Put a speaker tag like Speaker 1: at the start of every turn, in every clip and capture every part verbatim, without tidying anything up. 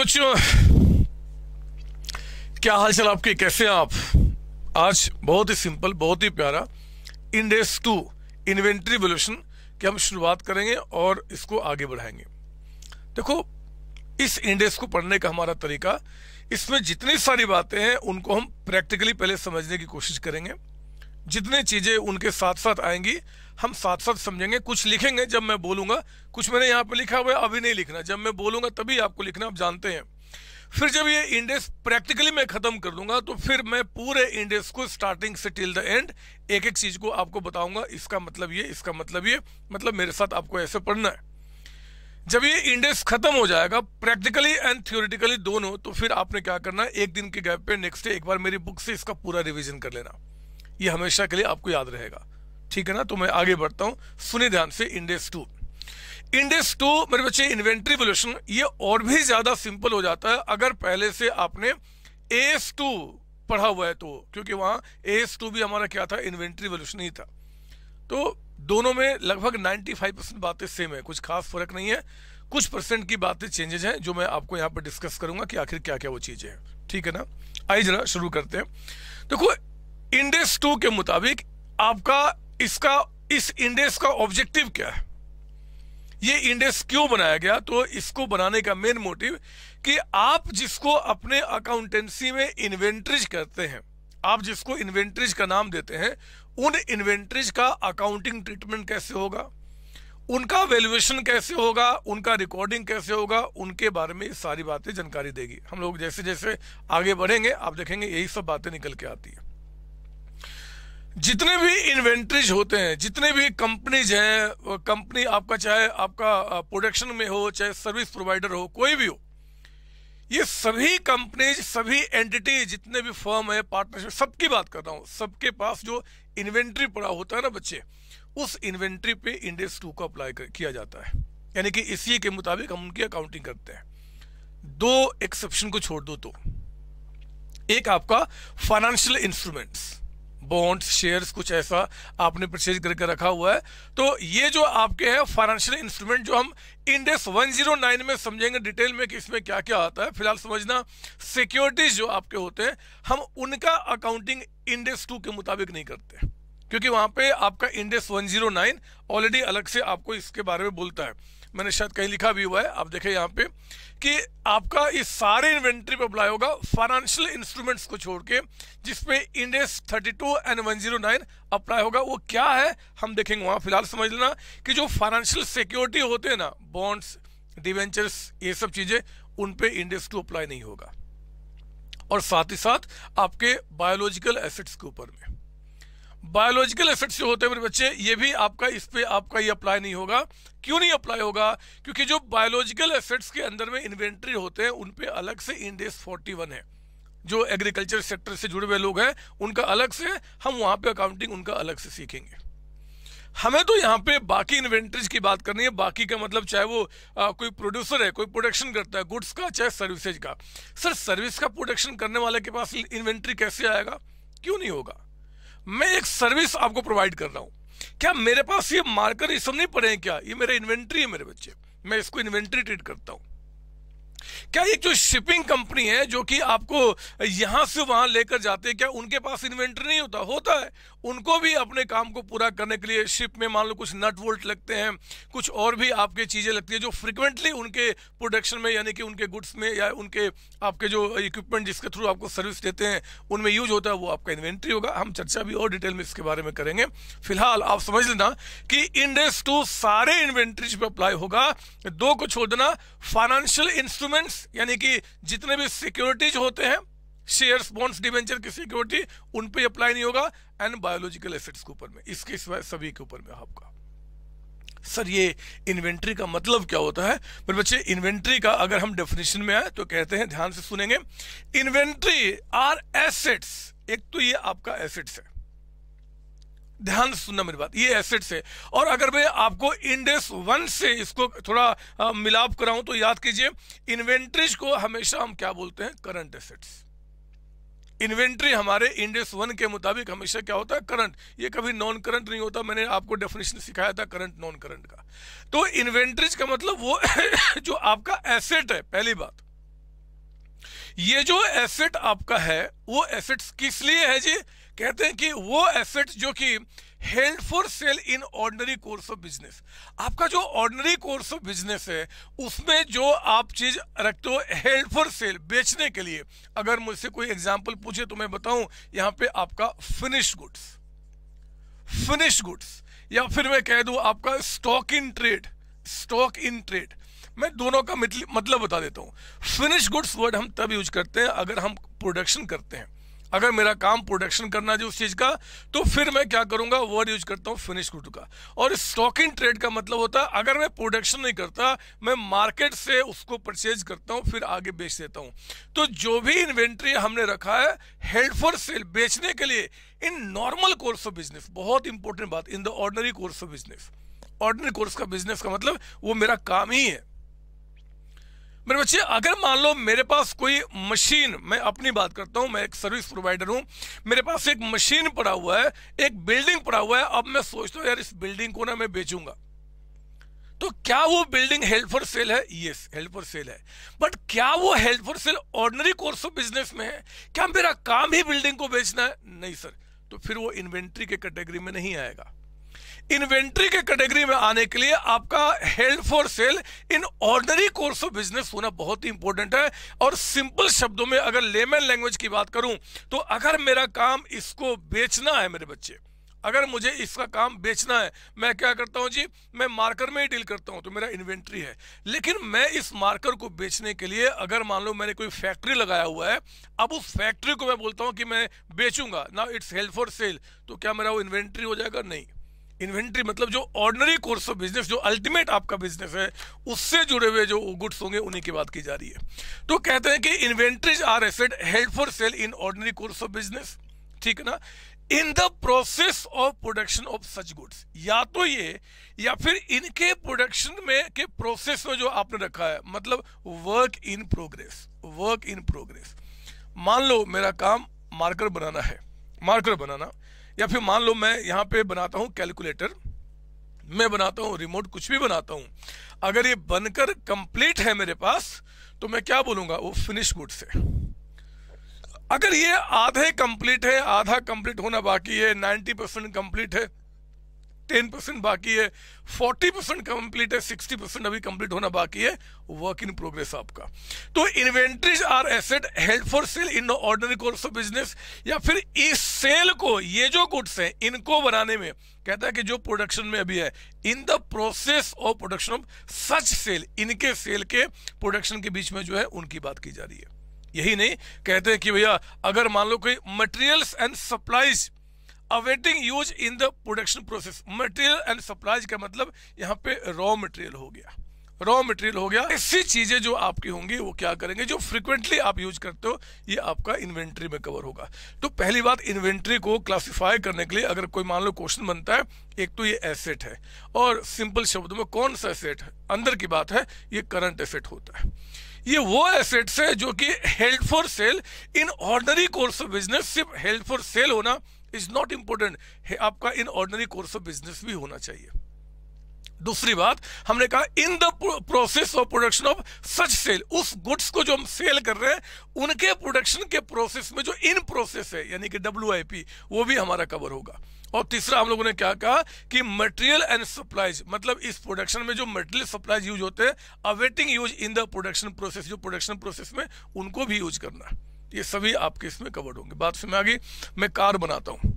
Speaker 1: बच्चों, क्या हाल चाल आपके, कैसे हैं आप? आज बहुत ही सिंपल, बहुत ही प्यारा इंडेक्स टू इन्वेंट्री वैल्यूएशन की हम शुरुआत करेंगे और इसको आगे बढ़ाएंगे। देखो, इस इंडेक्स को पढ़ने का हमारा तरीका, इसमें जितनी सारी बातें हैं उनको हम प्रैक्टिकली पहले समझने की कोशिश करेंगे। जितनी चीजें उनके साथ साथ आएंगी हम साथ साथ समझेंगे। कुछ लिखेंगे जब मैं बोलूंगा, कुछ मैंने यहाँ पे लिखा हुआ है, अभी नहीं लिखना, जब मैं बोलूंगा तभी आपको लिखना, आप जानते हैं। फिर जब ये इंडेक्स प्रैक्टिकली मैं खत्म कर दूंगा तो फिर मैं पूरे इंडेक्स को स्टार्टिंग से टिल द एंड एक एक चीज को आपको बताऊंगा। इसका मतलब ये, इसका मतलब ये, मतलब मेरे साथ आपको ऐसे पढ़ना है। जब ये इंडेक्स खत्म हो जाएगा प्रैक्टिकली एंड थ्योरेटिकली दोनों, तो फिर आपने क्या करना है, एक दिन के गैप पे नेक्स्ट डे एक बार मेरी बुक से इसका पूरा रिवीजन कर लेना। ये हमेशा के लिए आपको याद रहेगा, ठीक है ना? तो मैं आगे बढ़ता हूं, सुनिए ध्यान से। इंडेक्स टू इंडेक्स टू मेरे बच्चे इन्वेंट्री वैल्यूएशन, ये और भी ज्यादा सिंपल हो जाता है अगर पहले से आपने ए एस टू पढ़ा हुआ है तो, क्योंकि वहां ए एस टू भी हमारा क्या था, इन्वेंट्री वैल्यूएशन ही था। तो दोनों में लगभग पचानवे परसेंट बातें सेम है, कुछ खास फर्क नहीं है। कुछ परसेंट की बातें चेंजेज हैं जो मैं आपको यहाँ पर डिस्कस करूंगा कि आखिर क्या क्या वो चीजें हैं, ठीक है ना? आइए जरा शुरू करते हैं। देखो, इंडेक्स टू के मुताबिक आपका इसका इस इंडेक्स का ऑब्जेक्टिव क्या है, ये इंडेक्स क्यों बनाया गया? तो इसको बनाने का मेन मोटिव कि आप जिसको अपने अकाउंटेंसी में इन्वेंट्रीज करते हैं, आप जिसको इन्वेंट्रीज का नाम देते हैं, उन इन्वेंट्रीज का अकाउंटिंग ट्रीटमेंट कैसे होगा, उनका वैल्यूएशन कैसे होगा, उनका रिकॉर्डिंग कैसे होगा, उनके बारे में सारी बातें जानकारी देगी। हम लोग जैसे जैसे आगे बढ़ेंगे आप देखेंगे यही सब बातें निकल के आती है। जितने भी इन्वेंट्रीज होते हैं, जितने भी कंपनीज हैं, कंपनी आपका चाहे आपका प्रोडक्शन में हो, चाहे सर्विस प्रोवाइडर हो, कोई भी हो, ये सभी कंपनीज, सभी एंटिटी, जितने भी फर्म है, पार्टनरशिप, सबकी बात कर रहा हूं, सबके पास जो इन्वेंट्री पड़ा होता है ना बच्चे, उस इन्वेंट्री पे इंडेक्स टू को अप्लाई किया जाता है। यानी कि इसी के मुताबिक हम उनकी अकाउंटिंग करते हैं। दो एक्सेप्शन को छोड़ दो तो, एक आपका फाइनेंशियल इंस्ट्रूमेंट्स, बॉन्ड्स, शेयर्स, कुछ ऐसा आपने परचेज करके रखा हुआ है, तो ये जो आपके हैं फाइनेंशियल इंस्ट्रूमेंट, जो हम इंडेक्स एक सौ नौ में समझेंगे डिटेल में कि इसमें क्या क्या आता है। फिलहाल समझना, सिक्योरिटीज जो आपके होते हैं, हम उनका अकाउंटिंग इंडेक्स टू के मुताबिक नहीं करते, क्योंकि वहां पे आपका इंडेक्स एक सौ नौ ऑलरेडी अलग से आपको इसके बारे में बोलता है। मैंने शायद कहीं लिखा भी हुआ है, आप देखें यहाँ पे कि आपका इस सारे इन्वेंट्री पे अप्लाई होगा फाइनेंशियल इंस्ट्रूमेंट्स को छोड़ के, जिसपे इंडेक्स बत्तीस एंड एक सौ नौ अप्लाई होगा। वो क्या है हम देखेंगे वहां। फिलहाल समझ लेना कि जो फाइनेंशियल सिक्योरिटी होते हैं ना, बॉन्ड्स, डिवेंचर्स, ये सब चीजें, उन पे इंडेक्स टू अप्लाई नहीं होगा। और साथ ही साथ आपके बायोलॉजिकल एसेट्स के ऊपर में, बायोलॉजिकल एसेट्स जो होते हैं मेरे बच्चे, ये भी आपका इस पे आपका ये अप्लाई नहीं होगा। क्यों नहीं अप्लाई होगा? क्योंकि जो बायोलॉजिकल एसेट्स के अंदर में इन्वेंट्री होते हैं उन पे अलग से इंडेक्स इकतालीस है। जो एग्रीकल्चर सेक्टर से जुड़े हुए लोग हैं उनका अलग से, हम वहां पे अकाउंटिंग उनका अलग से सीखेंगे। हमें तो यहाँ पे बाकी इन्वेंट्रीज की बात करनी है। बाकी का मतलब चाहे वो आ, कोई प्रोड्यूसर है, कोई प्रोडक्शन करता है गुड्स का, चाहे सर्विसेज का। सर, सर्विस का प्रोडक्शन करने वाले के पास इन्वेंट्री कैसे आएगा? क्यों नहीं होगा? मैं एक सर्विस आपको प्रोवाइड कर रहा हूं, क्या मेरे पास ये मार्कर ये सब नहीं पड़े हैं क्या? ये मेरा इन्वेंट्री है मेरे बच्चे, मैं इसको इन्वेंट्री ट्रीट करता हूं। क्या एक जो शिपिंग कंपनी है जो कि आपको यहां से वहां लेकर जाते हैं, क्या उनके पास इन्वेंट्री नहीं होता? होता है। उनको भी अपने काम को पूरा करने के लिए शिप में मान लो कुछ नट वोल्ट लगते हैं, कुछ और भी आपके चीजें लगती है जो फ्रिक्वेंटली उनके प्रोडक्शन में, यानी कि उनके गुड्स में या उनके आपके जो इक्विपमेंट जिसके थ्रू आपको सर्विस देते हैं उनमें यूज होता है, वो आपका इन्वेंट्री होगा। हम चर्चा भी और डिटेल में इसके बारे में करेंगे। फिलहाल आप समझ लेना कि इंडेक्स टू सारे इन्वेंट्रीज पे अप्लाई होगा। दो को छोड़ देना, फाइनेंशियल इंस्ट्रूमेंट्स यानी कि जितने भी सिक्योरिटीज होते हैं, शेयर्स, बॉन्ड्स, डिवेंचर की सिक्योरिटी, उन पे अप्लाई नहीं होगा। एंड बायोलॉजिकल एसेट्स के ऊपर में, इसके सिवाय सभी के ऊपर में आपका। सर, ये इन्वेंट्री का मतलब क्या होता है मेरे बच्चे? इन्वेंट्री का अगर हम डेफिनेशन में आए तो कहते हैं, ध्यान से सुनेंगे, इन्वेंट्री आर एसेट्स। एक तो ये आपका एसेट्स है, ध्यान से सुनना मेरी बात, ये एसेट्स है। और अगर मैं आपको इंडेक्स वन से इसको थोड़ा आ, मिलाप कराऊं तो याद कीजिए, इन्वेंट्रीज को हमेशा हम क्या बोलते हैं? Current assets. इन्वेंट्री हमारे इंडेक्स वन के मुताबिक हमेशा क्या होता है? करंट। ये कभी नॉन करंट नहीं होता। मैंने आपको डेफिनेशन सिखाया था करंट नॉन करंट का। तो इन्वेंट्रीज का मतलब वो जो आपका एसेट है, पहली बात। ये जो एसेट आपका है वो एसेट्स किस लिए है जी? कहते हैं कि वो एसेट जो कि held for sale in ordinary course of business. आपका जो ऑर्डिनरी कोर्स ऑफ बिजनेस है उसमें जो आप चीज रखते हो हेल्ड फॉर सेल, बेचने के लिए। अगर मुझसे कोई एग्जांपल पूछे तो मैं बताऊं यहाँ पे आपका फिनिश गुड्स, फिनिश गुड्स, या फिर मैं कह दूं आपका stock in trade, stock in trade. मैं दोनों का मतलब बता देता हूं। फिनिश गुड्स वर्ड हम तब यूज करते हैं अगर हम प्रोडक्शन करते हैं। अगर मेरा काम प्रोडक्शन करना है उस चीज का, तो फिर मैं क्या करूंगा, वर्ड यूज करता हूं फिनिश गुड का। और स्टॉक इन ट्रेड का मतलब होता है अगर मैं प्रोडक्शन नहीं करता, मैं मार्केट से उसको परचेज करता हूं फिर आगे बेच देता हूं। तो जो भी इन्वेंट्री हमने रखा है हेल्ड फॉर सेल, बेचने के लिए, in normal course of business, बहुत इंपॉर्टेंट बात, in the ordinary course of business. Ordinary course का बिजनेस का मतलब वो मेरा काम ही है। मेरे बच्चे, अगर मान लो मेरे पास कोई मशीन, मैं अपनी बात करता हूं, मैं एक सर्विस प्रोवाइडर हूं, मेरे पास एक मशीन पड़ा हुआ है, एक बिल्डिंग पड़ा हुआ है, अब मैं सोचता हूं यार इस बिल्डिंग को ना मैं बेचूंगा, तो क्या वो बिल्डिंग हेल्ड फॉर सेल है? यस, हेल्ड फॉर सेल है। बट क्या वो held for sale ordinary course of business में है? क्या मेरा काम ही बिल्डिंग को बेचना है? नहीं सर, तो फिर वो इन्वेंट्री के कैटेगरी में नहीं आएगा। इन्वेंट्री के कैटेगरी में आने के लिए आपका held for sale in ordinary course of business होना बहुत ही इंपॉर्टेंट है। और सिंपल शब्दों में अगर लेमन लैंग्वेज की बात करूं तो अगर मेरा काम इसको बेचना है मेरे बच्चे, अगर मुझे इसका काम बेचना है, मैं क्या करता हूं जी, मैं मार्कर में ही डील करता हूं, तो मेरा इन्वेंट्री है। लेकिन मैं इस मार्कर को बेचने के लिए अगर मान लो मैंने कोई फैक्ट्री लगाया हुआ है, अब उस फैक्ट्री को मैं बोलता हूं कि मैं बेचूंगा, now it's held for sale, तो क्या मेरा वो इन्वेंट्री हो जाएगा? नहीं। इन्वेंट्री मतलब जो ऑर्डिनरी कोर्स ऑफ बिजनेस, जो अल्टीमेट आपका बिजनेस है, उससे जुड़े हुए जो गुड्स होंगे उन्हीं की बात की जा रही है। तो कहते हैं कि inventories are asset held for sale in ordinary course of business, ठीक है ना, in the process of production of such goods. या तो ये, या फिर इनके प्रोडक्शन में के प्रोसेस में जो आपने रखा है, मतलब work in progress, work in progress. मान लो मेरा काम मार्कर बनाना है, मार्कर बनाना, या फिर मान लो मैं यहाँ पे बनाता हूँ कैलकुलेटर, मैं बनाता हूँ रिमोट, कुछ भी बनाता हूँ, अगर ये बनकर कंप्लीट है मेरे पास तो मैं क्या बोलूंगा, वो फिनिश गुड्स है। अगर ये आधे कंप्लीट है, आधा कंप्लीट होना बाकी है, नाइन्टी परसेंट कंप्लीट है, टेन परसेंट बाकी है, फोर्टी परसेंट कंप्लीट है, सिक्सटी परसेंट अभी कंप्लीट होना बाकी है, वर्क इन प्रोग्रेस आपका। तो inventories are asset held for sale in ordinary course of business. या फिर इस सेल को, ये जो गुड्स हैं, इनको बनाने में कहता है कि जो प्रोडक्शन में अभी है, in the process of production of such sale, इनके सेल के प्रोडक्शन के बीच में जो है उनकी बात की जा रही है। यही नहीं, कहते हैं कि भैया अगर मान लो कोई materials and supplies awaiting use in the production process, material and supplies का मतलब यहाँ पे रॉ मटेरियल हो गया, रॉ मटेरियल हो गया। ऐसी चीजें जो आपकी होंगी वो क्या करेंगे, जो फ्रीक्वेंटली आप यूज करते हो, ये आपका इन्वेंट्री में कवर होगा। तो पहली बात, इन्वेंट्री को क्लासिफाई करने के लिए अगर कोई मान लो क्वेश्चन बनता है, एक तो ये एसेट है, और सिंपल शब्दों में कौन सा एसेट है, अंदर की बात है, ये करंट एसेट होता है। ये वो एसेट्स है जो कि held for sale in ordinary course of business. सिर्फ हेल्ड फॉर सेल होना इज नॉट इंपॉर्टेंट, आपका in ordinary course of business भी होना चाहिए। दूसरी बात, हमने कहा in the process of production of such sale, उस गुड्स को जो हम सेल कर रहे हैं उनके प्रोडक्शन के प्रोसेस में जो इन प्रोसेस है, यानी कि डब्ल्यू आई पी, वो भी हमारा कवर होगा। और तीसरा हम लोगों ने क्या कहा कि मटेरियल एंड सप्लाईज, मतलब इस प्रोडक्शन में जो मटेरियल सप्लाईज यूज होते हैं, awaiting use in the production process, जो प्रोडक्शन प्रोसेस में उनको भी यूज करना है, ये सभी आपके इसमें कवर्ड होंगे। बात समझ में आ गई? मैं कार बनाता हूं,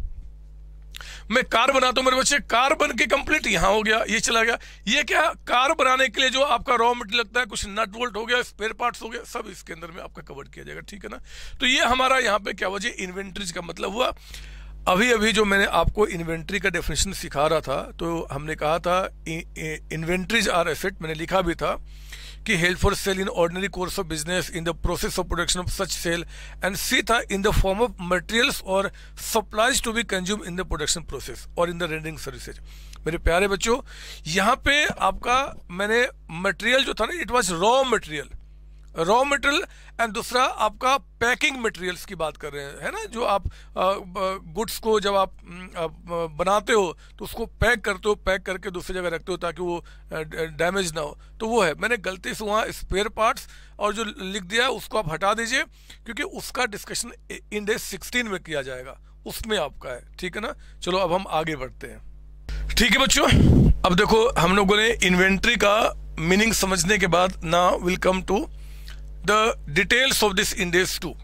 Speaker 1: मैं कार बनाता हूं मेरे बच्चे, कार बन के कंप्लीट यहां हो गया, ये चला गया, ये क्या, कार बनाने के लिए जो आपका रॉ मटेरियल लगता है, कुछ नट वोल्ट हो गया, स्पेयर पार्ट्स हो गया, सब इसके अंदर में आपका कवर किया जाएगा, ठीक है ना। तो ये हमारा यहाँ पे क्या वजह, इन्वेंट्रीज का मतलब हुआ। अभी अभी जो मैंने आपको इन्वेंट्री का डेफिनेशन सिखा रहा था, तो हमने कहा था इन्वेंट्रीज आर एसेट, मैंने लिखा भी था कि held for sale in ordinary course of business in the process of production of such sale, and C था in the form of materials और supplies to be consume in the production process और in the rendering services. मेरे प्यारे बच्चों, यहाँ पे आपका मैंने मटेरियल जो था ना, it was raw material, raw material, and दूसरा आपका पैकिंग मटेरियल्स की बात कर रहे हैं, है ना, जो आप गुड्स को जब आप, आप बनाते हो तो उसको पैक करते हो, पैक करके दूसरी जगह रखते हो ताकि वो डैमेज ना हो, तो वो है। मैंने गलती से वहाँ स्पेयर पार्ट्स और जो लिख दिया है उसको आप हटा दीजिए, क्योंकि उसका डिस्कशन इंडेक्स सिक्सटीन में किया जाएगा, उसमें आपका है, ठीक है ना। चलो अब हम आगे बढ़ते हैं। ठीक है बच्चों, अब देखो हम लोगों ने इन्वेंट्री का मीनिंग समझने के बाद now will come to the details of this index two.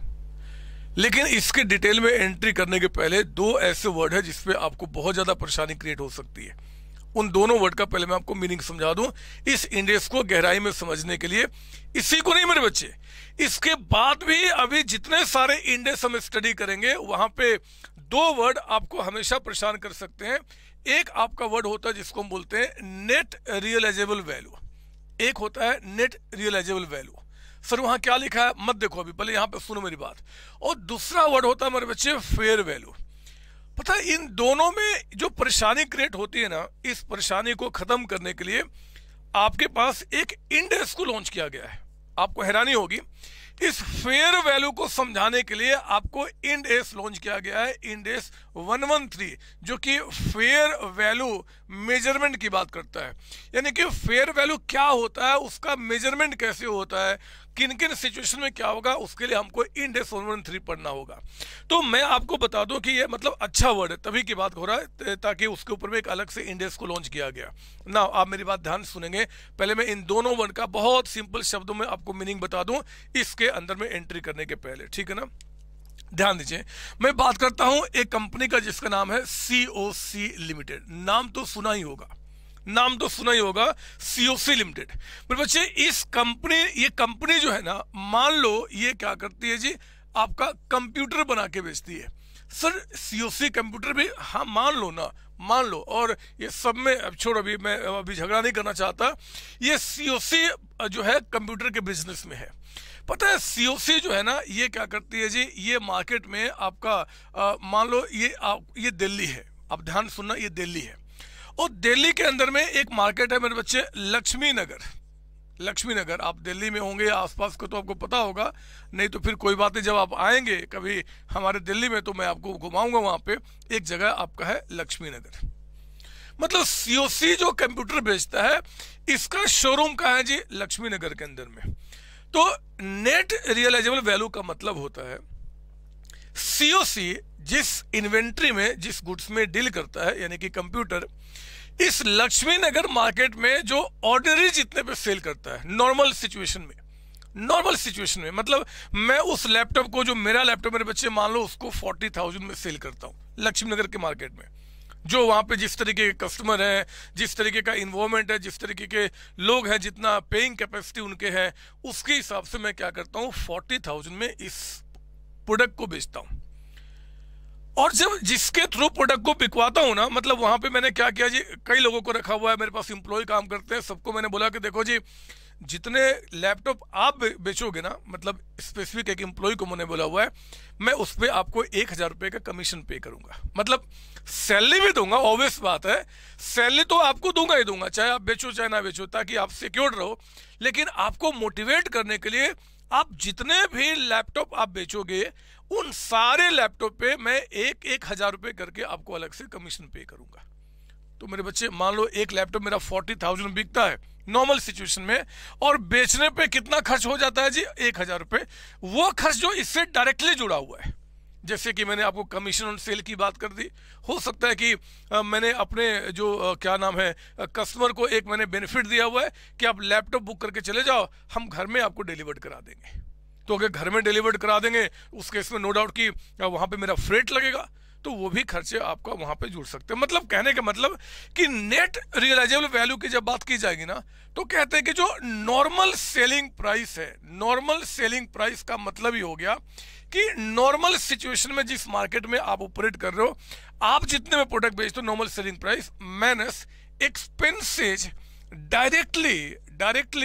Speaker 1: लेकिन इसके डिटेल में एंट्री करने के पहले दो ऐसे वर्ड है जिसपे आपको बहुत ज्यादा परेशानी क्रिएट हो सकती है। उन दोनों वर्ड का पहले मैं आपको मीनिंग समझा दूं इस इंडेक्स को गहराई में समझने के लिए। इसी को नहीं मेरे बच्चे, इसके बाद भी अभी जितने सारे इंडेक्स हम स्टडी करेंगे वहां पे दो वर्ड आपको हमेशा परेशान कर सकते हैं। एक आपका वर्ड होता है जिसको हम बोलते हैं नेट रियलाइजेबल वैल्यू, एक होता है नेट रियलाइजेबल वैल्यू। सर वहां क्या लिखा है मत देखो अभी, पहले यहां पे सुनो मेरी बात। और दूसरा वर्ड होता है मेरे बच्चे फेयर वैल्यू। पता है इन दोनों में जो परेशानी क्रिएट होती है ना, इस परेशानी को खत्म करने के लिए आपके पास एक इंडेक्स को लॉन्च किया गया है। आपको हैरानी होगी, इस फेयर वैल्यू को समझाने के लिए आपको इंडेक्स लॉन्च किया गया है, इंडेक्स वन वन थ्री, जो कि फेयर वैल्यू मेजरमेंट की बात करता है। यानी कि फेयर वैल्यू क्या होता है, उसका मेजरमेंट कैसे होता है, किन किन सिचुएशन में क्या होगा, उसके लिए हमको इंडेक्स वन वन थ्री पढ़ना होगा। तो मैं आपको बता दूं कि ये मतलब अच्छा वर्ड है, तभी की बात हो रहा है ताकि उसके ऊपर में एक अलग से इंडेक्स को लॉन्च किया गया ना। आप मेरी बात ध्यान सुनेंगे, पहले मैं इन दोनों वर्ड का बहुत सिंपल शब्दों में आपको मीनिंग बता दूं इसके अंदर में एंट्री करने के पहले, ठीक है ना। ध्यान दीजिए, मैं बात करता हूं एक कंपनी का जिसका नाम है सीओसी लिमिटेड। नाम तो सुना ही होगा, नाम तो सुना ही होगा, सीओसी लिमिटेड। मेरे बच्चे इस कंपनी, ये कंपनी जो है ना, मान लो ये क्या करती है जी, आपका कंप्यूटर बना के बेचती है। सर सीओसी कंप्यूटर भी, हाँ मान लो ना, मान लो, और ये सब में अब छोड़, अभी मैं अभी झगड़ा नहीं करना चाहता। ये सीओसी जो है कंप्यूटर के बिजनेस में है। पता है सीओसी जो है ना, ये क्या करती है जी, ये मार्केट में आपका आ, मान लो ये आ, ये दिल्ली है, आप ध्यान सुनना, ये दिल्ली है, और दिल्ली के अंदर में एक मार्केट है मेरे बच्चे लक्ष्मी नगर। लक्ष्मी नगर, आप दिल्ली में होंगे आसपास को तो आपको पता होगा, नहीं तो फिर कोई बात नहीं, जब आप आएंगे कभी हमारे दिल्ली में तो मैं आपको घुमाऊंगा। वहां पे एक जगह आपका है लक्ष्मी नगर। मतलब सीओसी जो कंप्यूटर बेचता है, इसका शोरूम कहाँ है जी, लक्ष्मी नगर के अंदर में। तो नेट रियलाइजेबल वैल्यू का मतलब होता है सीओसी जिस इन्वेंट्री में, जिस गुड्स में डील करता है, यानी कि कंप्यूटर, इस लक्ष्मी नगर मार्केट में जो ऑर्डिनरी जितने पे सेल करता है, नॉर्मल सिचुएशन में, नॉर्मल सिचुएशन में, मतलब मैं उस लैपटॉप को, जो मेरा लैपटॉप मेरे बच्चे मान लो उसको फोर्टी थाउजेंड में सेल करता हूं लक्ष्मी नगर के मार्केट में। जो वहां पे जिस तरीके के कस्टमर हैं, जिस तरीके का इन्वॉल्वमेंट है, जिस तरीके के लोग हैं, जितना पेइंग कैपेसिटी उनके हैं, उसके हिसाब से मैं क्या करता हूं, फोर्टी थाउजेंड में इस प्रोडक्ट को बेचता हूं। और जब जिसके थ्रू प्रोडक्ट को बिकवाता हूं ना, मतलब वहां पे मैंने क्या किया जी, कई लोगों को रखा हुआ है, मेरे पास एम्प्लॉय काम करते हैं, सबको मैंने बोला कि देखो जी, जितने लैपटॉप आप बेचोगे ना, मतलब स्पेसिफिक एक एम्प्लॉय को मैंने बोला हुआ है, मैं उस पर आपको एक हजार रुपए का कमीशन पे करूंगा। मतलब सैलरी भी दूंगा, ऑब्वियस बात है, सैलरी तो आपको दूंगा ही दूंगा, चाहे आप बेचो चाहे ना बेचो, ताकि आप सिक्योर्ड रहो। लेकिन आपको मोटिवेट करने के लिए आप जितने भी लैपटॉप आप बेचोगे, उन सारे लैपटॉप पे मैं एक एक हजार रुपए करके आपको अलग से कमीशन पे करूंगा। तो मेरे बच्चे मान लो एक लैपटॉप मेरा फोर्टी थाउजेंड बिकता है नॉर्मल सिचुएशन में, और बेचने पे कितना खर्च हो जाता है जी, एक हजार रुपए। वो खर्च जो इससे डायरेक्टली जुड़ा हुआ है, जैसे कि मैंने आपको कमीशन ऑन सेल की बात कर दी, हो सकता है कि आ, मैंने अपने जो आ, क्या नाम है, कस्टमर को एक मैंने बेनिफिट दिया हुआ है कि आप लैपटॉप बुक करके चले जाओ, हम घर में आपको डिलीवर्ड करा देंगे। तो अगर घर में डिलीवर्ड करा देंगे, उस केस में नो डाउट कि वहां पे मेरा फ्रेट लगेगा, तो वो भी खर्चे आपका वहां पे जुड़ सकते हैं। मतलब कहने का मतलब कि नेट रियलाइजेबल वैल्यू की जब बात की जाएगी ना, तो कहते हैं कि जो नॉर्मल सेलिंग प्राइस है, नॉर्मल सेलिंग प्राइस का मतलब ही हो गया कि नॉर्मल सिचुएशन में जिस मार्केट में आप ऑपरेट कर रहे हो, आप जितने में प्रोडक्ट बेचते हो, normal selling price minus expenses directly directly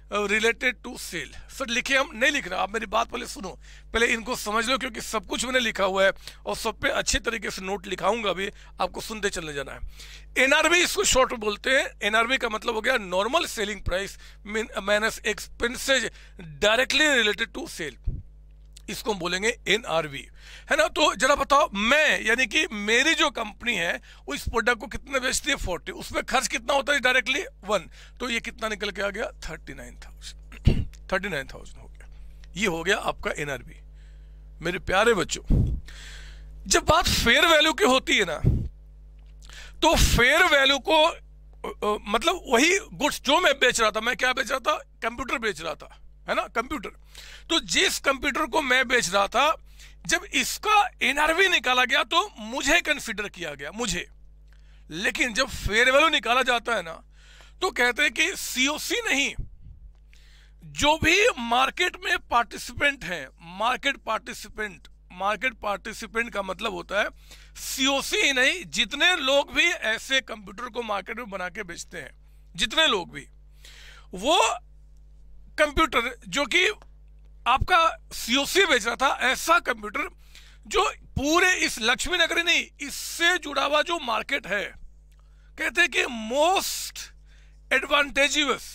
Speaker 1: related to sale. Sir लिखे हम नहीं लिख रहा, आप मेरी बात पहले सुनो, पहले इनको समझ लो, क्योंकि सब कुछ मैंने लिखा हुआ है और सब पे अच्छे तरीके से नोट लिखाऊंगा भी, आपको सुनते चलने जाना है। एनआरबी इसको शॉर्ट में बोलते हैं। एनआरबी का मतलब हो गया normal selling price minus expenses directly related to sale, इसको हम बोलेंगे एनआरवी, है ना। तो जरा बताओ, मैं यानी कि मेरी जो कंपनी है वो इस प्रोडक्ट को कितने बेचती है, फोर्टी, उसमें खर्च कितना होता है डायरेक्टली, वन, तो ये कितना निकल के आ गया, thirty nine thousand thirty nine thousand हो गया। ये हो गया आपका एनआरवी। मेरे प्यारे बच्चों, जब बात फेयर वैल्यू की होती है ना, तो फेयर वैल्यू को आ, आ, मतलब वही गुड्स जो मैं बेच रहा था, मैं क्या बेच रहा था, कंप्यूटर बेच रहा था, है ना, कंप्यूटर। तो जिस कंप्यूटर को मैं बेच रहा था, जब इसका एनआरवी निकाला गया तो मुझे कंसीडर किया गया, मुझे। लेकिन जब फेयर वैल्यू निकाला जाता है ना, तो कहते हैं कि सीओसी नहीं, जो भी मार्केट में पार्टिसिपेंट हैं, मार्केट पार्टिसिपेंट, मार्केट पार्टिसिपेंट का मतलब होता है सीओसी ही नहीं, जितने लोग भी ऐसे कंप्यूटर को मार्केट में बना के बेचते हैं, जितने लोग भी, वो कंप्यूटर जो कि आपका सीओसी बेच रहा था, ऐसा कंप्यूटर जो पूरे इस लक्ष्मी नगरी नहीं, इससे जुड़ा हुआ जो मार्केट है, कहते हैं कि मोस्ट एडवांटेजियस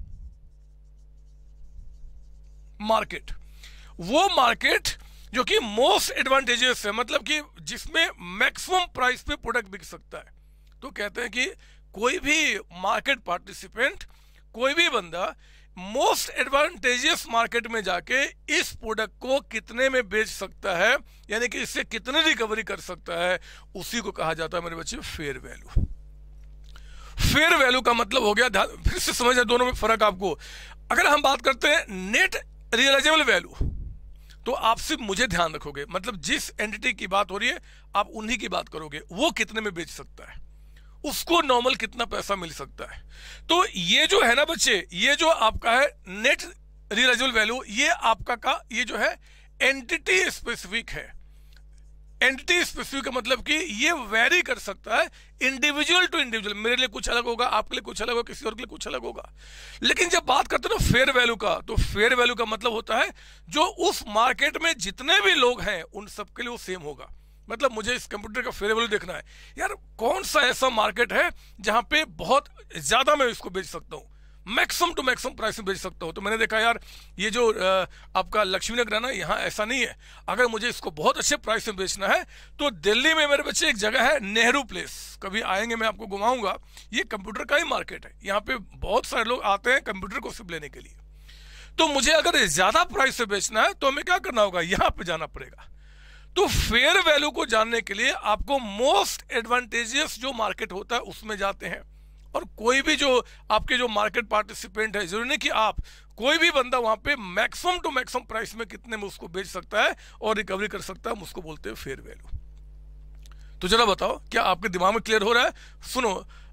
Speaker 1: मार्केट, वो मार्केट जो कि मोस्ट एडवांटेजियस है, मतलब कि जिसमें मैक्सिमम प्राइस पे प्रोडक्ट बिक सकता है। तो कहते हैं कि कोई भी मार्केट पार्टिसिपेंट, कोई भी बंदा मोस्ट एडवांटेजियस मार्केट में जाके इस प्रोडक्ट को कितने में बेच सकता है, यानी कि इससे कितने रिकवरी कर सकता है, उसी को कहा जाता है मेरे बच्चे फेयर वैल्यू। फेयर वैल्यू का मतलब हो गया, फिर से समझ दोनों में फर्क आपको। अगर हम बात करते हैं नेट रियलाइजेबल वैल्यू, तो आप सिर्फ मुझे ध्यान रखोगे, मतलब जिस एंटिटी की बात हो रही है आप उन्हीं की बात करोगे, वो कितने में बेच सकता है, उसको नॉर्मल कितना पैसा मिल सकता है। तो ये जो है ना बच्चे, ये जो आपका है नेट रियलाइजेबल वैल्यू, ये आपका का ये जो है एंटिटी स्पेसिफिक है। एंटिटी स्पेसिफिक का मतलब कि ये वेरी कर सकता है इंडिविजुअल टू इंडिविजुअल, मेरे लिए कुछ अलग होगा, आपके लिए कुछ अलग होगा, किसी और के लिए कुछ अलग होगा। लेकिन जब बात करते हैं ना फेयर वैल्यू का, तो फेयर वैल्यू का मतलब होता है जो उस मार्केट में जितने भी लोग हैं उन सबके लिए वो सेम होगा। मतलब मुझे इस कंप्यूटर का फेयर वैल्यू देखना है, यार कौन सा ऐसा मार्केट है जहां पे बहुत ज्यादा मैं इसको बेच सकता हूं, मैक्सिमम टू मैक्सिमम प्राइस में बेच सकता हूं। तो मैंने देखा यार ये जो आपका लक्ष्मी नगर है ना, यहाँ ऐसा नहीं है। अगर मुझे इसको बहुत अच्छे प्राइस में बेचना है तो दिल्ली में मेरे बच्चे एक जगह है नेहरू प्लेस, कभी आएंगे मैं आपको घुमाऊंगा। ये कंप्यूटर का ही मार्केट है, यहाँ पे बहुत सारे लोग आते हैं कंप्यूटर को सिर्फ लेने के लिए। तो मुझे अगर ज्यादा प्राइस से बेचना है तो हमें क्या करना होगा, यहाँ पे जाना पड़ेगा। तो फेयर वैल्यू को जानने के लिए आपको मोस्ट एडवांटेजियस जो मार्केट होता है उसमें जाते हैं, और कोई भी जो आपके जो मार्केट पार्टिसिपेंट है, जरूरी नहीं कि आप, कोई भी बंदा वहां पे मैक्सिमम टू मैक्सिमम प्राइस में कितने में उसको बेच सकता है और रिकवरी कर सकता है, हम उसको बोलते हैं फेयर वैल्यू। तो जरा बताओ, क्या आपके दिमाग में क्लियर हो रहा है? सुनो,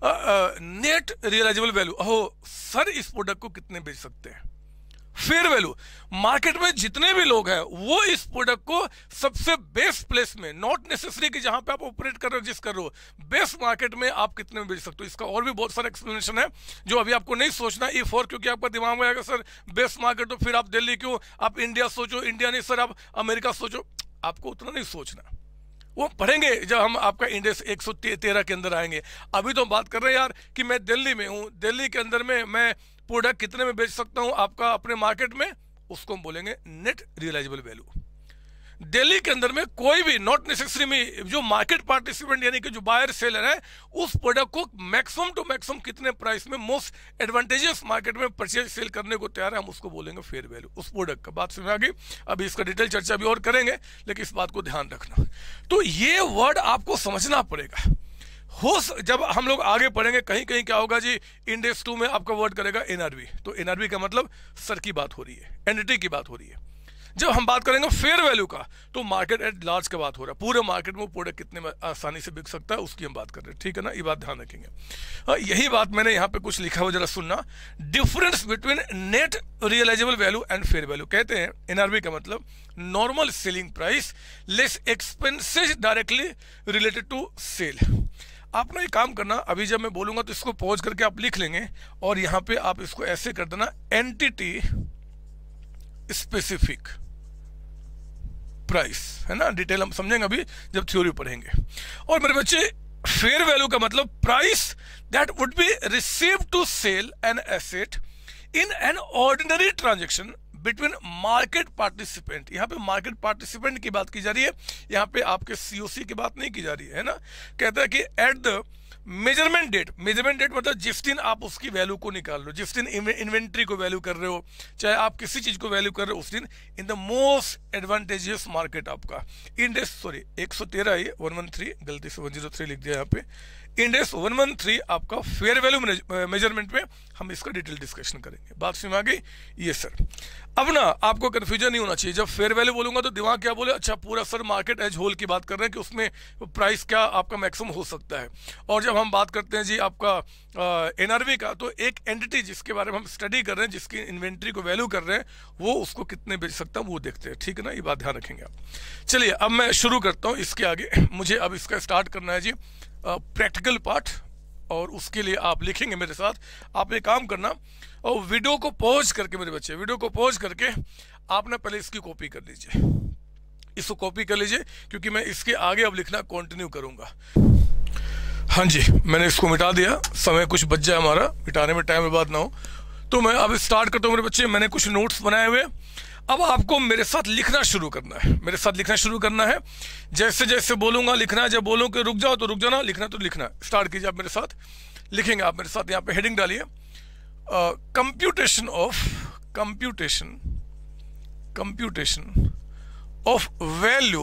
Speaker 1: नेट रियलाइजेबल वैल्यू, ओहो सर इस प्रोडक्ट को कितने बेच सकते हैं। फेयर वैल्यू, मार्केट में जितने भी लोग हैं वो इस प्रोडक्ट को सबसे बेस्ट प्लेस में, नॉट नेसेसरी कि जहां पे आप ऑपरेट कर रहे हो, जिस कर रहे हो, बेस्ट मार्केट में आप कितने में बेच सकते हो। इसका और भी बहुत सारा एक्सप्लेनेशन है जो अभी आपको नहीं सोचना इफ और, क्योंकि आपका दिमाग में आएगा सर बेस्ट मार्केट तो फिर आप दिल्ली क्यों, आप इंडिया सोचो, इंडिया नहीं सर आप अमेरिका सोचो, आपको उतना नहीं सोचना, वो पढ़ेंगे जब हम आपका इंडेक्स एक सौ तेरह के अंदर आएंगे। अभी तो हम बात कर रहे हैं यार कि मैं दिल्ली में हूं, दिल्ली के अंदर में मैं प्रोडक्ट कितने में बेच सकता हूं आपका अपने मार्केट में, उसको हम बोलेंगे नेट रियलाइजेबल वैल्यू। दिल्ली के अंदर में कोई भी, नॉट नेसेसरी में, जो मार्केट पार्टिसिपेंट यानी कि जो बायर सेलर है, उस प्रोडक्ट को मैक्सिमम टू मैक्सिमम कितने प्राइस में मोस्ट एडवांटेजियस मार्केट में परचेज सेल करने को तैयार है, हम उसको बोलेंगे फेयर वैल्यू उस प्रोडक्ट का। बात समझ आ गई? अभी इसका डिटेल चर्चा भी और करेंगे, लेकिन इस बात को ध्यान रखना। तो ये वर्ड आपको समझना पड़ेगा। हो जब हम लोग आगे पढ़ेंगे कहीं कहीं क्या होगा जी, इंडेक्स टू में आपका वर्ड करेगा एनआरवी, तो एनआरवी का मतलब सर की बात हो रही है, एंटिटी की बात हो रही है। जब हम बात करेंगे फेयर वैल्यू का, तो मार्केट एट लार्ज का बात हो रहा है, पूरे मार्केट में प्रोडक्ट कितने में आसानी से बिक सकता है उसकी हम बात कर रहे हैं, ठीक है ना, ये बात ध्यान रखेंगे। यही बात मैंने यहाँ पे कुछ लिखा हुआ, जरा सुनना। Difference between net realisable value and fair value, कहते हैं एनआरवी का मतलब normal selling price less expenses directly related to sale. आप ना एक काम करना, अभी जब मैं बोलूंगा तो इसको पॉज करके आप लिख लेंगे और यहाँ पे आप इसको ऐसे कर देना, एंटिटी स्पेसिफिक प्राइस, है ना। डिटेल हम समझेंगे अभी जब थ्योरी पढ़ेंगे। और मेरे बच्चे, फेयर वैल्यू का मतलब price that would be receive to sale an asset in an ordinary transaction between market participant. यहाँ पे मार्केट पार्टिसिपेंट की बात की जा रही है, यहाँ पे आपके सीओसी की बात नहीं की जा रही है, है ना। कहता है कि at the measurement date, measurement date मतलब जिस दिन आप उसकी वैल्यू को निकाल रहे हो, जिस दिन इन्वेंट्री को वैल्यू कर रहे हो, चाहे आप किसी चीज को वैल्यू कर रहे हो उस दिन, in the most advantageous market आपका इंडेक्स, सॉरी एक सौ तेरह ये वन वन थ्री, गलती से वन जीरो थ्री लिख दिया यहाँ पे, इंडेक्स वन वन थ्री आपका फेयर वैल्यू मेजरमेंट में हम इसका डिटेल डिस्कशन करेंगे। बात समझ में आ गई? ये सर। अब ना आपको कंफ्यूजन नहीं होना चाहिए, जब फेयर वैल्यू बोलूंगा तो दिमाग क्या बोले, अच्छा पूरा सर मार्केट एज होल की बात कर रहे हैं कि उसमें प्राइस क्या आपका मैक्सिमम हो सकता है। और जब हम बात करते हैं जी आपका एनआरवी का, तो एक एंटिटी जिसके बारे में हम स्टडी कर रहे हैं, जिसकी इन्वेंट्री को वैल्यू कर रहे हैं, वो उसको कितने बेच सकता है वो देखते हैं, ठीक है ना। ये बात ध्यान रखेंगे आप। चलिए अब मैं शुरू करता हूँ इसके आगे। मुझे अब इसका स्टार्ट करना है जी प्रैक्टिकल पार्ट, और उसके लिए आप लिखेंगे मेरे साथ। आप एक काम करना, और वीडियो को पॉज करके मेरे बच्चे, वीडियो को पॉज करके आपने पहले इसकी कॉपी कर लीजिए, इसको कॉपी कर लीजिए, क्योंकि मैं इसके आगे अब लिखना कंटिन्यू करूंगा। हाँ जी, मैंने इसको मिटा दिया, समय कुछ बच जाए हमारा, मिटाने में टाइम बर्बाद ना हो। तो मैं अब स्टार्ट करता हूँ मेरे बच्चे। मैंने कुछ नोट्स बनाए हुए, अब आपको मेरे साथ लिखना शुरू करना है, मेरे साथ लिखना शुरू करना है। जैसे जैसे बोलूंगा लिखना है, जब बोलूं कि रुक जाओ तो रुक जाना, लिखना तो लिखना। स्टार्ट कीजिए आप मेरे साथ, लिखेंगे आप मेरे साथ। यहाँ पे हेडिंग डालिए, computation of computation computation of value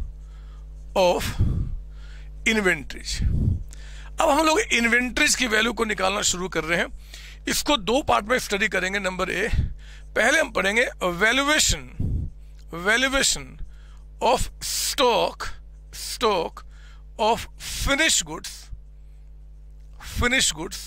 Speaker 1: of inventories. अब हम लोग इन्वेंट्रीज की वैल्यू को निकालना शुरू कर रहे हैं। इसको दो पार्ट में स्टडी करेंगे। नंबर ए, पहले हम पढ़ेंगे valuation valuation of stock stock of finish goods finish goods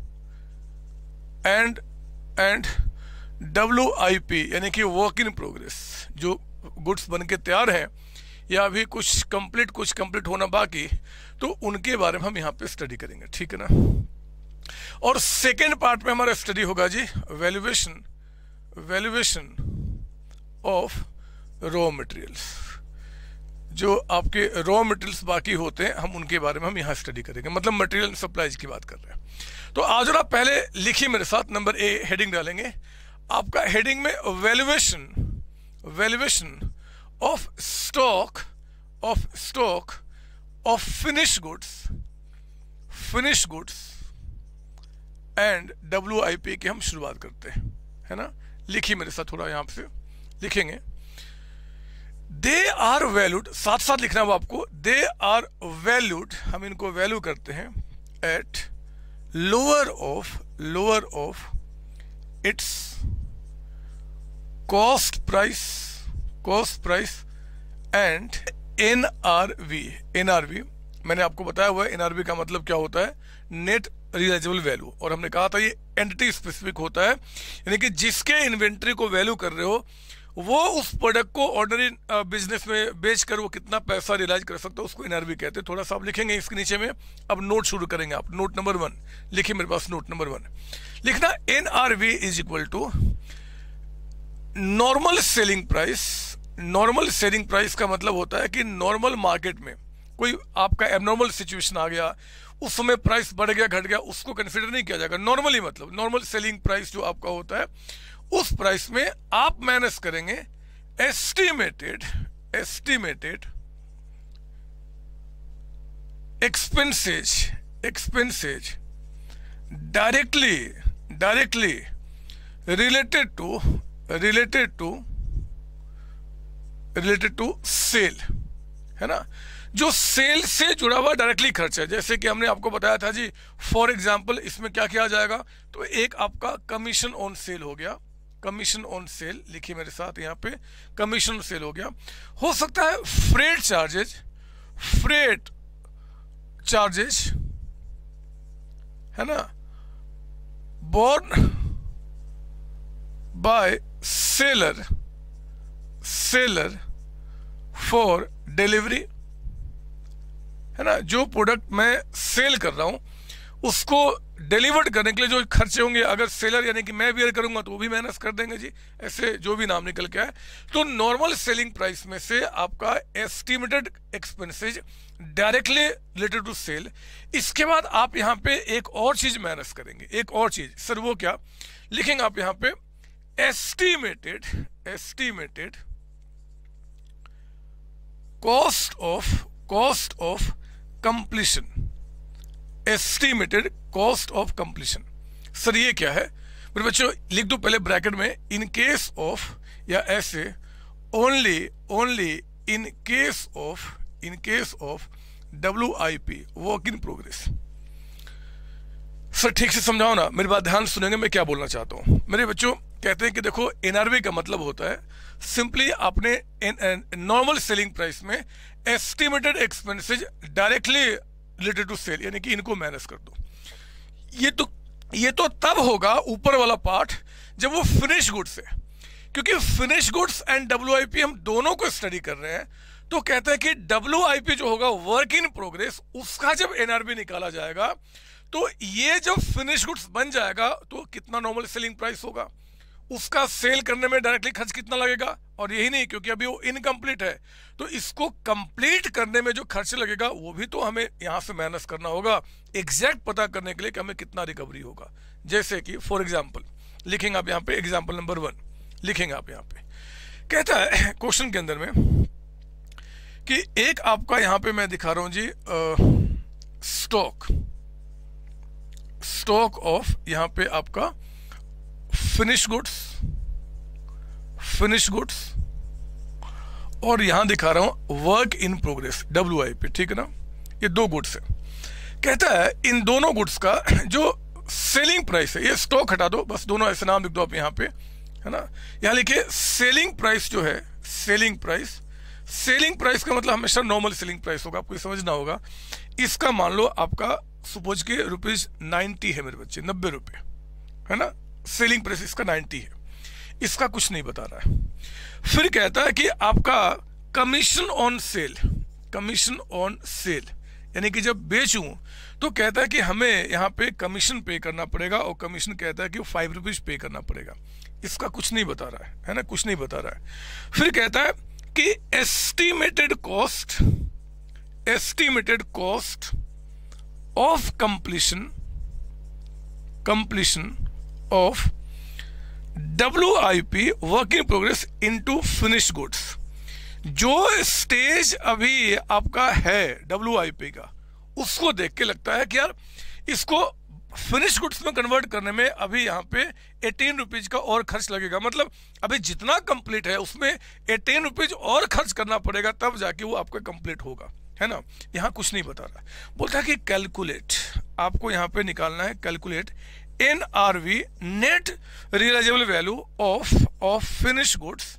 Speaker 1: and and W I P, यानी कि वर्क इन प्रोग्रेस। जो गुड्स बन के तैयार हैं या अभी कुछ कंप्लीट कुछ कंप्लीट होना बाकी, तो उनके बारे में हम यहाँ पे स्टडी करेंगे, ठीक है ना। और सेकेंड पार्ट में हमारा स्टडी होगा जी valuation valuation of raw materials. जो आपके रॉ मटेरियल्स बाकी होते हैं, हम उनके बारे में हम यहाँ स्टडी करेंगे, मतलब मटेरियल सप्लाईज की बात कर रहे हैं। तो आज आप पहले लिखिए मेरे साथ, नंबर ए हेडिंग डालेंगे आपका। हेडिंग में valuation valuation of stock of stock of finish goods finish goods and W I P की हम शुरुआत करते हैं, है ना। लिखिए मेरे साथ, थोड़ा यहाँ से लिखेंगे। दे आर वैल्यूड, साथ साथ लिखना वो आपको। दे आर वैल्यूड, हम इनको वैल्यू करते हैं at lower of lower of its cost price cost price and N R V. N R V मैंने आपको बताया हुआ है, एन आर वी का मतलब क्या होता है, नेट रियलाइजेबल वैल्यू। और हमने कहा था ये एंटिटी स्पेसिफिक होता है, यानी कि जिसके इन्वेंट्री को वैल्यू कर रहे हो, वो उस प्रोडक्ट को ऑर्डिनरी बिजनेस में बेचकर वो कितना पैसा रियलाइज कर सकता है, उसको एनआरवी कहते हैं। थोड़ा सा आप लिखेंगे इसके नीचे में। अब नोट शुरू करेंगे आप। नोट नंबर वन लिखिए मेरे पास, नोट नंबर वन लिखना, NRV is equal to normal selling price. Normal selling price का मतलब होता है कि नॉर्मल मार्केट में कोई आपका एबनॉर्मल सिचुएशन आ गया, उस समय प्राइस बढ़ गया घट गया, उसको कंसिडर नहीं किया जाएगा। नॉर्मली मतलब नॉर्मल सेलिंग प्राइस जो आपका होता है, उस प्राइस में आप माइनस करेंगे estimated estimated expenses expenses directly directly related to related to related to sale, है ना। जो सेल से जुड़ा हुआ डायरेक्टली खर्च है, जैसे कि हमने आपको बताया था जी, फॉर एग्जांपल इसमें क्या किया जाएगा, तो एक आपका कमीशन ऑन सेल हो गया। कमीशन ऑन सेल लिखिए मेरे साथ यहाँ पे, कमीशन ऑन सेल हो गया। हो सकता है फ्रेट चार्जेज फ्रेट चार्जेज है ना, borne by seller seller for delivery, है ना, जो प्रोडक्ट मैं सेल कर रहा हूँ उसको डिलीवर्ड करने के लिए जो खर्चे होंगे, अगर सेलर यानी कि मैं बियर करूंगा तो वो भी माइनस कर देंगे जी, ऐसे जो भी नाम निकल के आए। तो नॉर्मल सेलिंग प्राइस में से आपका estimated expenses directly related to sale. इसके बाद आप यहाँ पे एक और चीज माइनस करेंगे, एक और चीज। सर वो क्या? लिखेंगे आप यहाँ पे estimated estimated cost of cost of completion, estimated cost of completion. Sir ये क्या है? मेरे बच्चों लिख दो पहले ब्रैकेट में, इन केस ऑफ, या ऐसे only only in case of in case of W I P, work in progress. Sir ठीक से समझाओ ना, मेरी बात ध्यान सुनेंगे मैं क्या बोलना चाहता हूं। मेरे बच्चों कहते हैं कि देखो एनआरवी का मतलब होता है सिंपली आपने नॉर्मल सेलिंग प्राइस में estimated expenses directly related to sale, यानी कि इनको माइनस कर दो। ये तो ये तो तब होगा ऊपर वाला पार्ट जब वो फिनिश गुड्स है, क्योंकि फिनिश गुड्स एंड डब्ल्यूआईपी हम दोनों को स्टडी कर रहे हैं। तो कहते हैं कि डब्ल्यूआईपी जो होगा वर्क इन प्रोग्रेस, उसका जब एनआरबी निकाला जाएगा तो ये जब फिनिश गुड्स बन जाएगा तो कितना नॉर्मल सेलिंग प्राइस होगा, उसका सेल करने में डायरेक्टली खर्च कितना लगेगा। और यही नहीं, क्योंकि अभी वो इनकम्प्लीट है तो इसको कंप्लीट करने में जो खर्च लगेगा वो भी तो हमें यहां से माइनस करना होगा, एग्जैक्ट पता करने के लिए कि हमें कितना रिकवरी होगा। जैसे कि फॉर एग्जांपल लिखेंगे आप यहाँ पे, एग्जांपल नंबर वन लिखेंगे आप यहाँ पे। कहता है क्वेश्चन के अंदर में कि एक आपका यहाँ पे मैं दिखा रहा हूं जी स्टॉक स्टॉक ऑफ यहाँ पे आपका फिनिश गुड्स फिनिश गुड्स और यहां दिखा रहा हूं work in progress W I P, ठीक है ना। ये दो गुड्स है। कहता है इन दोनों गुड्स का जो सेलिंग प्राइस है, ये स्टॉक हटा दो बस, दोनों ऐसे नाम लिख दो आप यहाँ पे, है ना। यहां लिखिए सेलिंग प्राइस जो है, सेलिंग प्राइस सेलिंग प्राइस का मतलब हमेशा नॉर्मल सेलिंग प्राइस होगा, आपको समझना होगा। इसका मान लो आपका सपोज के रुपीज नाइन्टी है मेरे बच्चे, नब्बे रुपए, है ना। सेलिंग प्राइस इसका नाइन्टी है, इसका कुछ नहीं बता रहा है। फिर कहता है कि आपका commission on sale, commission on sale यानी कि जब बेचूं तो कहता है कि हमें यहाँ पे कमीशन पे करना पड़ेगा, और कमीशन कहता है कि फाइव रुपीज पे करना पड़ेगा। इसका कुछ नहीं बता रहा है, है ना, कुछ नहीं बता रहा है। फिर कहता है कि estimated cost estimated cost of completion completion of W I P work in progress into finish goods. जो स्टेज अभी आपका है डब्ल्यू आई पी का, उसको देख के लगता है कि यार इसको फिनिश गुड्स में कन्वर्ट करने में अभी यहाँ पे एटीन रुपीज का और खर्च लगेगा। मतलब अभी जितना कंप्लीट है उसमें एटीन रुपीज और खर्च करना पड़ेगा, तब जाके वो आपका कंप्लीट होगा, है ना। यहाँ कुछ नहीं बता रहा, बोलता है कि कैलकुलेट, आपको यहाँ पे निकालना है calculate N R V net realisable value of of finish goods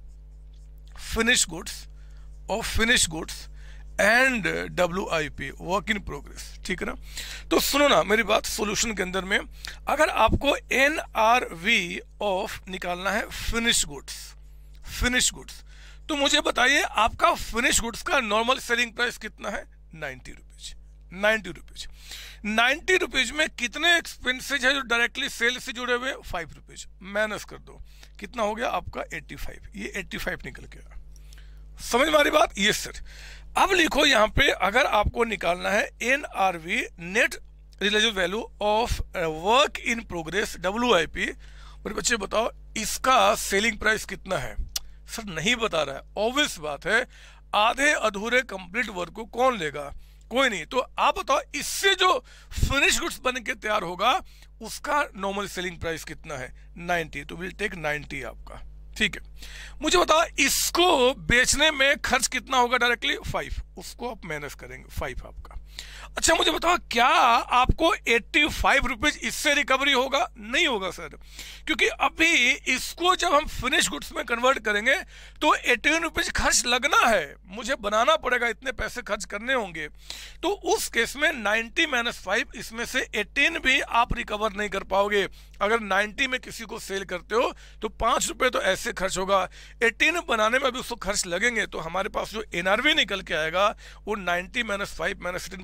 Speaker 1: finish goods of finish goods and W I P work in progress, ठीक है ना। तो सुनो ना मेरी बात, सॉल्यूशन के अंदर में अगर आपको एन आर वी ऑफ निकालना है फिनिश गुड्स फिनिश गुड्स तो मुझे बताइए आपका फिनिश गुड्स का नॉर्मल सेलिंग प्राइस कितना है? Ninety rupees ninety rupees ninety rupees में कितने एक्सपेंसेज है जो डायरेक्टली सेल से जुड़े हुए? फाइव रुपीज माइनस कर दो, कितना हो गया आपका एट्टी फाइव। ये एट्टी फाइव निकल गया, समझ में आ रही बात? Yes sir. अब लिखो यहाँ पे अगर आपको निकालना है N R V net realisable value of work in progress W I P, मेरे बच्चे बताओ इसका सेलिंग प्राइस कितना है? सर नहीं बता रहा है, ऑब्वियस बात है, आधे अधूरे कंप्लीट वर्क को कौन लेगा? कोई नहीं। तो आप बताओ इससे जो फिनिश गुड्स बन के तैयार होगा उसका नॉर्मल सेलिंग प्राइस कितना है? नाइन्टी। तो विल टेक नाइन्टी आपका, ठीक है। मुझे बताओ इसको बेचने में खर्च कितना होगा डायरेक्टली? फाइव, उसको आप माइनस करेंगे फाइव आपका। अच्छा मुझे बताओ क्या आपको एट्टी फाइव रुपीज इससे रिकवरी होगा? नहीं होगा सर, क्योंकि अभी इसको जब हम फिनिश गुड्स में कन्वर्ट करेंगे तो एटीन रुपीज खर्च लगना है, मुझे बनाना पड़ेगा, इतने पैसे खर्च करने होंगे। तो उस केस में नाइन्टी माइनस फाइव, इसमें से एटीन भी आप रिकवर नहीं कर पाओगे। अगर नाइन्टी में किसी को सेल करते हो तो पांच रुपए तो ऐसे खर्च होगा, एटीन बनाने में भी उसको खर्च लगेंगे। तो हमारे पास जो एनआरवी निकल के आएगा वो ninety minus five minus eighteen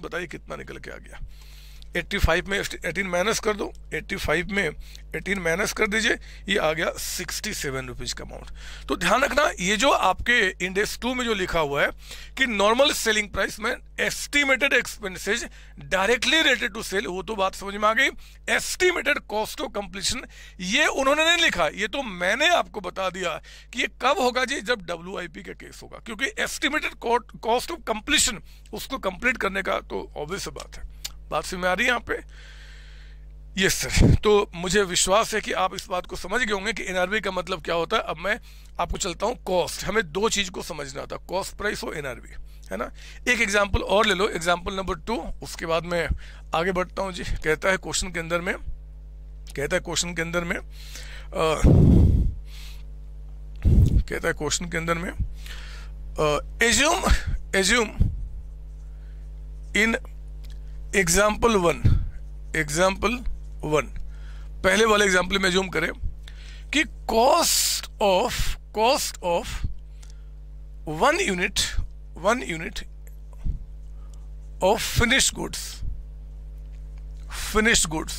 Speaker 1: बताइए कितना निकल के आ गया। पचासी में अठारह माइनस कर दो, पचासी में अठारह माइनस कर दीजिए, ये आ गया सिक्सटी सेवन रुपीज का अमाउंट। तो ध्यान रखना, ये जो आपके इंडेक्स टू में जो लिखा हुआ है कि नॉर्मल सेलिंग प्राइस में estimated expenses directly related to sale, वो तो बात समझ में आ गई। एस्टिमेटेड कॉस्ट ऑफ कंप्लीशन ये उन्होंने नहीं लिखा, ये तो मैंने आपको बता दिया कि ये कब होगा जी, जब डब्ल्यू आई पी का केस होगा, क्योंकि एस्टिमेटेड कॉस्ट ऑफ कंप्लीशन उसको कंप्लीट करने का तो ऑब्वियस बात है। बात समझ में आ रही है यहाँ पे? Yes sir. तो मुझे विश्वास है कि आप इस बात को समझ गए होंगे कि एनआरवी का मतलब क्या होता है। अब मैं आपको चलता हूँ कॉस्ट। हमें दो चीज को समझना था, कॉस्ट प्राइस और एनआरवी, है ना। एक एग्जांपल और ले लो, एग्जांपल नंबर टू, उसके बाद मैं आगे बढ़ता हूँ जी। कहता है क्वेश्चन के अंदर में, कहता है क्वेश्चन के अंदर में आ, कहता है क्वेश्चन के अंदर में assume assume in example one, example one, पहले वाले एग्जाम्पल में जूम करें कि cost of cost of one unit one unit of finished goods finished goods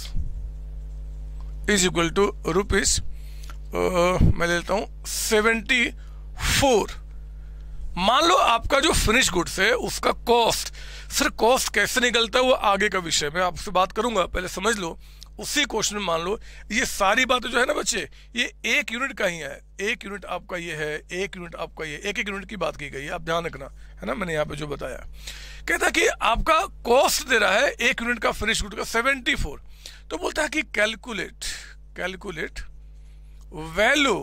Speaker 1: is equal to rupees, मैं लेता हूं सेवेंटी फोर। मान लो आपका जो फिनिश गुड्स है उसका कॉस्ट, सर कॉस्ट कैसे निकलता है वो आगे का विषय मैं आपसे बात करूंगा, पहले समझ लो। उसी क्वेश्चन में मान लो ये सारी बातें जो है ना बच्चे, ये एक यूनिट का ही है, एक यूनिट आपका ये है, एक यूनिट आपका ये, एक एक यूनिट की बात की गई है, आप ध्यान रखना, है ना। मैंने यहाँ पे जो बताया, कहता है कि आपका कॉस्ट दे रहा है एक यूनिट का फिनिश गुड का सेवेंटी फोर। तो बोलता है कि calculate calculate value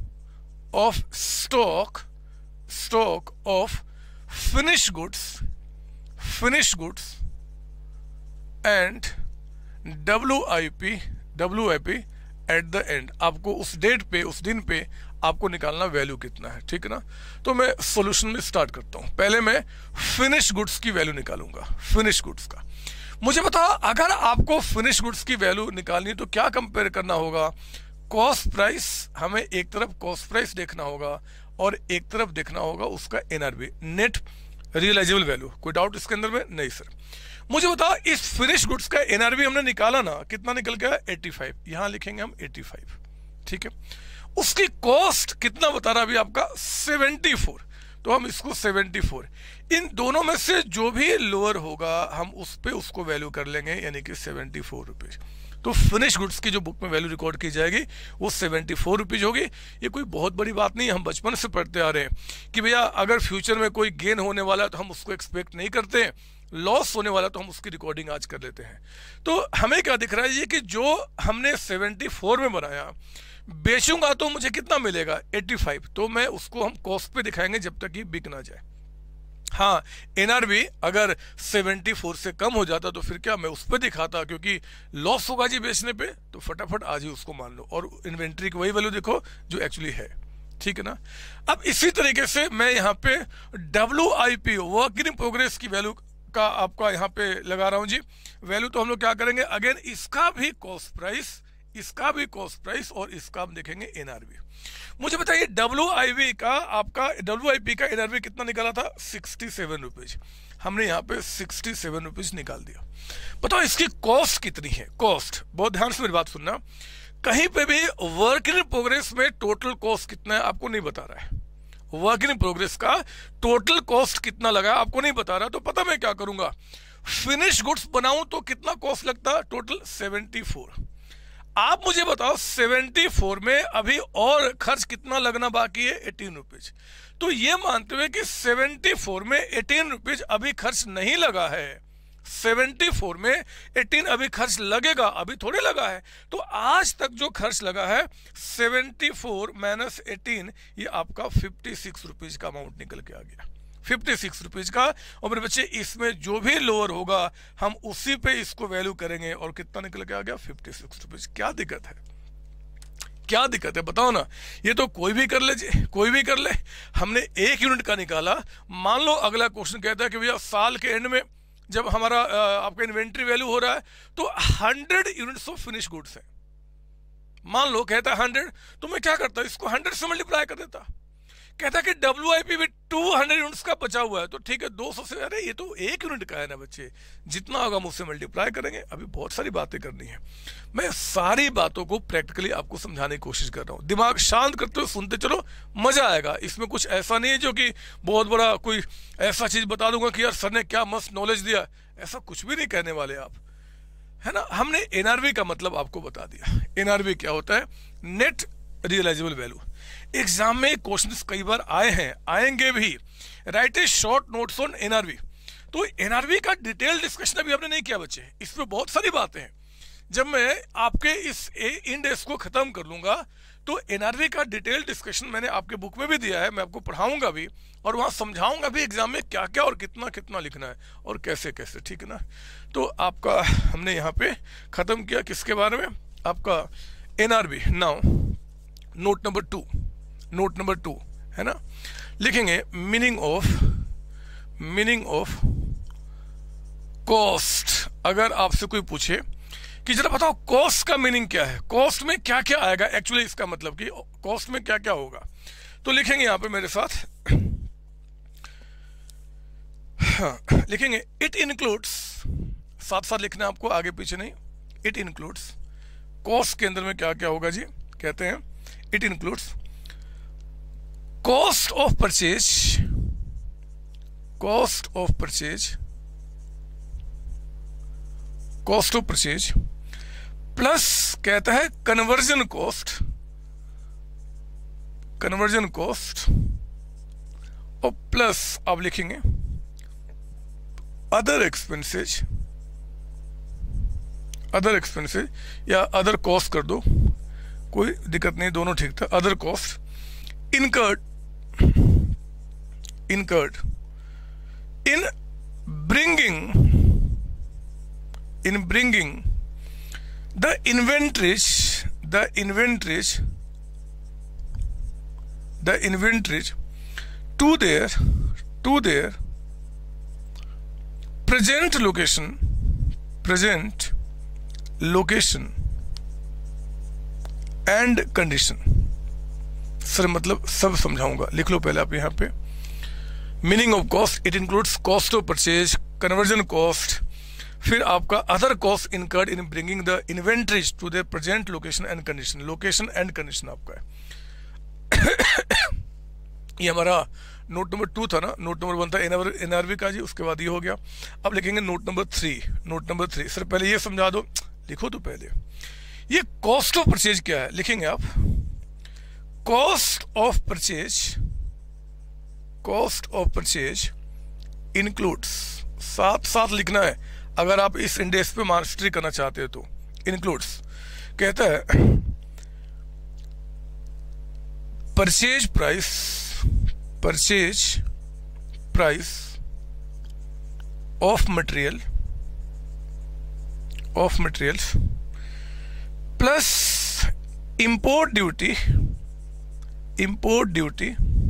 Speaker 1: of stock stock of finished goods finished goods and W I P W I P at the end। आपको उस डेट पे, उस दिन पे आपको निकालना वैल्यू कितना है, ठीक है ना। तो मैं सॉल्यूशन में स्टार्ट करता हूं। पहले मैं फिनिश गुड्स की वैल्यू निकालूंगा, फिनिश गुड्स का। मुझे बताओ अगर आपको फिनिश गुड्स की वैल्यू निकालनी है तो क्या कंपेयर करना होगा? कॉस्ट प्राइस, हमें एक तरफ कॉस्ट प्राइस देखना होगा और एक तरफ देखना होगा उसका एनआरवी, नेट रियलाइजेबल वैल्यू। कोई डाउट इसके अंदर में? नहीं सर। मुझे बताओ इस फिनिश गुड्स का एनआरवी हमने निकाला ना, कितना निकल गया? पचासी। यहां लिखेंगे हम पचासी, ठीक है। उसकी कॉस्ट कितना बता रहा अभी आपका? चौहत्तर। तो हम इसको चौहत्तर, इन दोनों में से जो भी लोअर होगा हम उस पे उसको वैल्यू कर लेंगे, यानी कि सेवेंटी फोर रुपीज। तो फिनिश गुड्स की जो बुक में वैल्यू रिकॉर्ड की जाएगी वो सेवेंटी फोर रुपीज होगी। ये कोई बहुत बड़ी बात नहीं है, हम बचपन से पढ़ते आ रहे हैं कि भैया अगर फ्यूचर में कोई गेन होने वाला है तो हम उसको एक्सपेक्ट नहीं करते हैं, लॉस होने वाला तो हम उसकी रिकॉर्डिंग आज कर लेते हैं। तो हमें क्या दिख रहा है ये कि जो हमने सेवेंटी फोर में बनाया, बेचूंगा तो मुझे कितना मिलेगा? पचासी। तो मैं उसको हम कॉस्ट पे दिखाएंगे जब तक ये बिक ना जाए। हाँ, एनआरवी अगर चौहत्तर से कम हो जाता तो फिर क्या मैं उस पर दिखाता, क्योंकि लॉस होगा जी बेचने पे, तो फटाफट आज ही उसको मान लो और इन्वेंट्री की वही वैल्यू देखो जो एक्चुअली है, ठीक है ना। अब इसी तरीके से मैं यहाँ पे W I P work in progress की वैल्यू का आपका यहाँ पे लगा रहा हूँ जी वैल्यू। तो हम लोग क्या करेंगे, अगेन इसका भी कॉस्ट प्राइस, इसका भी कॉस्ट प्राइस और इसका हम देखेंगे एनआरवी। मुझे बताइए डब्ल्यू आई वी का आपका डब्ल्यू आई पी का एनआरवी कितना निकाला था? Sixty seven rupees. हमने यहाँ पे सिक्सटी सेवन रुपीज निकाल दिया। बताओ इसकी कॉस्ट कितनी है? कॉस्ट, बहुत ध्यान से मेरी बात सुनना, कहीं पे भी वर्क इन प्रोग्रेस में टोटल कॉस्ट कितना है आपको नहीं बता रहा है। वर्क इन प्रोग्रेस का टोटल कॉस्ट कितना लगा आपको नहीं बता रहा, तो पता मैं क्या करूंगा, फिनिश गुड्स बनाऊं तो कितना कॉस्ट लगता? Total seventy four. आप मुझे बताओ चौहत्तर में अभी और खर्च कितना लगना बाकी है? अठारह रुपीज। तो ये मानते हुए कि चौहत्तर में अठारह रुपीज अभी खर्च नहीं लगा है, चौहत्तर में अठारह अभी खर्च लगेगा, अभी थोड़े लगा है। तो आज तक जो खर्च लगा है चौहत्तर माइनस अठारह, ये आपका छप्पन रुपीज का अमाउंट निकल के आ गया, छप्पन रुपीज का। और मेरे बच्चे इसमें जो भी लोअर होगा हम उसी पे इसको वैल्यू करेंगे और कितना निकल के आ गया? छप्पन रुपीज। क्या दिक्कत है? क्या दिक्कत है बताओ ना। ये तो कोई भी कर ले, कोई भी कर ले। हमने एक यूनिट का निकाला। मान लो अगला क्वेश्चन कहता है कि भैया साल के एंड में जब हमारा आपका इन्वेंट्री वैल्यू हो रहा है तो hundred units of finish goods है। मान लो कहता है हंड्रेड, तो मैं क्या करता, इसको हंड्रेड से मल्टीप्लाई कर देता, कहता है कि डब्ल्यू आई पी भी टू हंड्रेड यूनिट्स का बचा हुआ है, तो ठीक है दो सौ से, अरे ये तो एक यूनिट का है ना बच्चे, जितना होगा मुझसे मल्टीप्लाई करेंगे। अभी बहुत सारी बातें करनी है, मैं सारी बातों को प्रैक्टिकली आपको समझाने की कोशिश कर रहा हूँ। दिमाग शांत करते हुए सुनते चलो, मजा आएगा। इसमें कुछ ऐसा नहीं है जो कि बहुत बड़ा कोई ऐसा चीज बता दूंगा कि यार सर ने क्या मस्त नॉलेज दिया, ऐसा कुछ भी नहीं कहने वाले आप, है ना। हमने एनआरवी का मतलब आपको बता दिया। एनआरवी क्या होता है? Net realisable value. एग्जाम में क्वेश्चंस कई बार आए हैं, आएंगे भी। Write a short notes on NRV. तो एनआरवी का डिटेल डिस्कशन अभी हमने नहीं किया बच्चे, इसमें बहुत सारी बातें हैं। जब मैं आपके इस इंडेक्स को खत्म कर लूंगा तो एनआरवी का डिटेल डिस्कशन मैंने आपके बुक में भी दिया है, मैं आपको पढ़ाऊंगा भी और वहां समझाऊंगा भी एग्जाम में क्या क्या और कितना कितना लिखना है और कैसे कैसे, ठीक है ना। तो आपका हमने यहाँ पे खत्म किया किसके बारे में? आपका NRV. Now note number two, note number two है ना, लिखेंगे meaning of meaning of cost. अगर आपसे कोई पूछे कि जरा बताओ कॉस्ट का मीनिंग क्या है, कॉस्ट में क्या क्या आएगा, एक्चुअली इसका मतलब कि कॉस्ट में क्या क्या होगा, तो लिखेंगे यहां पे मेरे साथ, हाँ, लिखेंगे इट इंक्लूड्स, साथ साथ लिखना आपको, आगे पीछे नहीं। इट इंक्लूड्स, कॉस्ट के अंदर में क्या क्या होगा जी, कहते हैं it includes cost of purchase, cost of purchase, cost of purchase plus कहता है कन्वर्जन कॉस्ट, कन्वर्जन कॉस्ट, और प्लस आप लिखेंगे अदर एक्सपेंसेज, अदर एक्सपेंसेज या अदर कॉस्ट कर दो, कोई दिक्कत नहीं, दोनों ठीक था। Other cost incurred, incurred in bringing, in bringing the inventories, the inventories, the inventories to their, to their present location, present location and condition। Sir मतलब सब समझाऊंगा, लिख लो पहले आप यहाँ पे। Meaning of cost, it includes cost of purchase, conversion cost, फिर आपका other cost incurred in bringing the inventories to the present location and condition, location and condition आपका है। ये हमारा नोट नंबर टू था ना, नोट नंबर वन था NRV का जी, उसके बाद ये हो गया। अब लिखेंगे note number three, note number three. Sir पहले ये समझा दो, लिखो तो पहले, ये कॉस्ट ऑफ परचेज क्या है, लिखेंगे आप cost of purchase, cost of purchase includes, साथ साथ लिखना है अगर आप इस इंडेक्स पे मास्टरी करना चाहते हो तो। इंक्लूड्स कहता है purchase price, purchase price of material, of materials plus import duty, import duty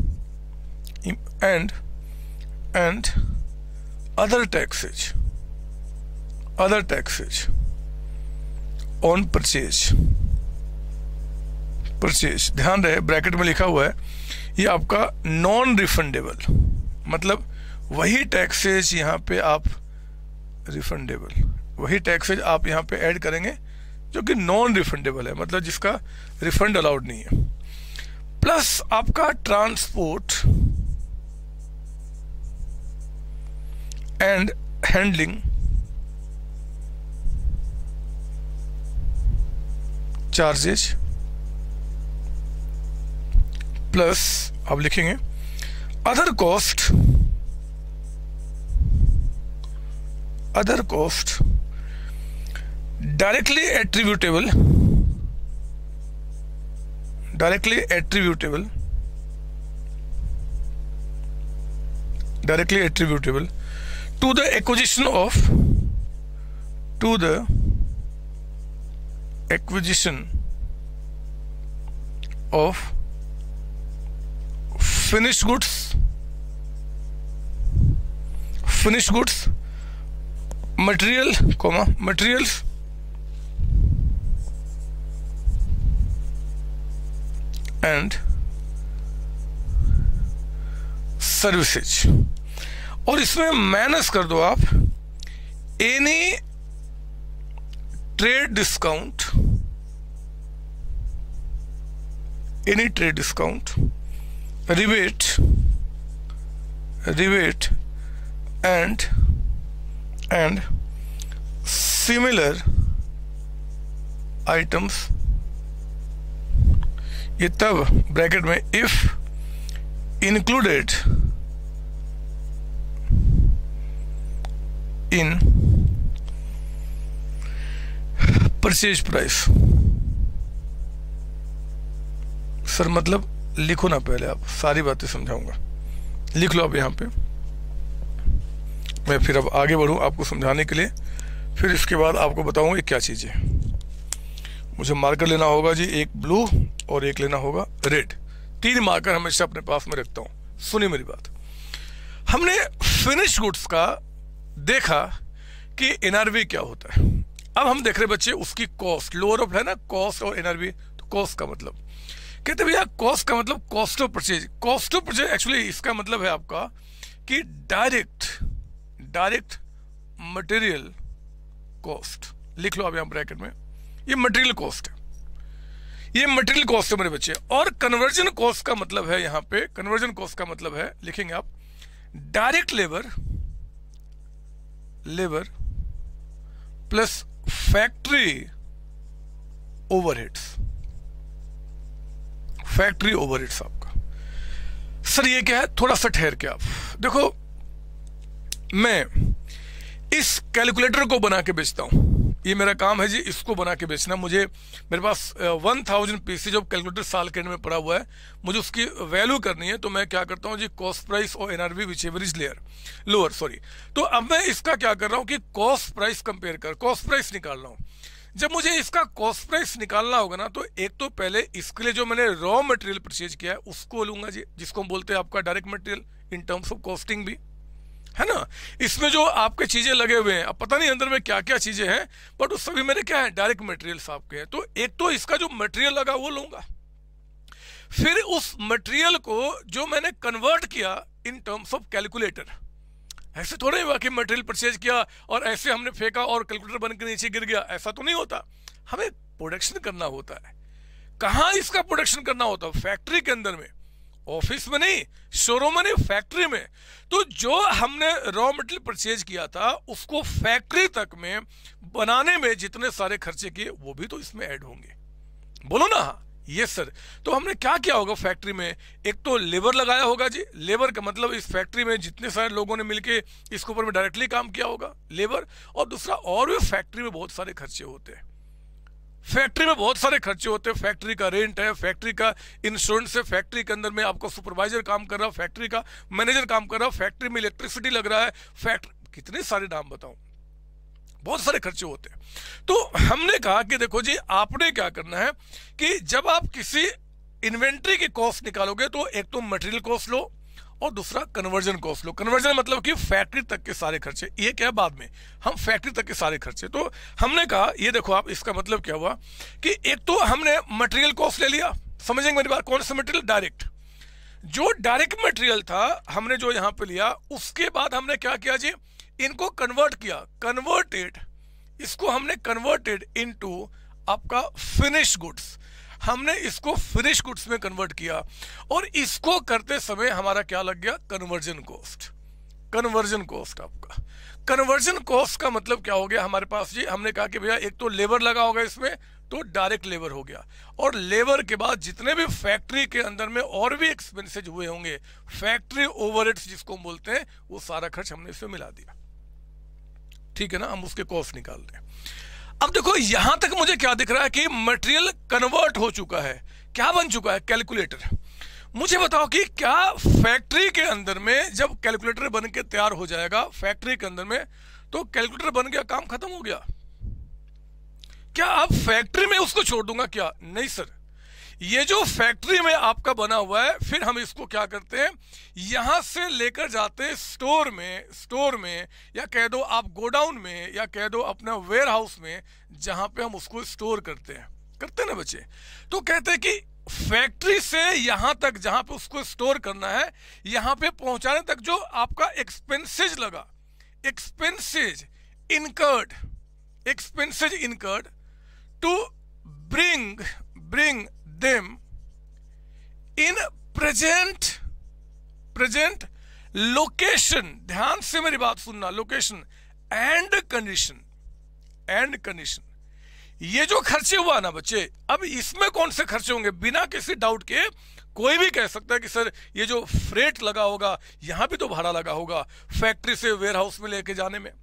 Speaker 1: and and other taxes, other taxes on purchase, purchase। ध्यान रहे ब्रैकेट में लिखा हुआ है ये आपका नॉन रिफंडेबल, मतलब वही टैक्सेज यहाँ पे आप रिफंडेबल, वही टैक्सेज आप यहाँ पे ऐड करेंगे जो कि नॉन रिफंडेबल है, मतलब जिसका रिफंड अलाउड नहीं है, प्लस आपका transport and handling charges, plus आप लिखेंगे other cost, other cost directly attributable, directly attributable, directly attributable to the acquisition of, to the acquisition of finished goods, finished goods, material, comma, materials and services, और इसमें minus कर दो आप any trade discount, any trade discount, rebate, rebate and and similar items, ये तब bracket में if included in purchase price. Sir मतलब लिखो ना, पहले आप सारी बातें समझाऊंगा, लिख लो आप यहाँ पे, मैं फिर अब आगे बढ़ूँ आपको समझाने के लिए, फिर इसके बाद आपको बताऊंगा क्या चीज़ है। मुझे मार्कर लेना होगा जी, एक ब्लू और एक लेना होगा रेड, तीन मार्कर हमेशा अपने पास में रखता हूँ। सुनिए मेरी बात, हमने फिनिश गुड्स का देखा कि एनआरवी क्या होता है। अब हम देख रहे बच्चे उसकी कॉस्ट, लोअर ऑफ है ना कॉस्ट और एनआरवी, तो कॉस्ट का मतलब कहते भैया, कॉस्ट का मतलब cost of purchase. Cost of purchase actually इसका मतलब है आपका कि डायरेक्ट डायरेक्ट मटेरियल कॉस्ट, लिख लो आप यहाँ ब्रैकेट में, ये मटेरियल कॉस्ट है, ये मटेरियल कॉस्ट है मेरे बच्चे। और कन्वर्जन कॉस्ट का मतलब है यहाँ पे, कन्वर्जन कॉस्ट का मतलब है, लिखेंगे आप direct labour, labour plus factory overheads, factory overheads आपका। सर ये क्या है, थोड़ा सा ठहर के आप देखो, मैं इस कैलकुलेटर को बना के बेचता हूं, ये मेरा काम है जी, इसको बना के बेचना। मुझे मेरे पास one thousand pieces of calculator साल के एंड में पड़ा हुआ है, मुझे उसकी वैल्यू करनी है, तो मैं क्या करता हूँ जी, कॉस्ट प्राइस और NRV whichever is layer lower, sorry. तो अब मैं इसका क्या कर रहा हूँ कि कॉस्ट प्राइस कंपेयर कर, कॉस्ट प्राइस निकाल रहा हूँ। जब मुझे इसका कॉस्ट प्राइस निकालना होगा ना, तो एक तो पहले इसके लिए जो मैंने रॉ मटेरियल परचेज किया है उसको लूंगा जी, जिसको हम बोलते हैं आपका direct material in terms of costing भी, है ना। इसमें जो आपके चीजें लगे हुए हैं, अब पता नहीं अंदर में क्या क्या चीजें हैं, बट उस सभी मेरे क्या है, डायरेक्ट मटेरियल्स आपके हैं। तो एक तो इसका जो मटेरियल लगा वो लूंगा, फिर उस मटेरियल को जो मैंने कन्वर्ट किया इन टर्म्स ऑफ कैलकुलेटर। ऐसे थोड़ा ही हुआ कि मटेरियल परचेज किया और ऐसे हमने फेंका और कैलकुलेटर बन के नीचे गिर गया, ऐसा तो नहीं होता। हमें प्रोडक्शन करना होता है। कहाँ इसका प्रोडक्शन करना होता है? फैक्ट्री के अंदर में, ऑफिस में नहीं, शोरूम में नहीं, फैक्ट्री में। तो जो हमने रॉ मटेरियल परचेज किया था उसको फैक्ट्री तक में बनाने में जितने सारे खर्चे किए वो भी तो इसमें ऐड होंगे, बोलो ना। हाँ यस सर। तो हमने क्या किया होगा फैक्ट्री में, एक तो लेबर लगाया होगा जी, लेबर का मतलब इस फैक्ट्री में जितने सारे लोगों ने मिलके इसके ऊपर में डायरेक्टली काम किया होगा, लेबर। और दूसरा और भी फैक्ट्री में बहुत सारे खर्चे होते हैं, फैक्ट्री में बहुत सारे खर्चे होते हैं। फैक्ट्री का रेंट है, फैक्ट्री का इंश्योरेंस है, फैक्ट्री के अंदर में आपको सुपरवाइजर काम कर रहा है, फैक्ट्री का मैनेजर काम कर रहा है, फैक्ट्री में इलेक्ट्रिसिटी लग रहा है, फैक्ट्री, कितने सारे नाम बताऊं, बहुत सारे खर्चे होते हैं। तो हमने कहा कि देखो जी, आपने क्या करना है कि जब आप किसी इन्वेंट्री की कॉस्ट निकालोगे तो एक तो मटेरियल कॉस्ट लो और दूसरा कन्वर्जन कॉस्ट लो। कन्वर्जन मतलब कि फैक्ट्री तक के सारे खर्चे, ये क्या है बाद में, हम फैक्ट्री तक के सारे खर्चे। तो हमने कहा ये देखो आप, इसका मतलब क्या हुआ कि एक तो हमने मटेरियल कॉस्ट ले लिया, समझेंगे मेरी बात, कौन सा मटेरियल, डायरेक्ट। जो डायरेक्ट मटेरियल था हमने जो यहां पे लिया, उसके बाद हमने क्या किया जी, इनको कन्वर्ट किया, कन्वर्टेड, इसको हमने कन्वर्टेड इनटू आपका फिनिश गुड्स, हमने इसको फिनिश गुड्स में कन्वर्ट किया। और इसको करते समय हमारा क्या लग गया, कन्वर्जन कॉस्ट। कन्वर्जन कॉस्ट आपका, कन्वर्जन कॉस्ट का मतलब क्या हो गया हमारे पास जी, हमने कहा कि भैया एक तो लेबर लगा होगा इसमें, तो डायरेक्ट लेबर हो गया, और लेबर के बाद जितने भी फैक्ट्री के अंदर में और भी एक्सपेंसेज हुए होंगे, फैक्ट्री ओवरहेड्स जिसको हम बोलते हैं, वो सारा खर्च हमने इसमें मिला दिया। ठीक है ना, हम उसके कॉस्ट निकाल रहे हैं। अब देखो यहां तक मुझे क्या दिख रहा है कि मटेरियल कन्वर्ट हो चुका है, क्या बन चुका है, कैलकुलेटर। मुझे बताओ कि क्या फैक्ट्री के अंदर में जब कैलकुलेटर बन के तैयार हो जाएगा फैक्ट्री के अंदर में, तो कैलकुलेटर बन गया, काम खत्म हो गया, क्या आप फैक्ट्री में उसको छोड़ दूंगा क्या? नहीं सर, ये जो फैक्ट्री में आपका बना हुआ है, फिर हम इसको क्या करते हैं, यहां से लेकर जाते हैं स्टोर में, स्टोर में या कह दो आप गोडाउन में, या कह दो अपना वेयर हाउस में, जहां पे हम उसको स्टोर करते हैं। करते हैं ना बच्चे। तो कहते हैं कि फैक्ट्री से यहां तक जहां पे उसको स्टोर करना है, यहां पे पहुंचाने तक जो आपका एक्सपेंसेज लगा, expenses incurred, expenses incurred to bring bring them in present present location, ध्यान से मेरी बात सुनना, location and condition, and condition. ये जो खर्चे हुआ ना बच्चे, अब इसमें कौन से खर्चे होंगे? बिना किसी डाउट के कोई भी कह सकता है कि सर ये जो फ्रेट लगा होगा, यहां भी तो भाड़ा लगा होगा, फैक्ट्री से वेयर हाउस में लेके जाने में,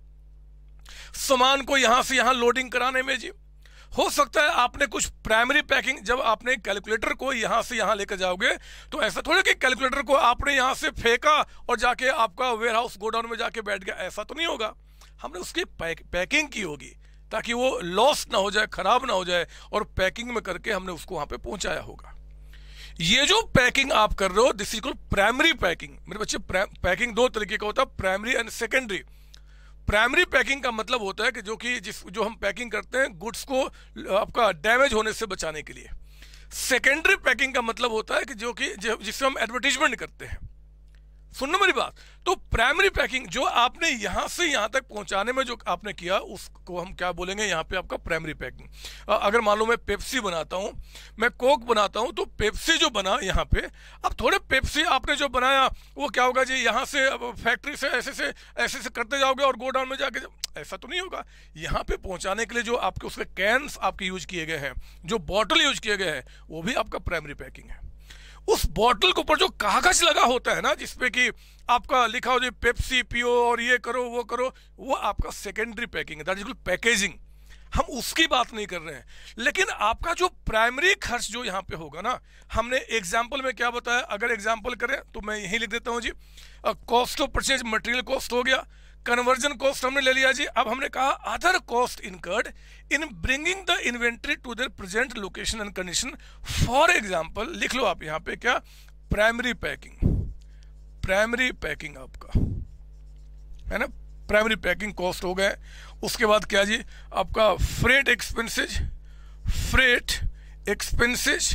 Speaker 1: सामान को यहां से यहां लोडिंग कराने में। जी हो सकता है आपने कुछ प्राइमरी पैकिंग, जब आपने कैलकुलेटर को यहां से यहां लेकर जाओगे तो ऐसा थोड़ी कि कैलकुलेटर को आपने यहां से फेंका और जाके आपका वेयर हाउस गोडाउन में जाके बैठ गया, ऐसा तो नहीं होगा। हमने उसकी पैक, पैकिंग की होगी ताकि वो लॉस ना हो जाए, खराब ना हो जाए, और पैकिंग में करके हमने उसको वहां पे पहुंचाया होगा। ये जो पैकिंग आप कर रहे हो, this is called primary packing. मेरे बच्चे, पैकिंग दो तरीके का होता है, primary and secondary. Primary packing का मतलब होता है कि जो कि जिस जो हम पैकिंग करते हैं गुड्स को आपका डैमेज होने से बचाने के लिए। सेकेंडरी पैकिंग का मतलब होता है कि जो कि जिससे हम एडवर्टीजमेंट करते हैं। सुनना मेरी बात। तो प्राइमरी पैकिंग जो आपने यहां से यहां तक पहुंचाने में जो आपने किया, उसको हम क्या बोलेंगे? यहां पे आपका प्राइमरी पैकिंग। अगर मान लो मैं पेप्सी बनाता हूं, मैं कोक बनाता हूं, तो पेप्सी जो बना यहां पे, अब थोड़े पेप्सी आपने जो बनाया वो क्या होगा जी, यहां से फैक्ट्री से ऐसे से ऐसे से करते जाओगे और गोडाउन में जाके, ऐसा तो नहीं होगा। यहां पे पहुंचाने के लिए जो आपके उसके कैंस आपके यूज किए गए हैं, जो बॉटल यूज किए गए हैं, वो भी आपका प्राइमरी पैकिंग है। उस बॉटल के ऊपर जो कागज लगा होता है ना, जिसपे कि आपका लिखा हो जो पेप्सी पियो और ये करो वो करो, वो आपका सेकेंडरी पैकिंग है, दैट इज पैकेजिंग। हम उसकी बात नहीं कर रहे हैं। लेकिन आपका जो प्राइमरी खर्च जो यहाँ पे होगा ना, हमने एग्जाम्पल में क्या बताया? अगर एग्जाम्पल करें तो मैं यही लिख देता हूँ जी, cost of purchase material cost हो गया, कन्वर्जन कॉस्ट हमने ले लिया जी। अब हमने कहा other cost incurred in bringing the inventory to their present location and condition. For example लिख लो आप यहाँ पे क्या, प्राइमरी पैकिंग, प्राइमरी पैकिंग आपका है ना, प्राइमरी पैकिंग कॉस्ट हो गए। उसके बाद क्या जी, आपका freight expenses, freight expenses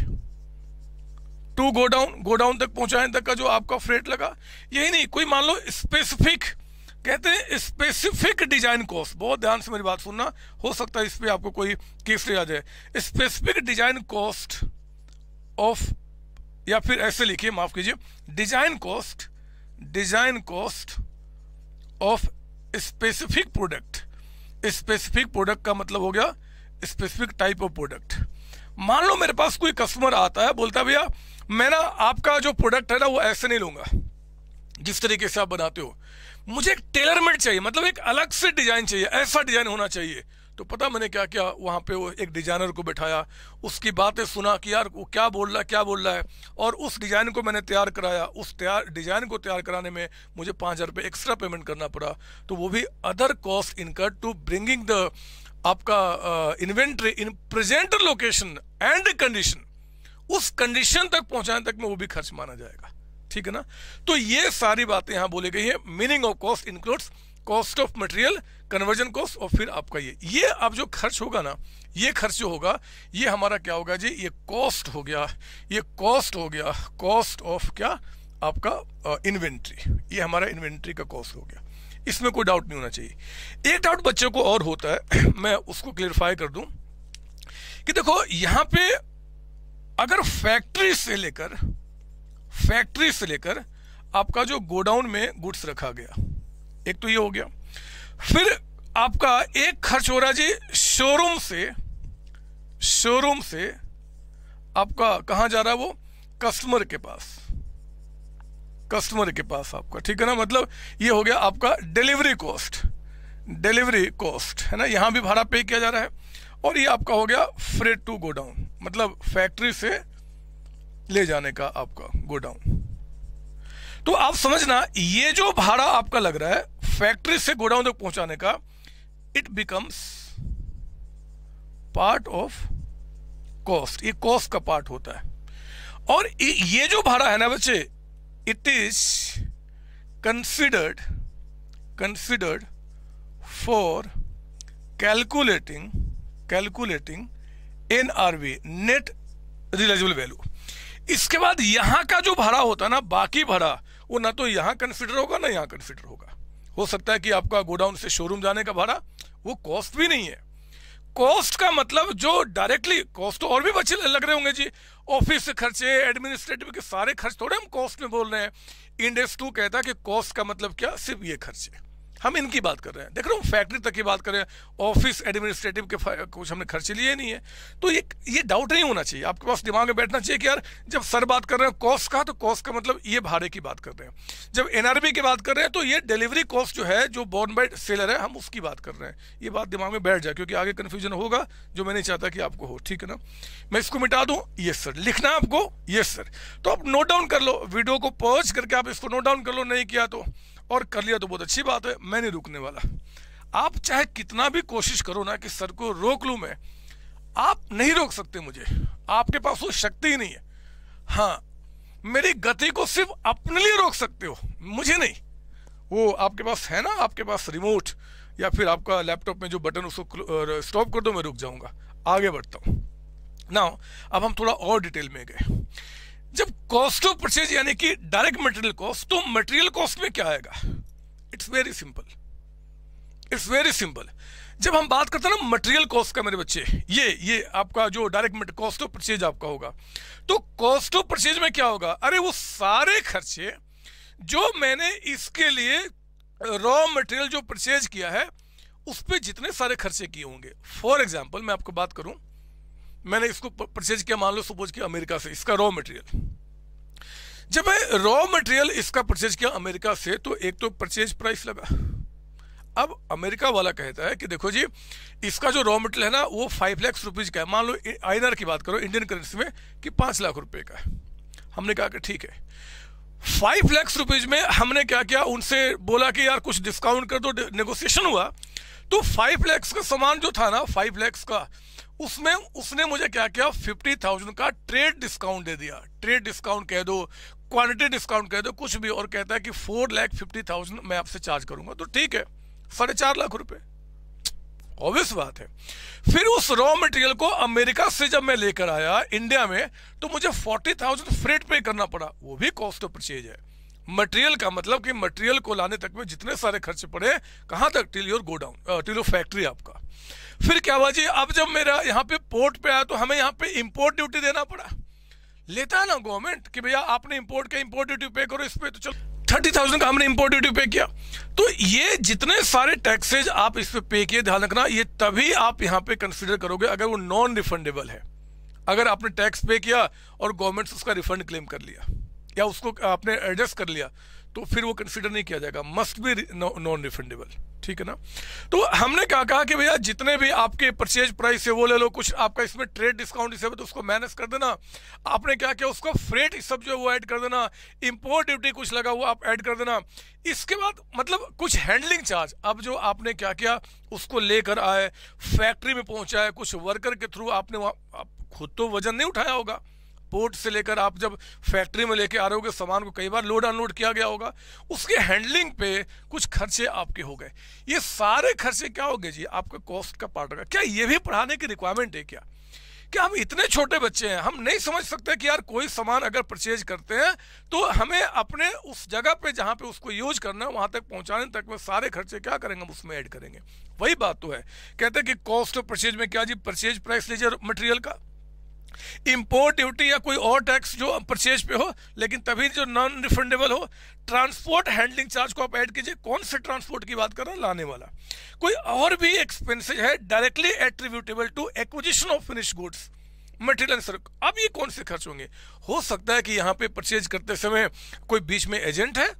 Speaker 1: to godown, godown तक पहुंचाने तक का जो आपका फ्रेट लगा। यही नहीं, कोई मान लो स्पेसिफिक, कहते हैं स्पेसिफिक डिजाइन कॉस्ट, बहुत ध्यान से मेरी बात सुनना, हो सकता है इस पे आपको कोई केस आ जाए। स्पेसिफिक डिजाइन कॉस्ट ऑफ, या फिर ऐसे लिखिए, माफ कीजिए, design cost, design cost of specific product. Specific product का मतलब हो गया स्पेसिफिक टाइप ऑफ प्रोडक्ट। मान लो मेरे पास कोई कस्टमर आता है, बोलता है भैया मैं ना आपका जो प्रोडक्ट है ना वो ऐसे नहीं लूंगा जिस तरीके से आप बनाते हो, मुझे एक टेलर मेड चाहिए, मतलब एक अलग से डिजाइन चाहिए, ऐसा डिजाइन होना चाहिए। तो पता मैंने क्या किया, वहां पे वो एक डिजाइनर को बैठाया, उसकी बातें सुना कि यार वो क्या बोल रहा है क्या बोल रहा है, और उस डिजाइन को मैंने तैयार कराया। उस तैयार डिजाइन को तैयार कराने में मुझे पाँच हजार रुपये एक्स्ट्रा पेमेंट करना पड़ा। तो वो भी other cost incurred to bringing the आपका inventory in present location and condition, उस कंडीशन तक पहुंचाने तक में वो भी खर्च माना जाएगा। ठीक है ना। तो ये सारी बातें यहां बोली गई है। Meaning of cost includes cost of material, conversion cost, और फिर आपका ये ये अब जो खर्च होगा ना, ये खर्च जो होगा ये हमारा क्या होगा जी, ये कॉस्ट हो गया, ये कॉस्ट हो गया, कॉस्ट ऑफ क्या आपका इन्वेंट्री, ये हमारा इन्वेंट्री का कॉस्ट हो गया। इसमें कोई डाउट नहीं होना चाहिए। एक डाउट बच्चों को और होता है, मैं उसको क्लियरफाई कर दूं कि देखो यहां पे अगर फैक्ट्री से लेकर फैक्ट्री से लेकर आपका जो गोडाउन में गुड्स रखा गया, एक तो ये हो गया। फिर आपका एक खर्च हो रहा जी शोरूम से, शोरूम से आपका कहां जा रहा है, वो कस्टमर के पास, कस्टमर के पास आपका, ठीक है ना। मतलब ये हो गया आपका डिलीवरी कॉस्ट, डिलीवरी कॉस्ट है ना, यहां भी भाड़ा पे किया जा रहा है। और ये आपका हो गया फ्रेट टू गोडाउन, मतलब फैक्ट्री से ले जाने का आपका गोडाउन। तो आप समझना, ये जो भाड़ा आपका लग रहा है फैक्ट्री से गोडाउन तक पहुंचाने का, it becomes part of cost, ये कॉस्ट का पार्ट होता है। और ये जो भाड़ा है ना बच्चे, it is considered considered for calculating calculating N R V, net realisable value. इसके बाद यहाँ का जो भाड़ा होता है ना, बाकी भाड़ा, वो ना तो यहाँ कंसिडर होगा ना यहाँ कंसिडर होगा। हो सकता है कि आपका गोडाउन से शोरूम जाने का भाड़ा वो कॉस्ट भी नहीं है। कॉस्ट का मतलब जो डायरेक्टली कॉस्ट तो और भी बचे लग रहे होंगे जी, ऑफिस से खर्चे, एडमिनिस्ट्रेटिव के सारे खर्च थोड़े हम कॉस्ट में बोल रहे हैं। इंडेक्स टू कहता है कि कॉस्ट का मतलब क्या, सिर्फ ये खर्चे, हम इनकी बात कर रहे हैं। देख रहे हो, फैक्ट्री तक की बात कर रहे हैं, ऑफिस एडमिनिस्ट्रेटिव के कुछ हमने खर्चे लिए नहीं है। तो ये ये डाउट नहीं होना चाहिए आपके पास, दिमाग में बैठना चाहिए कि यार जब सर बात कर रहे हैं कॉस्ट का, तो कॉस्ट का मतलब ये भाड़े की बात कर रहे हैं। जब एनआरबी की बात कर रहे हैं तो ये डिलीवरी कॉस्ट जो है, जो बोर्न बाय सेलर है, हम उसकी बात कर रहे हैं। ये बात दिमाग में बैठ जाए, क्योंकि आगे कन्फ्यूजन होगा जो मैं नहीं चाहता कि आपको हो, ठीक है ना। मैं इसको मिटा दूं, यस सर, लिखना है आपको, यस सर। तो आप नोट डाउन कर लो, वीडियो को पॉज करके आप इसको नोट डाउन कर लो, नहीं किया तो, और कर लिया तो बहुत अच्छी बात है, मैं नहीं रुकने वाला। आप चाहे कितना भी कोशिश करो ना कि सर को रोक लूं मैं, आप नहीं रोक सकते मुझे, आपके पास वो शक्ति ही नहीं है। हाँ, मेरी गति को सिर्फ अपने लिए रोक सकते हो, मुझे नहीं। वो आपके पास है ना, आपके पास रिमोट या फिर आपका लैपटॉप में जो बटन, उसको स्टॉप कर दो, मैं रुक जाऊंगा, आगे बढ़ता हूं। नाउ अब हम थोड़ा और डिटेल में गए। जब कॉस्ट ऑफ परचेज यानी कि डायरेक्ट मटेरियल कॉस्ट, तो मटेरियल कॉस्ट में क्या आएगा? It's very simple, it's very simple. जब हम बात करते हैं ना मटेरियल कॉस्ट का मेरे बच्चे, ये ये आपका जो डायरेक्ट कॉस्ट ऑफ परचेज आपका होगा, तो कॉस्ट ऑफ परचेज में क्या होगा? अरे वो सारे खर्चे जो मैंने इसके लिए रॉ मटेरियल जो परचेज किया है, उस पर जितने सारे खर्चे किए होंगे। फॉर एग्जाम्पल मैं आपको बात करूं, मैंने इसको परचेज किया, मान लो सपोज किया अमेरिका से, इसका रॉ मटेरियल। जब मैं रॉ मटेरियल इसका परचेज किया अमेरिका से, तो एक तो परचेज प्राइस लगा। अब अमेरिका वाला कहता है कि देखो जी, इसका जो रॉ मटेरियल है ना, वो फाइव लाख रुपीज का है। मान लो आईएनआर की बात करो, इंडियन करेंसी में, कि पांच लाख रुपए का है। हमने कहा कि ठीक है, फाइव लाख रुपीज में हमने क्या किया, उनसे बोला कि यार कुछ डिस्काउंट कर दो, नेगोशिएशन हुआ। तो फाइव लाख का सामान जो था ना, फाइव लाख का, उसमें उसने मुझे क्या किया, फिफ्टी थाउजेंड का ट्रेड डिस्काउंट दे दिया। ट्रेड डिस्काउंट कह दो, क्वांटिटी डिस्काउंट कह दो, कुछ भी, और कहता है कि फोर लाख फिफ्टी थाउजेंड मैं आपसे चार्ज करूंगा। तो ठीक है, साढ़े चार लाख रुपए, ऑब्वियस बात है। फिर उस रॉ मटेरियल को अमेरिका से जब मैं लेकर आया इंडिया में, तो मुझे फोर्टी थाउजेंड फ्रेट पे करना पड़ा, वो भी कॉस्ट ऑफ परचेज है। मटेरियल का मतलब कि मटेरियल को लाने तक में जितने सारे खर्चे पड़े, कहां तक, till your godown, till your factory आपका। फिर क्या हुआ जी, अब जब मेरा यहाँ पे पोर्ट पे आया, तो हमें यहाँ पे इंपोर्ट ड्यूटी देना पड़ा। लेता है ना गवर्नमेंट कि भैया आपने इंपोर्ट का इंपोर्ट ड्यूटी पे करो इस पे, तो चलो थर्टी थाउजेंड का हमने इंपोर्ट ड्यूटी पे किया। तो ये जितने सारे टैक्सेज आप इस पे पे किए, ध्यान रखना, ये तभी आप यहाँ पे कंसिडर करोगे अगर वो नॉन रिफंडेबल है। अगर आपने टैक्स पे किया और गवर्नमेंट उसका रिफंड क्लेम कर लिया या उसको आपने एडजस्ट कर लिया, तो फिर वो कंसिडर नहीं किया जाएगा, मस्ट बी नॉन रिफंडेबल, ठीक है ना। तो हमने क्या कहा कि भैया जितने भी आपके परचेज प्राइस है वो ले लो, कुछ आपका इसमें ट्रेड डिस्काउंट इसे तो उसको मैनेज कर देना। आपने क्या किया, उसको फ्रेट सब जो है वो ऐड कर देना, इंपोर्ट ड्यूटी कुछ लगा हुआ आप ऐड कर देना। इसके बाद मतलब कुछ हैंडलिंग चार्ज, अब जो आपने क्या किया, उसको लेकर आए, फैक्ट्री में पहुंचाए, कुछ वर्कर के थ्रू आपने वहाँ खुद तो वजन नहीं उठाया होगा, पोर्ट से लेकर आप जब फैक्ट्री में लेके आ रहे होगे सामान को, कई बार लोड अनलोड किया गया होगा, उसके हैंडलिंग पे कुछ खर्चे आपके हो गए। ये सारे खर्चे क्या हो गए जी, आपका कॉस्ट का पार्ट होगा। क्या ये भी पढ़ाने की रिक्वायरमेंट है क्या? क्या हम इतने छोटे बच्चे हैं, हम नहीं समझ सकते कि यार कोई सामान अगर परचेज करते हैं तो हमें अपने उस जगह पे जहां पे उसको यूज करना है वहां तक पहुंचाने तक में सारे खर्चे क्या करेंगे, हम उसमें ऐड करेंगे। वही बात तो है, कहते हैं कि कॉस्ट ऑफ परचेज में क्या जी, परचेज प्राइस लीजिए मटेरियल का, इंपोर्ट ड्यूटी या कोई और टैक्स जो परचेज पे हो, लेकिन तभी जो नॉन रिफंडेबल हो, ट्रांसपोर्ट हैंडलिंग चार्ज को आप ऐड कीजिए। कौन से ट्रांसपोर्ट की बात कर रहा हूं, लाने वाला। कोई और भी एक्सपेंसेस है directly attributable to acquisition of finish goods material sir. अब ये कौन से खर्च होंगे? हो सकता है कि यहाँ पे परचेज करते समय कोई बीच में एजेंट है,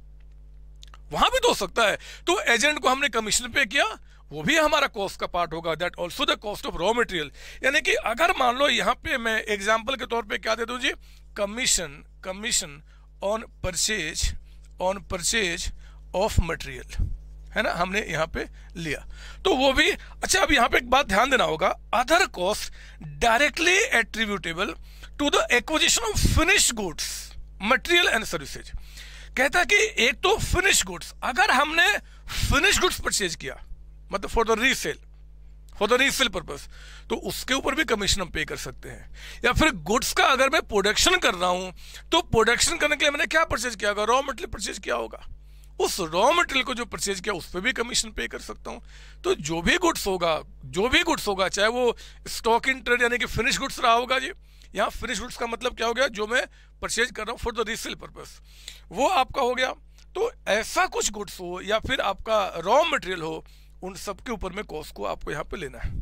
Speaker 1: वहां भी तो हो सकता है, तो एजेंट को हमने कमीशन पे किया, वो भी हमारा कॉस्ट का पार्ट होगा, that also the cost of raw material. यानी कि अगर मान लो यहाँ पे मैं एग्जांपल के तौर पे क्या दे दूं जी, commission commission on purchase on purchase of material, है ना, हमने यहाँ पे लिया, तो वो भी अच्छा। अब यहाँ पे एक बात ध्यान देना होगा, other cost directly attributable to the acquisition of finish goods material and services. कहता है कि एक तो फिनिश गुड्स, अगर हमने फिनिश गुड्स परचेज किया मतलब for the resale, for the resale purpose, तो उसके ऊपर भी कमीशन हम पे कर सकते हैं। या फिर गुड्स का अगर मैं प्रोडक्शन कर रहा हूं तो प्रोडक्शन करने के लिए मैंने क्या परचेज किया होगा, रॉ मटेरियल परचेज किया होगा, उस रॉ मटेरियल को जो परचेज किया उस पर भी कमीशन पे कर सकता हूं। तो जो भी गुड्स होगा जो भी गुड्स होगा चाहे वो स्टॉक इन ट्रेड यानी कि फिनिश गुड्स रहा होगा जी, यहाँ फिनिश गुड्स का मतलब क्या हो गया, जो मैं परचेज कर रहा हूँ फॉर द रीसेल पर्पस, वो आपका हो गया। तो ऐसा कुछ गुड्स हो या फिर आपका रॉ मटेरियल हो, उन सब के ऊपर में कॉस्ट को आपको यहाँ पे लेना है,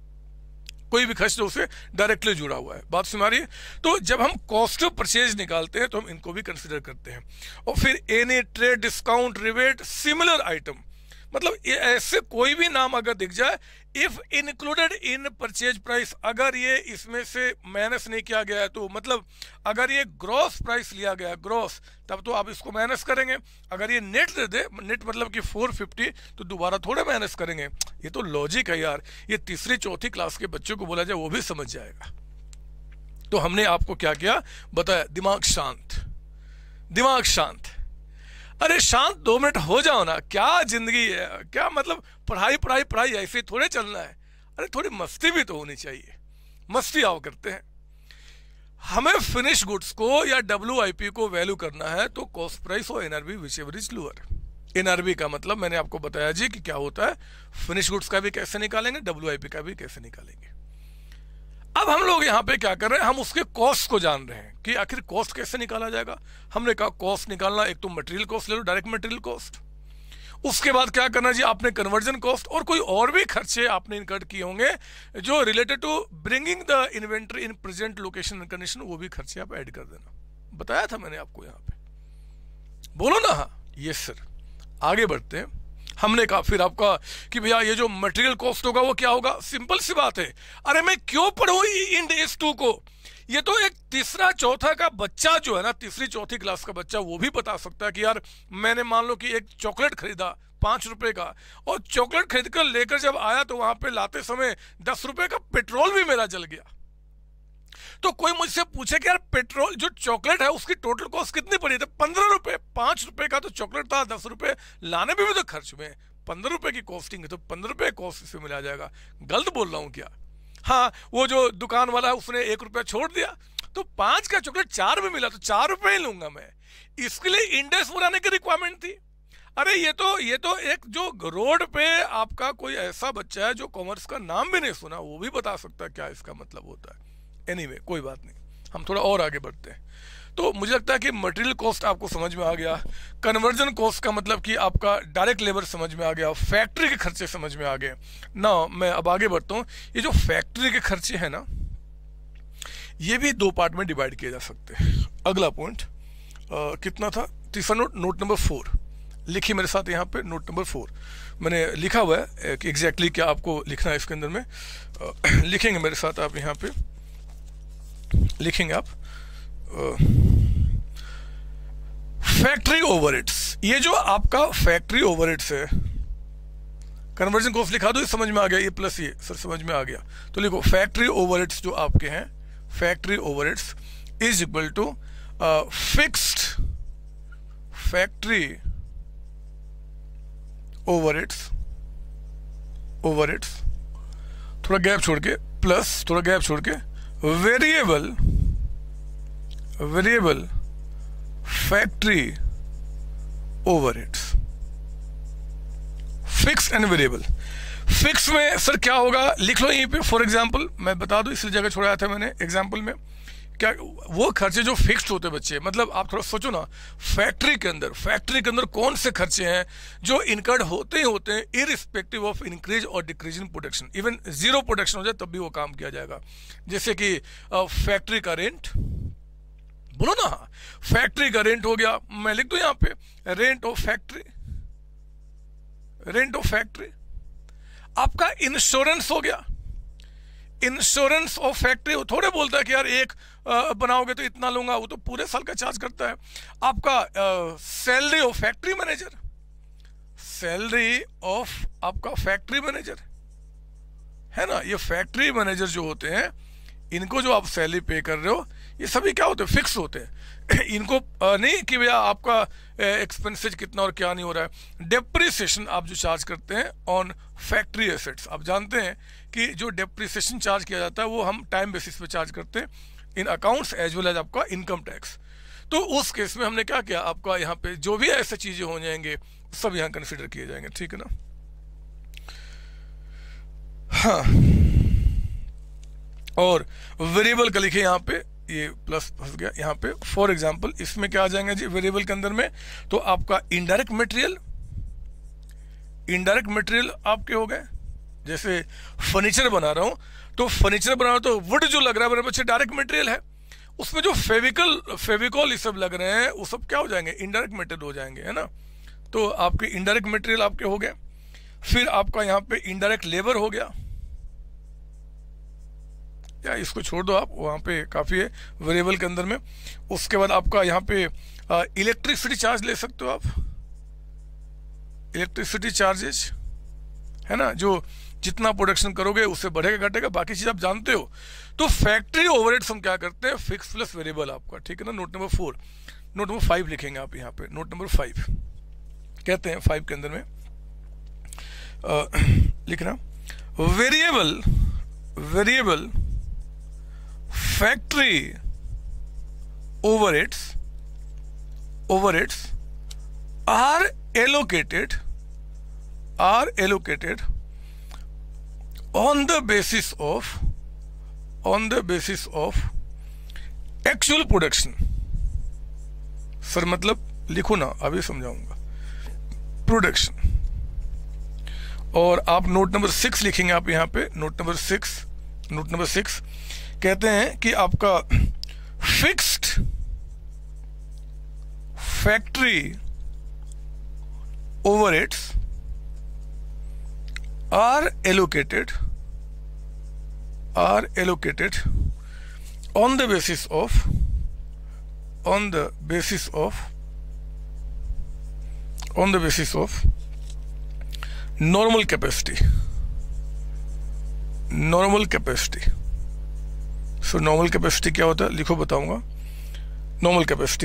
Speaker 1: कोई भी खर्च जो उससे डायरेक्टली जुड़ा हुआ है। बात सुना रही है? तो जब हम कॉस्ट ऑफ परचेज निकालते हैं तो हम इनको भी कंसिडर करते हैं। और फिर any trade discount rebate similar item, मतलब ये ऐसे कोई भी नाम अगर दिख जाए, if included in purchase price, अगर ये इसमें से माइनस नहीं किया गया है, तो मतलब अगर ये ग्रॉस प्राइस लिया गया ग्रॉस, तब तो आप इसको माइनस करेंगे। अगर ये नेट दे दे, नेट मतलब कि फोर फिफ्टी, तो दोबारा थोड़े माइनस करेंगे। ये तो लॉजिक है यार, ये तीसरी चौथी क्लास के बच्चों को बोला जाए वो भी समझ जाएगा। तो हमने आपको क्या किया बताया, दिमाग शांत, दिमाग शांत। अरे शांत दो मिनट हो जाओ ना, क्या जिंदगी है, क्या मतलब पढ़ाई पढ़ाई पढ़ाई ऐसे थोड़े चलना है। अरे थोड़ी मस्ती भी तो होनी चाहिए, मस्ती आओ करते हैं। हमें फिनिश गुड्स को या डब्ल्यू आई पी को वैल्यू करना है तो कॉस्ट प्राइस और NRV whichever is lower. NRV का मतलब मैंने आपको बताया जी कि क्या होता है, फिनिश गुड्स का भी कैसे निकालेंगे, डब्ल्यू आई पी का भी कैसे निकालेंगे। अब हम लोग यहाँ पे क्या कर रहे हैं, हम उसके कॉस्ट को जान रहे हैं कि आखिर कॉस्ट कैसे निकाला जाएगा। हमने कहा कॉस्ट निकालना, एक तो मटेरियल कॉस्ट ले लो, डायरेक्ट मटेरियल कॉस्ट। उसके बाद क्या करना जी, आपने कन्वर्जन कॉस्ट और कोई और भी खर्चे आपने इनकर्ड किए होंगे जो related to bringing the inventory in present location and condition, वो भी खर्चे आप ऐड कर देना। बताया था मैंने आपको यहाँ पे, बोलो ना हाँ यस सर। आगे बढ़ते हैं। हमने कहा फिर आपका कि भैया ये जो मटेरियल कॉस्ट होगा वो क्या होगा, सिंपल सी बात है। अरे मैं क्यों पढ़ूं इन डेज टू को, ये तो एक तीसरा चौथा का बच्चा जो है ना, तीसरी चौथी क्लास का बच्चा, वो भी बता सकता है कि यार मैंने मान लो कि एक चॉकलेट खरीदा पांच रुपए का, और चॉकलेट खरीद कर लेकर जब आया तो वहां पे लाते समय दस रुपए का पेट्रोल भी मेरा जल गया। तो कोई मुझसे पूछे कि यार पेट्रोल जो चॉकलेट है उसकी टोटल कॉस्ट कितनी पड़ी, तो पंद्रह रुपए, पांच रुपए का तो चॉकलेट था, दस रुपए लाने में भी तो खर्च हुए, पंद्रह रुपए की कॉस्टिंग है, तो पंद्रह रुपए कॉस्ट इसमें मिला जाएगा। गलत बोल रहा हूं क्या? हाँ, वो जो दुकान वाला है उसने एक रुपया छोड़ दिया, तो पांच का चॉकलेट चार में मिला तो चार रुपए ही लूंगा मैं। इसके लिए इंडेक्स बनाने की रिक्वायरमेंट थी। अरे ये तो ये तो एक जो रोड पे आपका कोई ऐसा बच्चा है जो कॉमर्स का नाम भी नहीं सुना, वो भी बता सकता है क्या इसका मतलब होता है। एनीवे anyway, कोई बात नहीं, हम थोड़ा और आगे बढ़ते हैं। तो मुझे लगता है कि मटेरियल कॉस्ट आपको समझ में आ गया, कन्वर्जन कॉस्ट का मतलब कि आपका डायरेक्ट लेबर समझ में आ गया, फैक्ट्री के खर्चे समझ में आ गए ना। मैं अब आगे बढ़ता हूँ। ये जो फैक्ट्री के खर्चे हैं ना, ये भी दो पार्ट में डिवाइड किए जा सकते हैं। अगला पॉइंट कितना था, तीसरा नोट, नोट नंबर फोर लिखिए मेरे साथ यहाँ पे, नोट नंबर फोर मैंने लिखा हुआ है कि एग्जैक्टली क्या आपको लिखना है इसके अंदर में। आ, लिखेंगे मेरे साथ आप, यहाँ पे लिखेंगे आप फैक्ट्री ओवरहेड्स। ये जो आपका फैक्ट्री ओवरहेड्स है, कन्वर्जन कॉस्ट लिखा दो, ये समझ में आ गया, ये प्लस ये सर समझ में आ गया। तो लिखो फैक्ट्री ओवरहेड्स जो आपके हैं, factory overheads is equal to fixed factory overheads, overheads थोड़ा गैप छोड़ के, प्लस थोड़ा गैप छोड़ के variable variable factory overheads. Fix and variable. Fix में सर क्या होगा, लिख लो यहीं पे, फॉर एग्जांपल मैं बता दूं, इसलिए जगह छोड़ाया था मैंने एग्जांपल में। क्या वो खर्चे जो फिक्स्ड होते बच्चे, मतलब आप थोड़ा सोचो ना, फैक्ट्री के अंदर फैक्ट्री के अंदर कौन से खर्चे हैं जो इनकर्ड होते ही होते हैं, इरिस्पेक्टिव ऑफ इंक्रीज और decrease in production. Even zero production हो जाए तब भी वो काम किया जाएगा। जैसे कि फैक्ट्री का रेंट, बोलो ना, फैक्ट्री का रेंट हो गया, मैं लिख दूं यहाँ पे rent of factory, rent of factory. आपका इंश्योरेंस हो गया, इंश्योरेंस ऑफ फैक्ट्री। थोड़े बोलता है कि यार एक आ, बनाओगे तो इतना लूंगा, वो तो पूरे साल का चार्ज करता है। आपका salary of factory manager, salary of आपका फैक्ट्री मैनेजर है ना, ये फैक्ट्री मैनेजर जो होते हैं इनको जो आप सैलरी पे कर रहे हो ये सभी क्या होते हैं, फिक्स होते हैं। इनको नहीं कि भैया आपका एक्सपेंसेज कितना और क्या नहीं हो रहा है। डेप्रिसिएशन आप जो चार्ज करते हैं ऑन फैक्ट्री एसेट्स, आप जानते हैं कि जो डेप्रिसिएशन चार्ज किया जाता है वो हम टाइम बेसिस पे चार्ज करते हैं in accounts as well as आपका इनकम टैक्स। तो उस केस में हमने क्या किया, आपका यहाँ पे जो भी ऐसे चीजें हो जाएंगे सब यहाँ कंसिडर किए जाएंगे, ठीक है ना। हाँ, और वेरिएबल का लिखे यहाँ पे, ये प्लस फंस गया यहाँ पे। फॉर एग्जांपल इसमें क्या आ जाएंगे जी वेरिएबल के अंदर में, तो आपका इनडायरेक्ट मटेरियल, इनडायरेक्ट मटेरियल आपके हो गए। जैसे फर्नीचर बना रहा हूं तो फर्नीचर बना रहा हूं तो वुड जो लग रहा है मेरे बच्चे डायरेक्ट मटेरियल है, उसमें जो फेविकल फेविकॉल ये सब लग रहे हैं वो सब क्या हो जाएंगे, इनडायरेक्ट मटेरियल हो जाएंगे, है ना। तो आपके इनडायरेक्ट मटेरियल आपके हो गए। फिर आपका यहाँ पे इनडायरेक्ट लेबर हो गया, या इसको छोड़ दो आप, वहाँ पे काफ़ी है वेरिएबल के अंदर में। उसके बाद आपका यहाँ पे इलेक्ट्रिसिटी चार्ज ले सकते हो आप, इलेक्ट्रिसिटी चार्जेस, है ना, जो जितना प्रोडक्शन करोगे उससे बढ़ेगा घटेगा, बाकी चीज़ आप जानते हो। तो फैक्ट्री ओवरहेड्स हम क्या करते हैं, फिक्स प्लस वेरिएबल आपका, ठीक है ना। Note number four, note number five लिखेंगे आप यहाँ पे, नोट नंबर फाइव कहते हैं, फाइव के अंदर में आ, लिखना variable, variable factory overheads overheads are allocated are allocated on the basis of on the basis of actual production। Sir मतलब लिखो ना, अभी समझाऊंगा। प्रोडक्शन, और आप नोट नंबर सिक्स लिखेंगे आप यहाँ पे, note number six, note number six कहते हैं कि आपका fixed factory overheads are allocated are allocated on the basis of on the basis of on the basis of normal capacity normal capacity so normal capacity क्या होता है, लिखो बताऊंगा। Normal capacity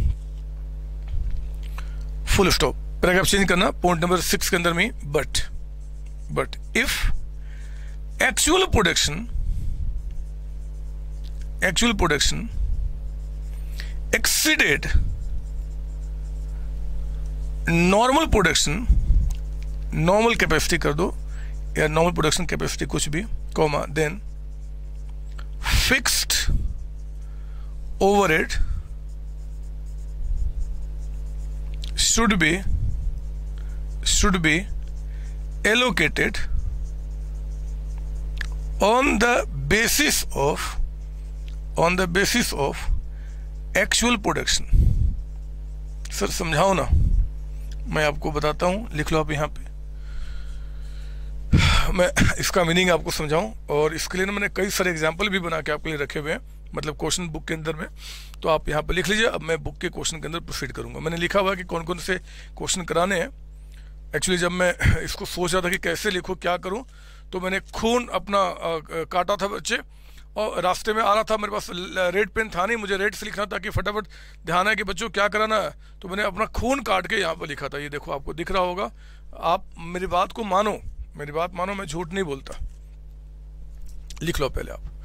Speaker 1: full stop, paragraph change करना point number six के अंदर में। But but if actual production actual production exceeded normal production, normal capacity कर दो या नॉर्मल प्रोडक्शन कैपेसिटी कुछ भी, comma then fixed overhead should be should be allocated on the basis of on the basis of actual production। Sir समझाओ ना, मैं आपको बताता हूं, लिख लो आप यहाँ पे, मैं इसका मीनिंग आपको समझाऊं। और इसके लिए ना मैंने कई सारे एग्जाम्पल भी बना के आपके लिए रखे हुए हैं, मतलब क्वेश्चन बुक के अंदर में, तो आप यहाँ पे लिख लीजिए। अब मैं बुक के क्वेश्चन के अंदर प्रोसीड करूंगा। मैंने लिखा हुआ है कि कौन कौन से क्वेश्चन कराने हैं। एक्चुअली जब मैं इसको सोच रहा था कि कैसे लिखूं क्या करूं, तो मैंने खून अपना आ, काटा था बच्चे, और रास्ते में आ रहा था, मेरे पास रेड पेन था नहीं, मुझे रेड से लिखना था कि फटाफट ध्यान है कि बच्चों क्या कराना है, तो मैंने अपना खून काट के यहाँ पर लिखा था। ये देखो आपको दिख रहा होगा, आप मेरी बात को मानो, मेरी बात मानो, मैं झूठ नहीं बोलता। लिख लो पहले आप।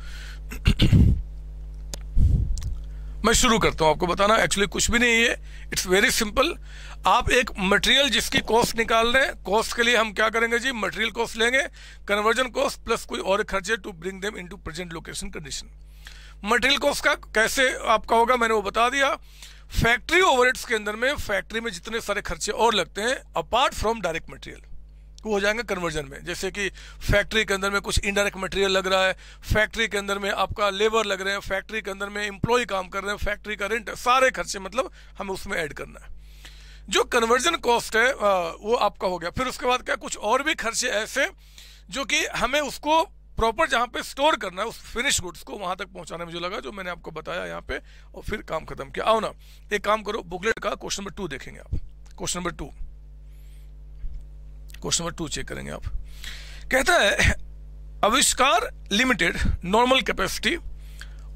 Speaker 1: मैं शुरू करता हूं आपको बताना। एक्चुअली कुछ भी नहीं है, इट्स वेरी सिंपल। आप एक मटेरियल जिसकी कॉस्ट निकाल रहे हैं, कॉस्ट के लिए हम क्या करेंगे जी, मटेरियल कॉस्ट लेंगे, कन्वर्जन कॉस्ट प्लस कोई और खर्चे to bring them into present location condition. Material cost का कैसे आपका होगा मैंने वो बता दिया। फैक्ट्री ओवरहेड्स के अंदर में फैक्ट्री में जितने सारे खर्चे और लगते हैं अपार्ट फ्रॉम डायरेक्ट मटेरियल, वो हो जाएंगे कन्वर्जन में। जैसे कि फैक्ट्री के अंदर में कुछ इनडायरेक्ट मटेरियल लग रहा है, फैक्ट्री के अंदर में आपका लेबर लग रहे हैं, फैक्ट्री के अंदर में एम्प्लॉय काम कर रहे हैं, फैक्ट्री का रेंट, सारे खर्चे मतलब हमें उसमें ऐड करना है। जो कन्वर्जन कॉस्ट है वो आपका हो गया। फिर उसके बाद क्या, कुछ और भी खर्चे ऐसे जो कि हमें उसको प्रॉपर जहाँ पे स्टोर करना है, उस फिनिश गुड्स को वहां तक पहुंचाने में जो लगा, जो मैंने आपको बताया यहाँ पे, और फिर काम खत्म किया। आओ ना, एक काम करो, बुकलेट का क्वेश्चन नंबर टू देखेंगे आप। Question number two question number two check करेंगे आप। कहता है Avishkar limited normal capacity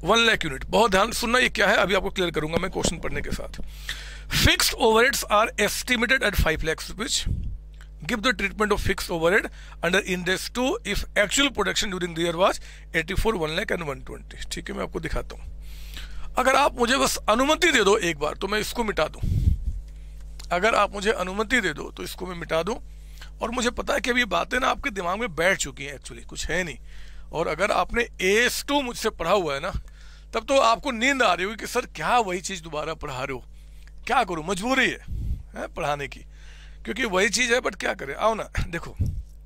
Speaker 1: one lakh unit. बहुत ध्यान सुनना, ये क्या है अभी आपको क्लियर करूंगा मैं क्वेश्चन पढ़ने के साथ। Fixed overheads are estimated at five lakh rupees. Give the treatment of fixed overhead under index two if actual production during the year was eighty four, one lakh and one twenty. ठीक है, मैं आपको दिखाता हूं। अगर आप मुझे बस अनुमति दे दो एक बार तो मैं इसको मिटा दूं। अगर आप मुझे अनुमति दे दो तो इसको मैं मिटा दूं। और मुझे पता है कि अभी ये बातें ना आपके दिमाग में बैठ चुकी हैं, एक्चुअली कुछ है नहीं। और अगर आपने एस टू मुझसे पढ़ा हुआ है ना, तब तो आपको नींद आ रही होगी कि सर क्या वही चीज दोबारा पढ़ा रहे हो, क्या करूं, मजबूरी है, है पढ़ाने की, क्योंकि वही चीज है। बट क्या करें, आओ ना। देखो,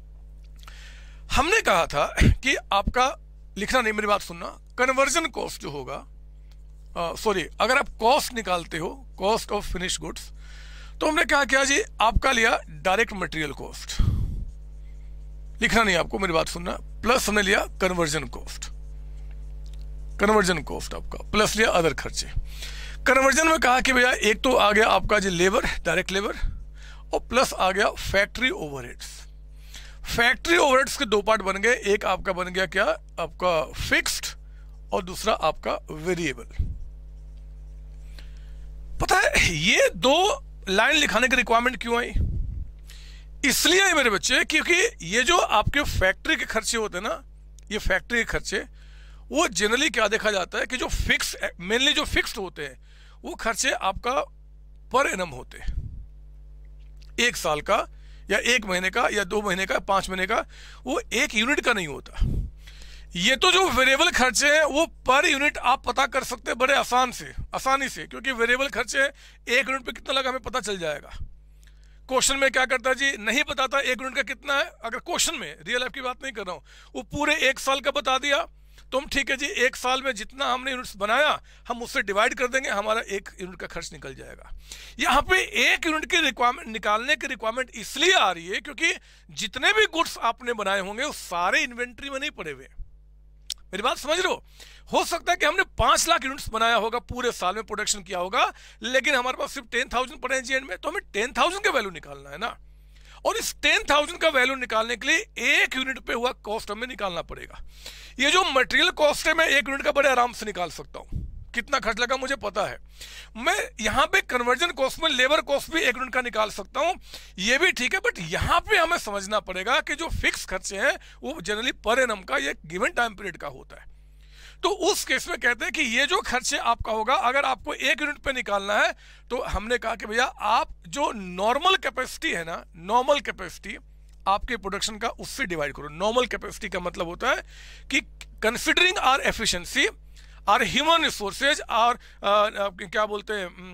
Speaker 1: हमने कहा था कि आपका लिखना नहीं, मेरी बात सुनना, कन्वर्जन कॉस्ट जो होगा, सॉरी अगर आप कॉस्ट निकालते हो, कॉस्ट ऑफ फिनिश गुड्स, तो हमने क्या किया जी, आपका लिया डायरेक्ट मटेरियल कॉस्ट, लिखना नहीं आपको, मेरी बात सुनना, प्लस हमने लिया कन्वर्जन कॉस्ट, कन्वर्जन कॉस्ट आपका, प्लस लिया अदर खर्चे। कन्वर्जन में कहा कि भैया एक तो आ गया आपका जी लेबर, डायरेक्ट लेबर, और प्लस आ गया फैक्ट्री ओवरहेड्स। फैक्ट्री ओवरहेड्स के दो पार्ट बन गए, एक आपका बन गया क्या, आपका फिक्स्ड, और दूसरा आपका वेरिएबल। पता है ये दो लाइन लिखाने की रिक्वायरमेंट क्यों आई? इसलिए है मेरे बच्चे, क्योंकि ये जो आपके फैक्ट्री के खर्चे होते हैं ना, ये फैक्ट्री के खर्चे, वो जनरली क्या देखा जाता है कि जो फिक्स, मेनली जो फिक्स्ड होते हैं वो खर्चे आपका पर एनम होते हैं, एक साल का या एक महीने का या दो महीने का, पांच महीने का, वो एक यूनिट का नहीं होता। ये तो जो वेरिएबल खर्चे हैं वो पर यूनिट आप पता कर सकते हैं बड़े आसान से, आसानी से, क्योंकि वेरिएबल खर्चे एक यूनिट पे कितना लगा हमें पता चल जाएगा। क्वेश्चन में क्या करता है जी, नहीं बताता एक यूनिट का कितना है, अगर क्वेश्चन में, रियल लाइफ की बात नहीं कर रहा हूं, वो पूरे एक साल का बता दिया तो हम ठीक है जी, एक साल में जितना हमने यूनिट्स बनाया हम उससे डिवाइड कर देंगे, हमारा एक यूनिट का खर्च निकल जाएगा। यहाँ पे एक यूनिट की रिक्वायरमेंट निकालने की रिक्वायरमेंट इसलिए आ रही है क्योंकि जितने भी गुड्स आपने बनाए होंगे वो सारे इन्वेंट्री में नहीं पड़े हुए। मेरी बात समझ रहे हो? हो सकता है कि हमने पांच लाख यूनिट्स बनाया होगा, पूरे साल में प्रोडक्शन किया होगा, लेकिन हमारे पास सिर्फ टेन थाउजेंड पड़े हैं जी एंड में, तो हमें टेन थाउजेंड का वैल्यू निकालना है ना। और इस टेन थाउजेंड का वैल्यू निकालने के लिए एक यूनिट पे हुआ कॉस्ट हमें निकालना पड़ेगा। ये जो मटेरियल कॉस्ट है मैं एक यूनिट का बड़े आराम से निकाल सकता हूं, कितना खर्च लगा मुझे पता है। मैं यहां पे कन्वर्जन कॉस्ट में लेबर कॉस्ट भी एक यूनिट का निकाल सकता हूं, ये भी ठीक है। बट यहां पे हमें समझना पड़ेगा कि जो फिक्स खर्चे हैं वो जनरली पर एनम का, ये गिवन टाइम पीरियड का होता है। तो उस केस में कहते हैं कि ये जो खर्चे आपका होगा, अगर आपको एक यूनिट पे निकालना है तो हमने कहा कि भैया आप जो नॉर्मल कैपेसिटी है ना, नॉर्मल कैपेसिटी आपके प्रोडक्शन का, उससे डिवाइड करो। नॉर्मल कैपेसिटी का मतलब होता है कि considering our efficiency, our human resources, और क्या बोलते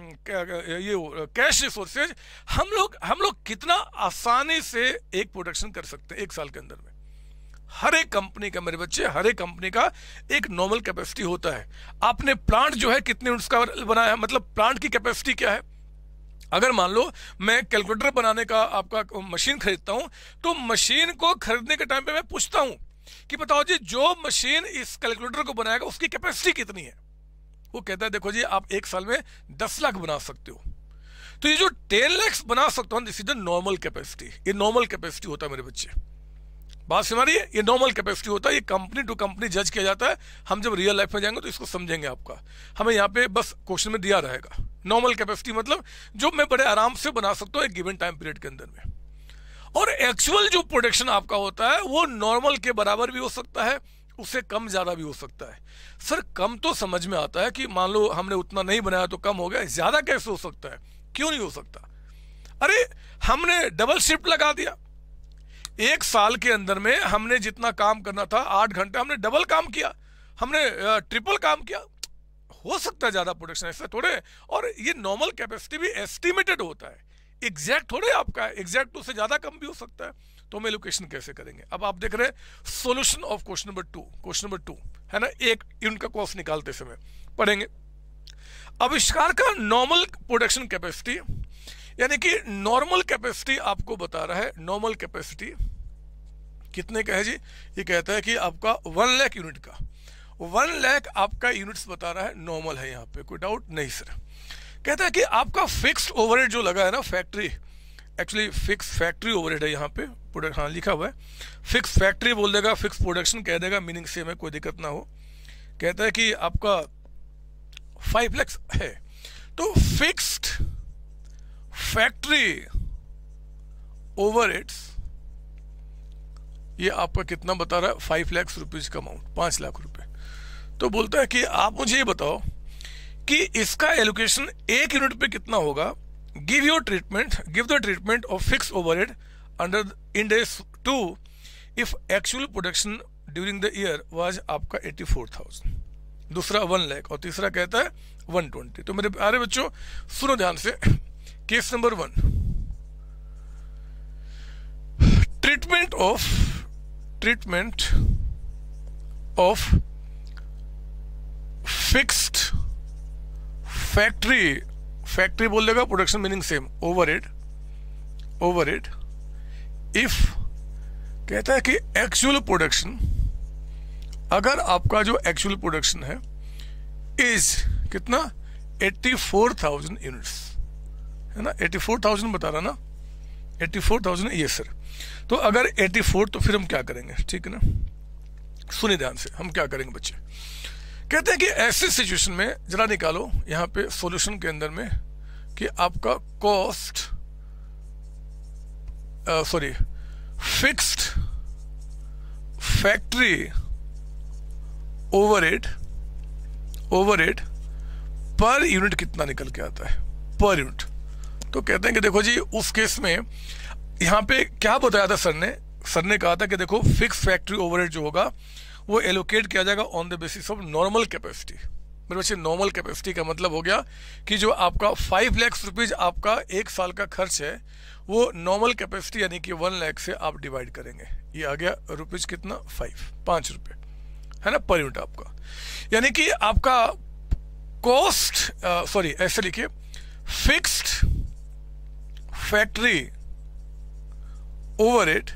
Speaker 1: हैं ये कैश रिसोर्सेज, हम लोग हम लोग कितना आसानी से एक प्रोडक्शन कर सकते हैं एक साल के अंदर में। हर एक कंपनी का मेरे बच्चे, हर एक कंपनी का एक नॉर्मल कैपेसिटी होता है। आपने प्लांट जो है कितने यूनिट्स का बनाया है, मतलब प्लांट की कैपेसिटी क्या है। अगर मान लो मैं कैलकुलेटर बनाने का आपका मशीन खरीदता हूं, तो मशीन को खरीदने के टाइम पे मैं पूछता हूं कि बताओ जी जो मशीन इस कैलकुलेटर को बनाएगा उसकी कैपेसिटी कितनी है। वो कहता है देखो जी आप एक साल में दस लाख बना सकते हो। तो ये जो टेन लाख बना सकता हूं, this is the normal capacity. ये नॉर्मल कैपेसिटी होता है मेरे बच्चे, बात समझ रही है? ये नॉर्मल कैपेसिटी होता है, ये कंपनी टू कंपनी जज किया जाता है। हम जब रियल लाइफ में जाएंगे तो इसको समझेंगे। आपका हमें यहाँ पे बस क्वेश्चन में दिया रहेगा नॉर्मल कैपेसिटी मतलब जो मैं बड़े आराम से बना सकता हूँ एक गिवन टाइम पीरियड के अंदर में। और एक्चुअल जो प्रोडक्शन आपका होता है वो नॉर्मल के बराबर भी हो सकता है, उससे कम ज्यादा भी हो सकता है। सर कम तो समझ में आता है कि मान लो हमने उतना नहीं बनाया तो कम हो गया, ज्यादा कैसे हो सकता है? क्यों नहीं हो सकता? अरे हमने डबल शिफ्ट लगा दिया, एक साल के अंदर में हमने जितना काम करना था आठ घंटे हमने डबल काम किया, हमने ट्रिपल काम किया, हो सकता है ज्यादा प्रोडक्शन, ऐसा थोड़े। और ये नॉर्मल कैपेसिटी भी एस्टिमेटेड होता है, एग्जैक्ट थोड़े आपका है, एग्जैक्ट उससे ज्यादा कम भी हो सकता है। तो हम एलोकेशन कैसे करेंगे? अब आप देख रहे हैं solution of question number two, question number two है ना, एक यूनिट का कॉस्ट निकालते समय पढ़ेंगे। आविष्कार का नॉर्मल प्रोडक्शन कैपेसिटी, यानी कि नॉर्मल कैपेसिटी आपको बता रहा है, नॉर्मल कैपेसिटी कितने का है जी? ये कहता है कि आपका वन लाख यूनिट का, वन लाख आपका यूनिट्स बता रहा है, नॉर्मल है, यहाँ पे कोई डाउट नहीं सर। कहता है कि आपका फिक्स्ड ओवरहेड जो लगा है ना, factory, actually fix factory overhead है यहाँ पे, हाँ लिखा हुआ है, फिक्स फैक्ट्री बोल देगा, फिक्स प्रोडक्शन कह देगा, मीनिंग सेम है, कोई दिक्कत ना हो। कहता है कि आपका फाइव लैक्स है, तो फिक्स्ड फैक्ट्री ओवरहेड्स ये आपका कितना बता रहा है, फाइव लैक्स रुपीज का अमाउंट, पांच लाख रुपए। तो बोलता है कि आप मुझे ये बताओ कि इसका एलोकेशन एक यूनिट पे कितना होगा। Give your treatment, give the treatment of fix overhead under index two if actual production during the year was आपका एटी फोर थाउजेंड, दूसरा वन लाख और तीसरा कहता है वन ट्वेंटी। तो मेरे प्यारे बच्चों सुनो ध्यान से, case number one, treatment of treatment of fixed factory, factory बोल देगा, production meaning same, overhead overhead if कहता है कि एक्चुअल प्रोडक्शन, अगर आपका जो एक्चुअल प्रोडक्शन है इज कितना एटी फोर थाउजेंड यूनिट्स है ना, एटी फोर थाउजेंड बता रहा ना, एटी फोर थाउजेंड ये सर। तो अगर एटी फोर तो फिर हम क्या करेंगे, ठीक है ना, सुनिए ध्यान से, हम क्या करेंगे बच्चे। कहते हैं कि ऐसे सिचुएशन में जरा निकालो यहां पे सॉल्यूशन के अंदर में कि आपका cost sorry fixed factory overhead overhead per unit कितना निकल के आता है, पर यूनिट। तो कहते हैं कि देखो जी उस केस में यहां पे क्या बताया था सर ने, सर ने कहा था कि देखो फिक्स फैक्ट्री ओवरहेड जो होगा वो एलोकेट किया जाएगा on the basis of normal capacity. मेरे बच्चे नॉर्मल कैपेसिटी का मतलब हो गया कि जो आपका फाइव लैक्स रुपीज आपका एक साल का खर्च है वो नॉर्मल कैपेसिटी यानी कि वन लाख से आप डिवाइड करेंगे, ये आ गया रुपीज कितना, फाइव, पांच रुपए है ना पर यूनिट आपका। यानी कि आपका कॉस्ट सॉरी ऐसे लिखिए, fixed factory overhead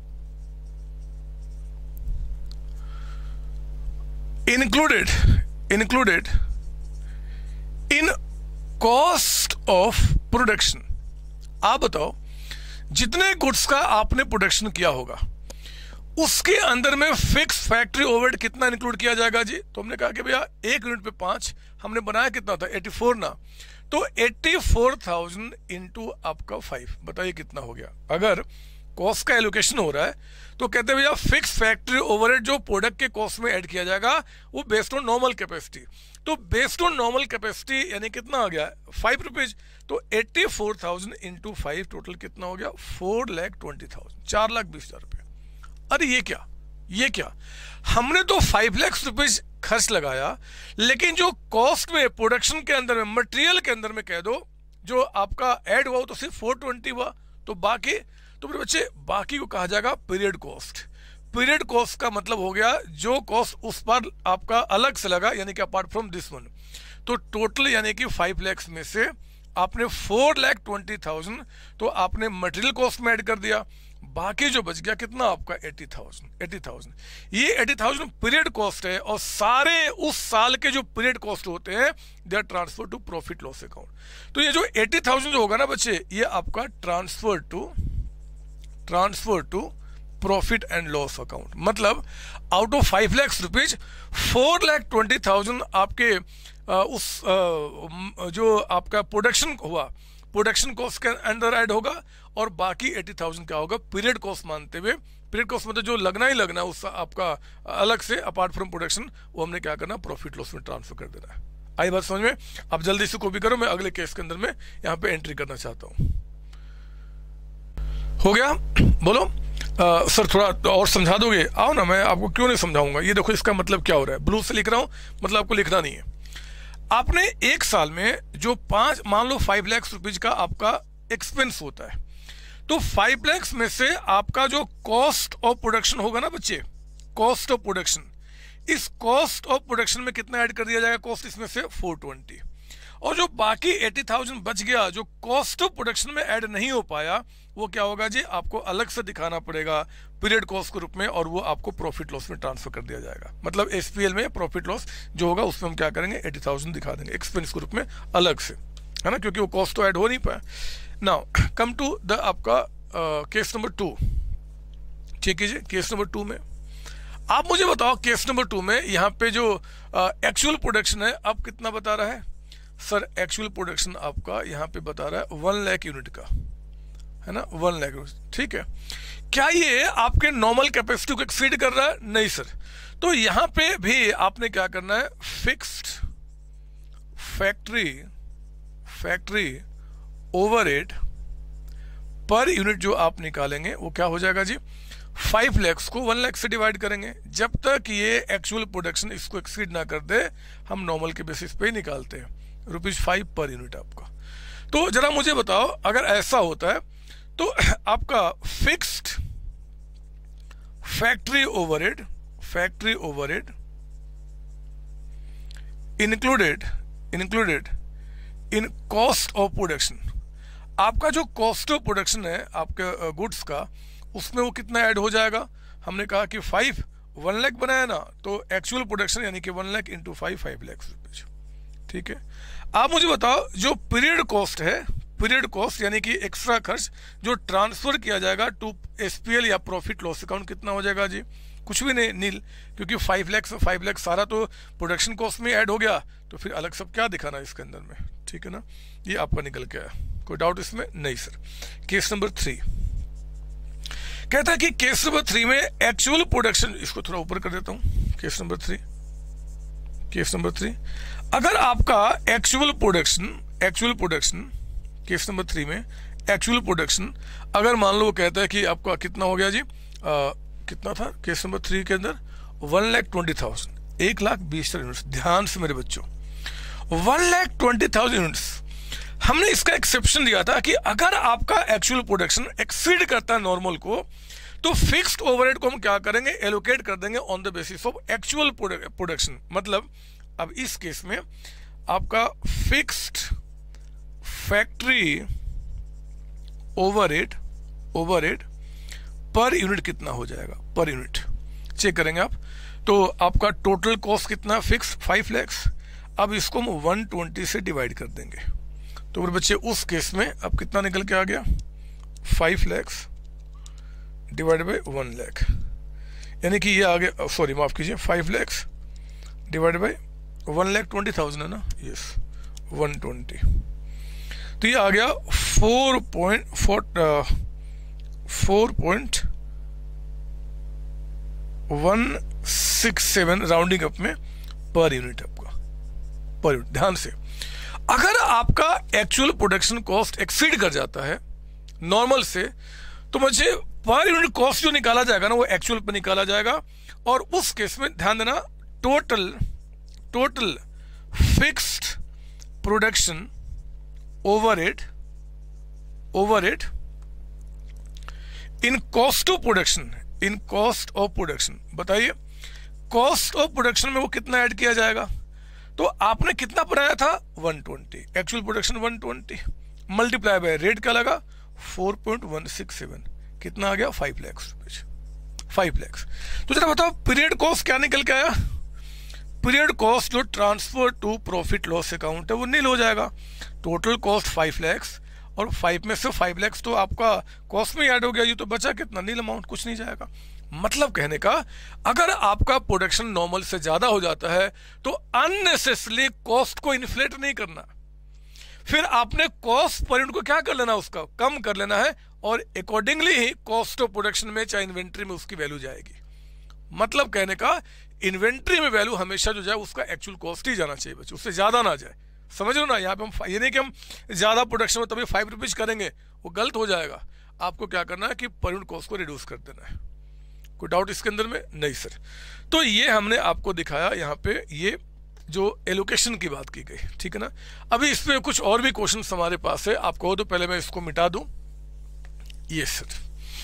Speaker 1: included included in cost of production। आप बताओ जितने गुड्स का आपने प्रोडक्शन किया होगा उसके अंदर में फिक्स फैक्ट्री ओवरहेड कितना इंक्लूड किया जाएगा जी। तो हमने कहा कि भैया एक यूनिट पे पांच, हमने बनाया कितना था एटी फोर ना, तो एटी फोर थाउजेंड इंटू आपका फाइव, बताइए कितना हो गया। अगर कॉस्ट का एलोकेशन हो रहा है तो कहते हैं भैया फिक्स फैक्ट्री ओवरहेड जो प्रोडक्ट के कॉस्ट में ऐड किया जाएगा वो बेस्ड ऑन नॉर्मल कैपेसिटी। तो बेस्ड ऑन नॉर्मल कैपेसिटी यानी कितना आ गया, फाइव रुपीज। तो eighty four thousand into five total कितना हो गया, फोर लैख ट्वेंटी थाउजेंड, चार लाख बीस हजार रुपये। अरे ये क्या, ये क्या, हमने तो फाइव लैक्स रुपीज खर्च लगाया, लेकिन जो कॉस्ट में प्रोडक्शन के अंदर में मटेरियल के अंदर में कह दो जो आपका ऐड हुआ तो सिर्फ फोर ट्वेंटी हुआ, तो बाकी तो मेरे बच्चे बाकी को कहा जाएगा पीरियड कॉस्ट। पीरियड कॉस्ट का मतलब हो गया जो कॉस्ट उस पर आपका अलग से लगा, यानी कि अपार्ट फ्रॉम दिस वन। तो टोटल यानी कि फाइव लैक्स में से आपने फोर लैख ट्वेंटी थाउजेंड तो आपने मटेरियल कॉस्ट में ऐड कर दिया, बाकी जो बच गया कितना आपका एटी थाउजेंड एटी थाउजेंड ये एटी थाउजेंड पीरियड कॉस्ट है, और सारे उस साल के जो पीरियड कॉस्ट होते हैं they are transfer to profit loss account. तो ये जो एटी थाउजेंड जो होगा ना बच्चे, ये आपका transfer to transfer to profit and loss account. मतलब out of five lakhs rupees four lakh twenty thousand आपके आ, उस आ, जो आपका प्रोडक्शन हुआ प्रोडक्शन कॉस्ट के अंदर ऐड होगा, और बाकी एटी थाउजेंड क्या होगा पीरियड कॉस्ट मानते हुए। पीरियड कॉस्ट मतलब जो लगना ही लगना उस आपका अलग से अपार्ट फ्रॉम प्रोडक्शन, वो हमने क्या करना, प्रॉफिट लॉस में ट्रांसफर कर देना है। आई बात समझ में? अब जल्दी से कॉपी करो, मैं अगले केस के अंदर में यहाँ पे एंट्री करना चाहता हूँ। हो गया? बोलो आ, सर थोड़ा और समझा दोगे? आओ ना, मैं आपको क्यों नहीं समझाऊंगा। ये देखो इसका मतलब क्या हो रहा है, ब्लू से लिख रहा हूं, मतलब आपको लिखना नहीं है। आपने एक साल में जो पांच मान लो फाइव लैक्स रुपीज का आपका एक्सपेंस होता है, तो फाइव लैक्स में से आपका जो कॉस्ट ऑफ प्रोडक्शन होगा ना बच्चे, कॉस्ट ऑफ प्रोडक्शन, इस कॉस्ट ऑफ प्रोडक्शन में कितना ऐड कर दिया जाएगा, कॉस्ट इसमें से फोर ट्वेंटी, और जो बाकी एटी थाउजेंड बच गया जो कॉस्ट ऑफ प्रोडक्शन में ऐड नहीं हो पाया, वो क्या होगा जी, आपको अलग से दिखाना पड़ेगा पीरियड कॉस्ट के रूप में, और वो आपको प्रॉफिट लॉस में ट्रांसफर कर दिया जाएगा। मतलब एसपीएल में प्रॉफिट लॉस जो होगा उसमें हम क्या करेंगे, एटी थाउजेंड दिखा देंगे एक्सपेंस के रूप में अलग से, है ना, क्योंकि वो कॉस्ट तो ऐड हो नहीं पाया। नाउ कम टू द आपका केस नंबर टू। ठीक है जी, केस नंबर टू में आप मुझे बताओ केस नंबर टू में यहाँ पे जो एक्चुअल प्रोडक्शन है अब कितना बता रहा है सर? एक्चुअल प्रोडक्शन आपका यहाँ पे बता रहा है वन लाख यूनिट का, है ना, वन लाख यूनिट। ठीक है, क्या ये आपके नॉर्मल कैपेसिटी को एक्सीड कर रहा है? नहीं सर। तो यहाँ पे भी आपने क्या करना है, fixed factory factory overhead per unit जो आप निकालेंगे वो क्या हो जाएगा जी, फाइव लैक्स को वन लाख से डिवाइड करेंगे। जब तक ये एक्चुअल प्रोडक्शन इसको एक्सीड ना कर दे हम नॉर्मल के बेसिस पे ही निकालते हैं, रुपीज फाइव पर यूनिट आपका। तो जरा मुझे बताओ अगर ऐसा होता है तो आपका fixed factory overhead factory overhead included included in cost of production, आपका जो कॉस्ट ऑफ प्रोडक्शन है आपके गुड्स का, उसमें वो कितना ऐड हो जाएगा? हमने कहा कि फाइव वन लाख बनाया ना, तो एक्चुअल प्रोडक्शन यानी कि one lakh into five five lakh rupees. ठीक है, आप मुझे बताओ जो पीरियड कॉस्ट है, पीरियड कॉस्ट यानी कि एक्स्ट्रा खर्च जो ट्रांसफर किया जाएगा टू एसपीएल या प्रॉफिट लॉस अकाउंट, कितना हो जाएगा जी? कुछ भी नहीं, नील, क्योंकि फाइव लाख से फाइव लाख सारा तो प्रोडक्शन कॉस्ट में ऐड हो गया, तो फिर अलग सब क्या दिखाना है इसके अंदर में। ठीक है ना, ये आपका निकल के आया, कोई डाउट इसमें? नहीं सर। केस नंबर थ्री कहता है कि केस नंबर थ्री में एक्चुअल प्रोडक्शन, इसको थोड़ा ऊपर कर देता हूं, case number three case number three अगर आपका actual production actual production case number three में एक्चुअल प्रोडक्शन अगर मान लो वो कहता है कि आपका कितना हो गया जी, आ, कितना था केस नंबर थ्री के अंदर, वन लाख ट्वेंटी थाउजेंड एक लाख बीस हजार यूनिट्स। ध्यान से मेरे बच्चों, one lakh twenty thousand units. हमने इसका एक्सेप्शन दिया था कि अगर आपका एक्चुअल प्रोडक्शन एक्सीड करता है नॉर्मल को, तो फिक्स्ड ओवरहेड को हम क्या करेंगे, एलोकेट कर देंगे on the basis of actual production. मतलब अब इस केस में आपका fixed factory overhead overhead per unit कितना हो जाएगा, पर यूनिट चेक करेंगे आप। तो आपका टोटल कॉस्ट कितना, फिक्स फाइव लैक्स। अब इसको हम वन ट्वेंटी से डिवाइड कर देंगे, तो मेरे बच्चे उस केस में अब कितना निकल के आ गया, five lakhs divide by one lakh, यानी कि ये आ गया, सॉरी माफ कीजिए, five lakhs divide by one lakh twenty thousand है ना, यस वन ट्वेंटी, तो ये आ गया four point four four point one six seven rounding up में पर यूनिट आपका, पर यूनिट। ध्यान से, अगर आपका एक्चुअल प्रोडक्शन कॉस्ट एक्सीड कर जाता है नॉर्मल से, तो मुझे पर यूनिट कॉस्ट जो निकाला जाएगा ना वो एक्चुअल पर निकाला जाएगा, और उस केस में ध्यान देना total total fixed production overhead overhead in cost of production in cost of production. बताइए कॉस्ट ऑफ प्रोडक्शन में वो कितना ऐड किया जाएगा? तो आपने कितना बनाया था, one twenty, actual production one twenty multiply by rate क्या लगा, four point one six seven, कितना आ गया, five lakhs rupees, five lakhs. तो जरा बताओ पीरियड कॉस्ट क्या निकल के आया? पीरियड कॉस्ट जो transfer to profit loss account है वो नील हो जाएगा। टोटल कॉस्ट फाइव लैक्स और फाइव में से फाइव लैक्स तो आपका कॉस्ट में ऐड हो गया, ये तो बचा कितना, नील अमाउंट, कुछ नहीं जाएगा। मतलब कहने का अगर आपका प्रोडक्शन नॉर्मल से ज्यादा हो जाता है तो अननेसेसरली कॉस्ट को इन्फ्लेट नहीं करना, फिर आपने कॉस्ट पर यूनिट को क्या कर लेना, उसका कम कर लेना है, और अकॉर्डिंगली ही कॉस्ट ऑफ प्रोडक्शन में चाहे इन्वेंट्री में उसकी वैल्यू जाएगी। मतलब कहने का इन्वेंट्री में वैल्यू हमेशा जो जाए उसका एक्चुअल कॉस्ट ही जाना चाहिए बच्चों, उससे ज्यादा ना जाए। समझ लो ना, यहाँ पे हम ये नहीं कि हम ज्यादा प्रोडक्शन में तभी फाइव रुपीज करेंगे, वो गलत हो जाएगा। आपको क्या करना है कि पर यूनिट कॉस्ट को रिड्यूस कर देना है। कोई डाउट इसके अंदर में? नहीं सर। तो ये हमने आपको दिखाया यहाँ पे, ये जो एलोकेशन की बात की गई, ठीक है ना। अभी इस पे कुछ और भी क्वेश्चन हमारे पास है, आप कहो तो पहले मैं इसको मिटा दूं। ये सर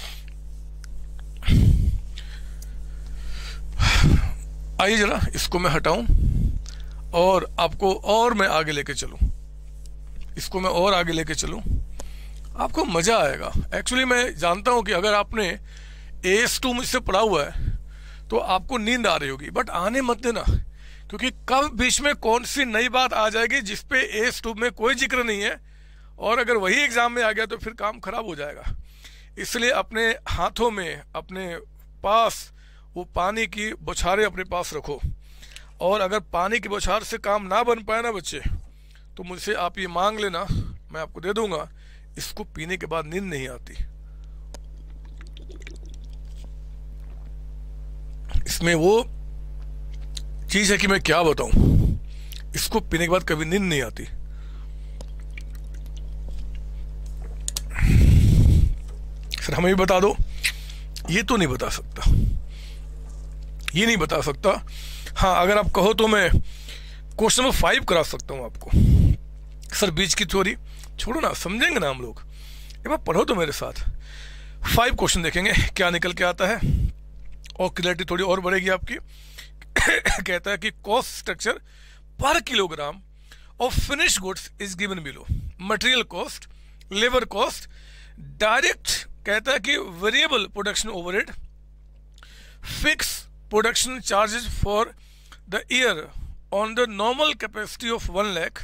Speaker 1: आइए जरा इसको मैं हटाऊं और आपको और मैं आगे लेके चलूं, इसको मैं और आगे लेके चलूं, आपको मजा आएगा। एक्चुअली मैं जानता हूं कि अगर आपने एस टू मुझसे पढ़ा हुआ है तो आपको नींद आ रही होगी, बट आने मत देना, क्योंकि कब बीच में कौन सी नई बात आ जाएगी जिसपे एस टू में कोई जिक्र नहीं है, और अगर वही एग्जाम में आ गया तो फिर काम खराब हो जाएगा। इसलिए अपने हाथों में, अपने पास वो पानी की बौछारें अपने पास रखो, और अगर पानी की बौछार से काम ना बन पाए ना बच्चे, तो मुझसे आप ये मांग लेना, मैं आपको दे दूंगा। इसको पीने के बाद नींद नहीं आती। इसमें वो चीज है कि मैं क्या बताऊं, इसको पीने के बाद कभी नींद नहीं आती। सर हमें भी बता दो। ये तो नहीं बता सकता, ये नहीं बता सकता। हाँ, अगर आप कहो तो मैं क्वेश्चन नंबर फाइव करा सकता हूं आपको। सर बीच की थ्योरी छोड़ो ना, समझेंगे ना हम लोग, एक बार पढ़ो तो मेरे साथ। फाइव क्वेश्चन देखेंगे क्या निकल के आता है, और क्लियरिटी थोड़ी और बढ़ेगी आपकी। कहता है कि cost structure per kilogram of finish goods is given below. Material cost, labour cost, direct कहता है कि variable production overhead, fix production charges for the year on the normal capacity of one lakh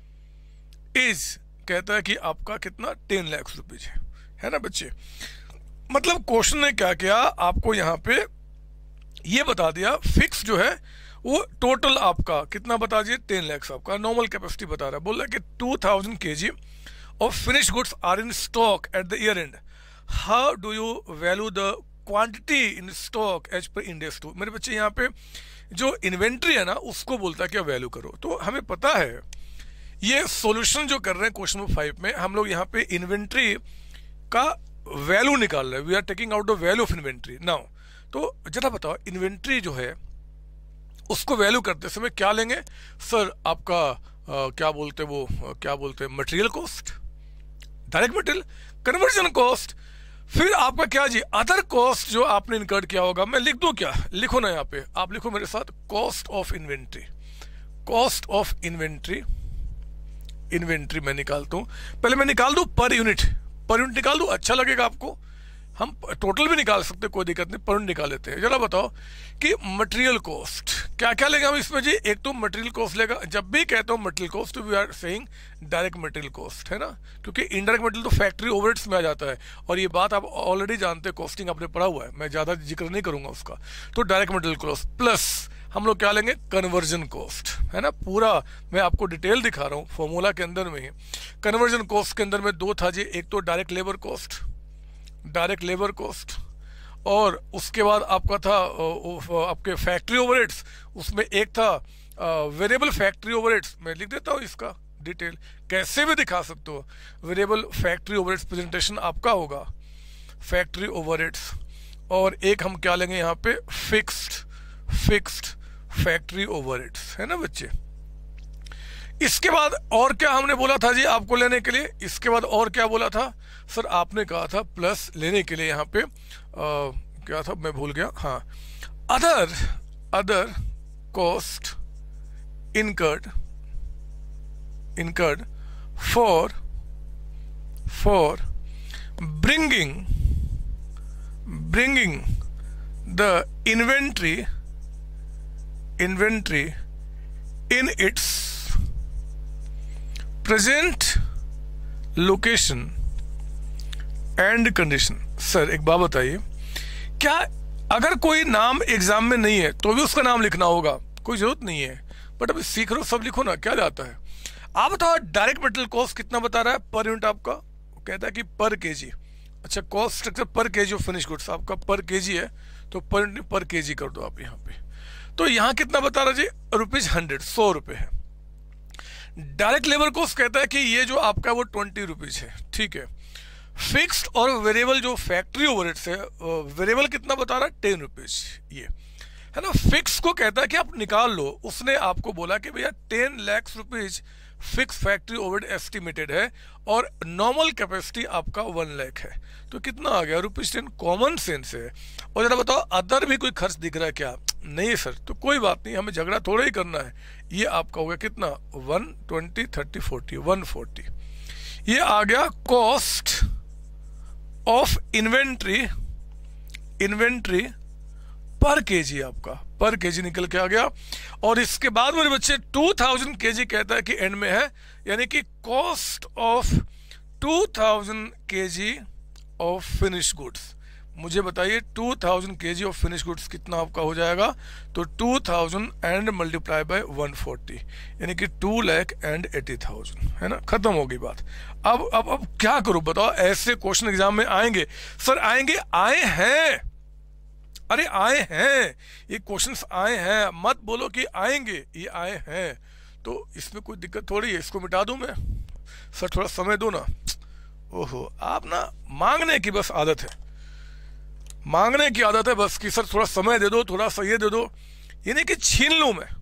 Speaker 1: is, कहता है कि आपका कितना, ten lakh rupees है, है ना बच्चे। मतलब क्वेश्चन ने क्या किया, आपको यहाँ पे ये बता दिया, फिक्स जो है वो टोटल आपका कितना बता दिए, टेन लाख आपका, नॉर्मल कैपेसिटी बता रहा है। बोल रहा है कि two thousand K G of finish goods are in stock at the year end, how do you value the quantity in stock as per index two. मेरे बच्चे यहाँ पे जो इन्वेंट्री है ना, उसको बोलता है क्या वैल्यू करो। तो हमें पता है ये सॉल्यूशन जो कर रहे हैं क्वेश्चन नंबर फाइव में, हम लोग यहाँ पे इन्वेंट्री का वैल्यू निकाल रहे हैं। We are taking out the value of inventory now. तो जरा बताओ, इन्वेंट्री जो है उसको वैल्यू करते समय क्या लेंगे सर, आपका आ, क्या बोलते वो आ, क्या बोलते हैं, material cost, direct material, conversion cost, फिर आपका क्या जी, अदर कॉस्ट जो आपने इनकर्ड किया होगा। मैं लिख दूं क्या, लिखो ना यहाँ पे, आप लिखो मेरे साथ, cost of inventory. Cost of inventory, inventory मैं निकालता हूं, पहले मैं निकाल दूं पर यूनिट, पर यूनिट निकाल दूं, अच्छा लगेगा आपको। हम टोटल भी निकाल सकते, कोई दिक्कत नहीं, पर यूनिट निकाल लेते हैं। जरा बताओ कि मटेरियल कॉस्ट क्या क्या लेगा हम इसमें जी। एक तो मटेरियल कॉस्ट लेगा, जब भी कहता हूं मटेरियल कॉस्ट तो we are saying direct material cost, है ना, क्योंकि इनडायरेक्ट मटेरियल तो फैक्ट्री ओवरहेड्स में आ जाता है, और ये बात आप ऑलरेडी जानते हैं, कॉस्टिंग आपने पढ़ा हुआ है, मैं ज्यादा जिक्र नहीं करूंगा उसका। तो डायरेक्ट मटेरियल कॉस्ट प्लस हम लोग क्या लेंगे, कन्वर्जन कॉस्ट, है ना। पूरा मैं आपको डिटेल दिखा रहा हूँ फॉर्मूला के अंदर में ही। कन्वर्जन कॉस्ट के अंदर में दो था जी, एक तो direct labour cost, direct labour cost, और उसके बाद आपका था आपके फैक्ट्री ओवरहेड्स, उसमें एक था वेरिएबल फैक्ट्री ओवरहेड्स। मैं लिख देता हूँ इसका डिटेल, कैसे भी दिखा सकते हो। वेरिएबल फैक्ट्री ओवरहेड्स प्रेजेंटेशन आपका होगा, फैक्ट्री ओवरहेड्स, और एक हम क्या लेंगे यहाँ पे, फिक्स्ड फिक्स्ड फैक्ट्री ओवरहेड्स, है ना बच्चे। इसके बाद और क्या हमने बोला था जी आपको लेने के लिए, इसके बाद और क्या बोला था सर, आपने कहा था प्लस लेने के लिए यहाँ पे आ, क्या था मैं भूल गया, हाँ, other other cost incurred incurred for for bringing bringing the inventory inventory in its present location and condition. Sir एक बात बताइए, क्या अगर कोई नाम एग्जाम में नहीं है तो भी उसका नाम लिखना होगा? कोई जरूरत नहीं है, बट अभी सीख रहे हो, सब लिखो ना, क्या जाता है। आप बताओ डायरेक्ट मटेरियल कॉस्ट कितना बता रहा है पर यूनिट आपका, कहता है कि पर केजी। अच्छा, cost structure per KG of finish goods आपका पर केजी है, तो पर यूनिट पर केजी कर दो आप यहाँ पे। तो यहाँ कितना बता रहा जी, रुपीज हंड्रेड, सौ रुपए है। डायरेक्ट लेबर कॉस्ट कहता है कि ये जो आपका वो ट्वेंटी रुपीज है, ठीक है। फिक्स्ड और वेरिएबल जो फैक्ट्री ओवरहेड्स है, वेरिएबल कितना बता रहा है, टेन रुपीज, ये है ना। फिक्स को कहता है कि आप निकाल लो, उसने आपको बोला कि भैया ten lakh rupees fix factory overhead estimated है, और नॉर्मल कैपेसिटी आपका वन लाख है, तो कितना आ गया, रुपीज टेन। कॉमन सेंस है। और जरा बताओ अदर भी कोई खर्च दिख रहा है क्या? नहीं सर, तो कोई बात नहीं, हमें झगड़ा थोड़ा ही करना है। ये आपका हो गया कितना, one twenty thirty forty one forty. ये आ गया cost of inventory inventory per KG, आपका पर केजी निकल के आ गया। और इसके बाद मेरे बच्चे टू थाउजेंड केजी कहता है कि एंड में है, यानी कि cost of two thousand KG of finish goods. मुझे बताइए to thousand K G of finish goods कितना आपका हो जाएगा, तो two thousand and multiply by one forty, यानी कि two lakh and eighty thousand, है ना, खत्म हो गई बात। अब अब अब क्या करूं बताओ, ऐसे क्वेश्चन एग्जाम में आएंगे सर, आएंगे, आए हैं, अरे आए हैं, ये क्वेश्चंस आए हैं, मत बोलो कि आएंगे, ये आए हैं, तो इसमें कोई दिक्कत थोड़ी है, इसको मिटा दूं मैं, सर थोड़ा समय दो ना। ओहो, आप ना मांगने की बस आदत है, मांगने की आदत है बस कि सर थोड़ा समय दे दो, थोड़ा सा ये दे दो, ये नहीं कि छीन लूं मैं।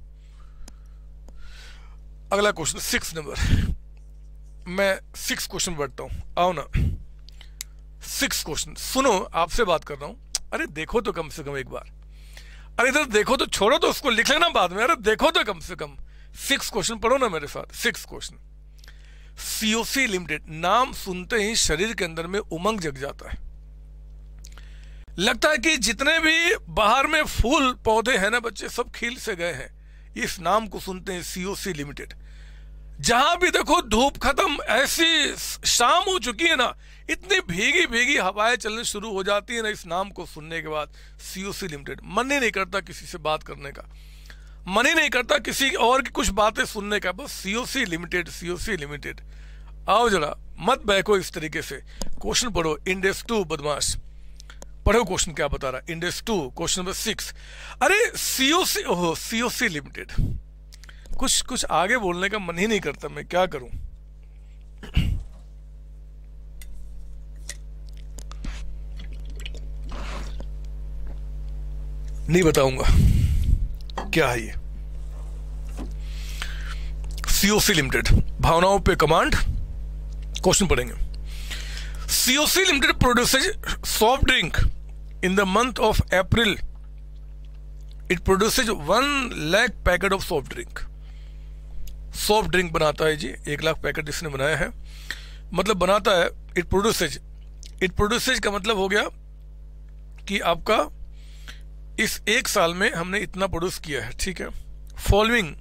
Speaker 1: अगला क्वेश्चन सिक्स नंबर, मैं सिक्स क्वेश्चन बढ़ता हूं, आओ ना, सिक्स क्वेश्चन सुनो, आपसे बात कर रहा हूं, अरे देखो तो कम से कम एक बार, अरे इधर देखो तो, छोड़ो तो उसको लिख लेना बाद में, अरे देखो तो कम से कम, सिक्स क्वेश्चन पढ़ो ना मेरे साथ। सिक्स क्वेश्चन, सीओसी लिमिटेड, नाम सुनते ही शरीर के अंदर में उमंग जग जाता है, लगता है कि जितने भी बाहर में फूल पौधे हैं ना बच्चे, सब खिल से गए हैं इस नाम को सुनते हैं, सीओसी लिमिटेड। जहां भी देखो धूप खत्म, ऐसी शाम हो चुकी है ना, इतनी भीगी भीगी हवाएं चलने शुरू हो जाती है ना इस नाम को सुनने के बाद, सीओसी लिमिटेड। मन ही नहीं करता किसी से बात करने का, मन ही नहीं करता किसी और की कुछ बातें सुनने का, बस सीओसी लिमिटेड, सीओसी लिमिटेड। आओ जरा, मत बहको इस तरीके से, क्वेश्चन पढ़ो, इंडेक्स टू बदमाश, पढ़ो क्वेश्चन क्या बता रहा है, index two question number six. अरे सीओसी, ओहो सीओसी लिमिटेड, कुछ कुछ आगे बोलने का मन ही नहीं करता, मैं क्या करूं। नहीं बताऊंगा क्या है ये, सीओसी लिमिटेड, भावनाओं पे कमांड। क्वेश्चन पढ़ेंगे, COC limited produces soft drink in the month of April, it produces one lakh packet of soft drink. Soft drink बनाता है जी, एक लाख पैकेट इसने बनाया है, मतलब बनाता है, इट प्रोड्यूसेज, इट प्रोड्यूसेज का मतलब हो गया कि आपका इस एक साल में हमने इतना प्रोड्यूस किया है, ठीक है। Following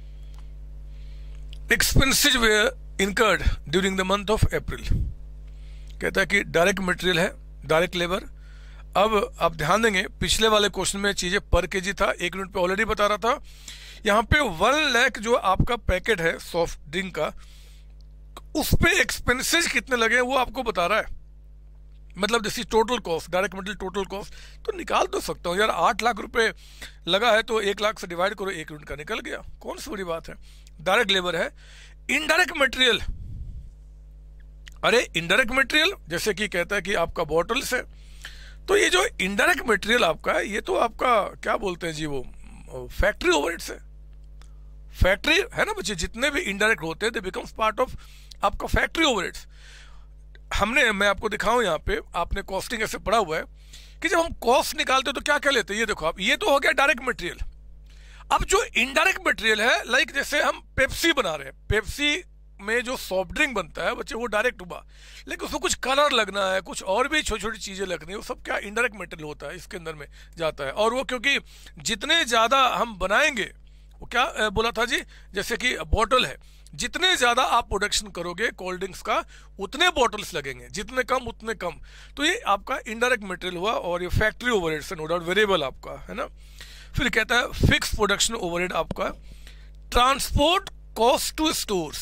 Speaker 1: expenses were incurred during the month of April, कहता है कि डायरेक्ट मटेरियल है, डायरेक्ट लेबर। अब आप ध्यान देंगे, पिछले वाले क्वेश्चन में चीजें पर केजी था, एक मिनट पे ऑलरेडी बता रहा था, यहाँ पे वन लाख जो आपका पैकेट है सॉफ्ट ड्रिंक का, उस पे एक्सपेंसेस कितने लगे वो आपको बता रहा है, मतलब this is total cost, direct material total cost. तो निकाल तो सकता हूँ यार, आठ लाख रुपए लगा है तो एक लाख से डिवाइड करो, एक यूनिट का निकल गया, कौन सी बड़ी बात है। डायरेक्ट लेबर है, इनडायरेक्ट मटेरियल, अरे इनडायरेक्ट मटेरियल जैसे कि कहता है कि आपका बॉटल्स है, तो ये जो इनडायरेक्ट मटेरियल आपका है, ये तो आपका क्या बोलते हैं जी, वो फैक्ट्री ओवरहेड्स है, फैक्ट्री है ना बच्चे, जितने भी इनडायरेक्ट होते हैं दे बिकम्स पार्ट ऑफ आपका फैक्ट्री ओवरहेड्स। हमने, मैं आपको दिखाऊं यहाँ पे, आपने कॉस्टिंग ऐसे पढ़ा हुआ है कि जब हम कॉस्ट निकालते हैं तो क्या क्या लेते हैं, ये देखो आप, ये तो हो गया डायरेक्ट मटेरियल। अब जो इनडायरेक्ट मटेरियल है, लाइक जैसे हम पेप्सी बना रहे हैं, पेप्सी में जो सॉफ्ट ड्रिंक बनता है बच्चे, वो डायरेक्ट हुआ, लेकिन उसको कुछ कलर लगना है, कुछ और भी छोटी छोटी चीजें लगनी है, वो सब क्या इंडायरेक्ट मटेरियल होता है, इसके अंदर में जाता है। और वो क्योंकि जितने ज्यादा हम बनाएंगे, वो क्या बोला था जी, जैसे कि बॉटल है, जितने ज्यादा आप प्रोडक्शन करोगे कोल्ड ड्रिंक्स का, उतने बॉटल्स लगेंगे, जितने कम उतने कम, तो ये आपका इनडायरेक्ट मटेरियल हुआ। और ये फैक्ट्री ओवरहेड से नो डाउट वेरिएबल आपका है ना। फिर कहता है फिक्स प्रोडक्शन ओवरहेड आपका, transport cost to stores,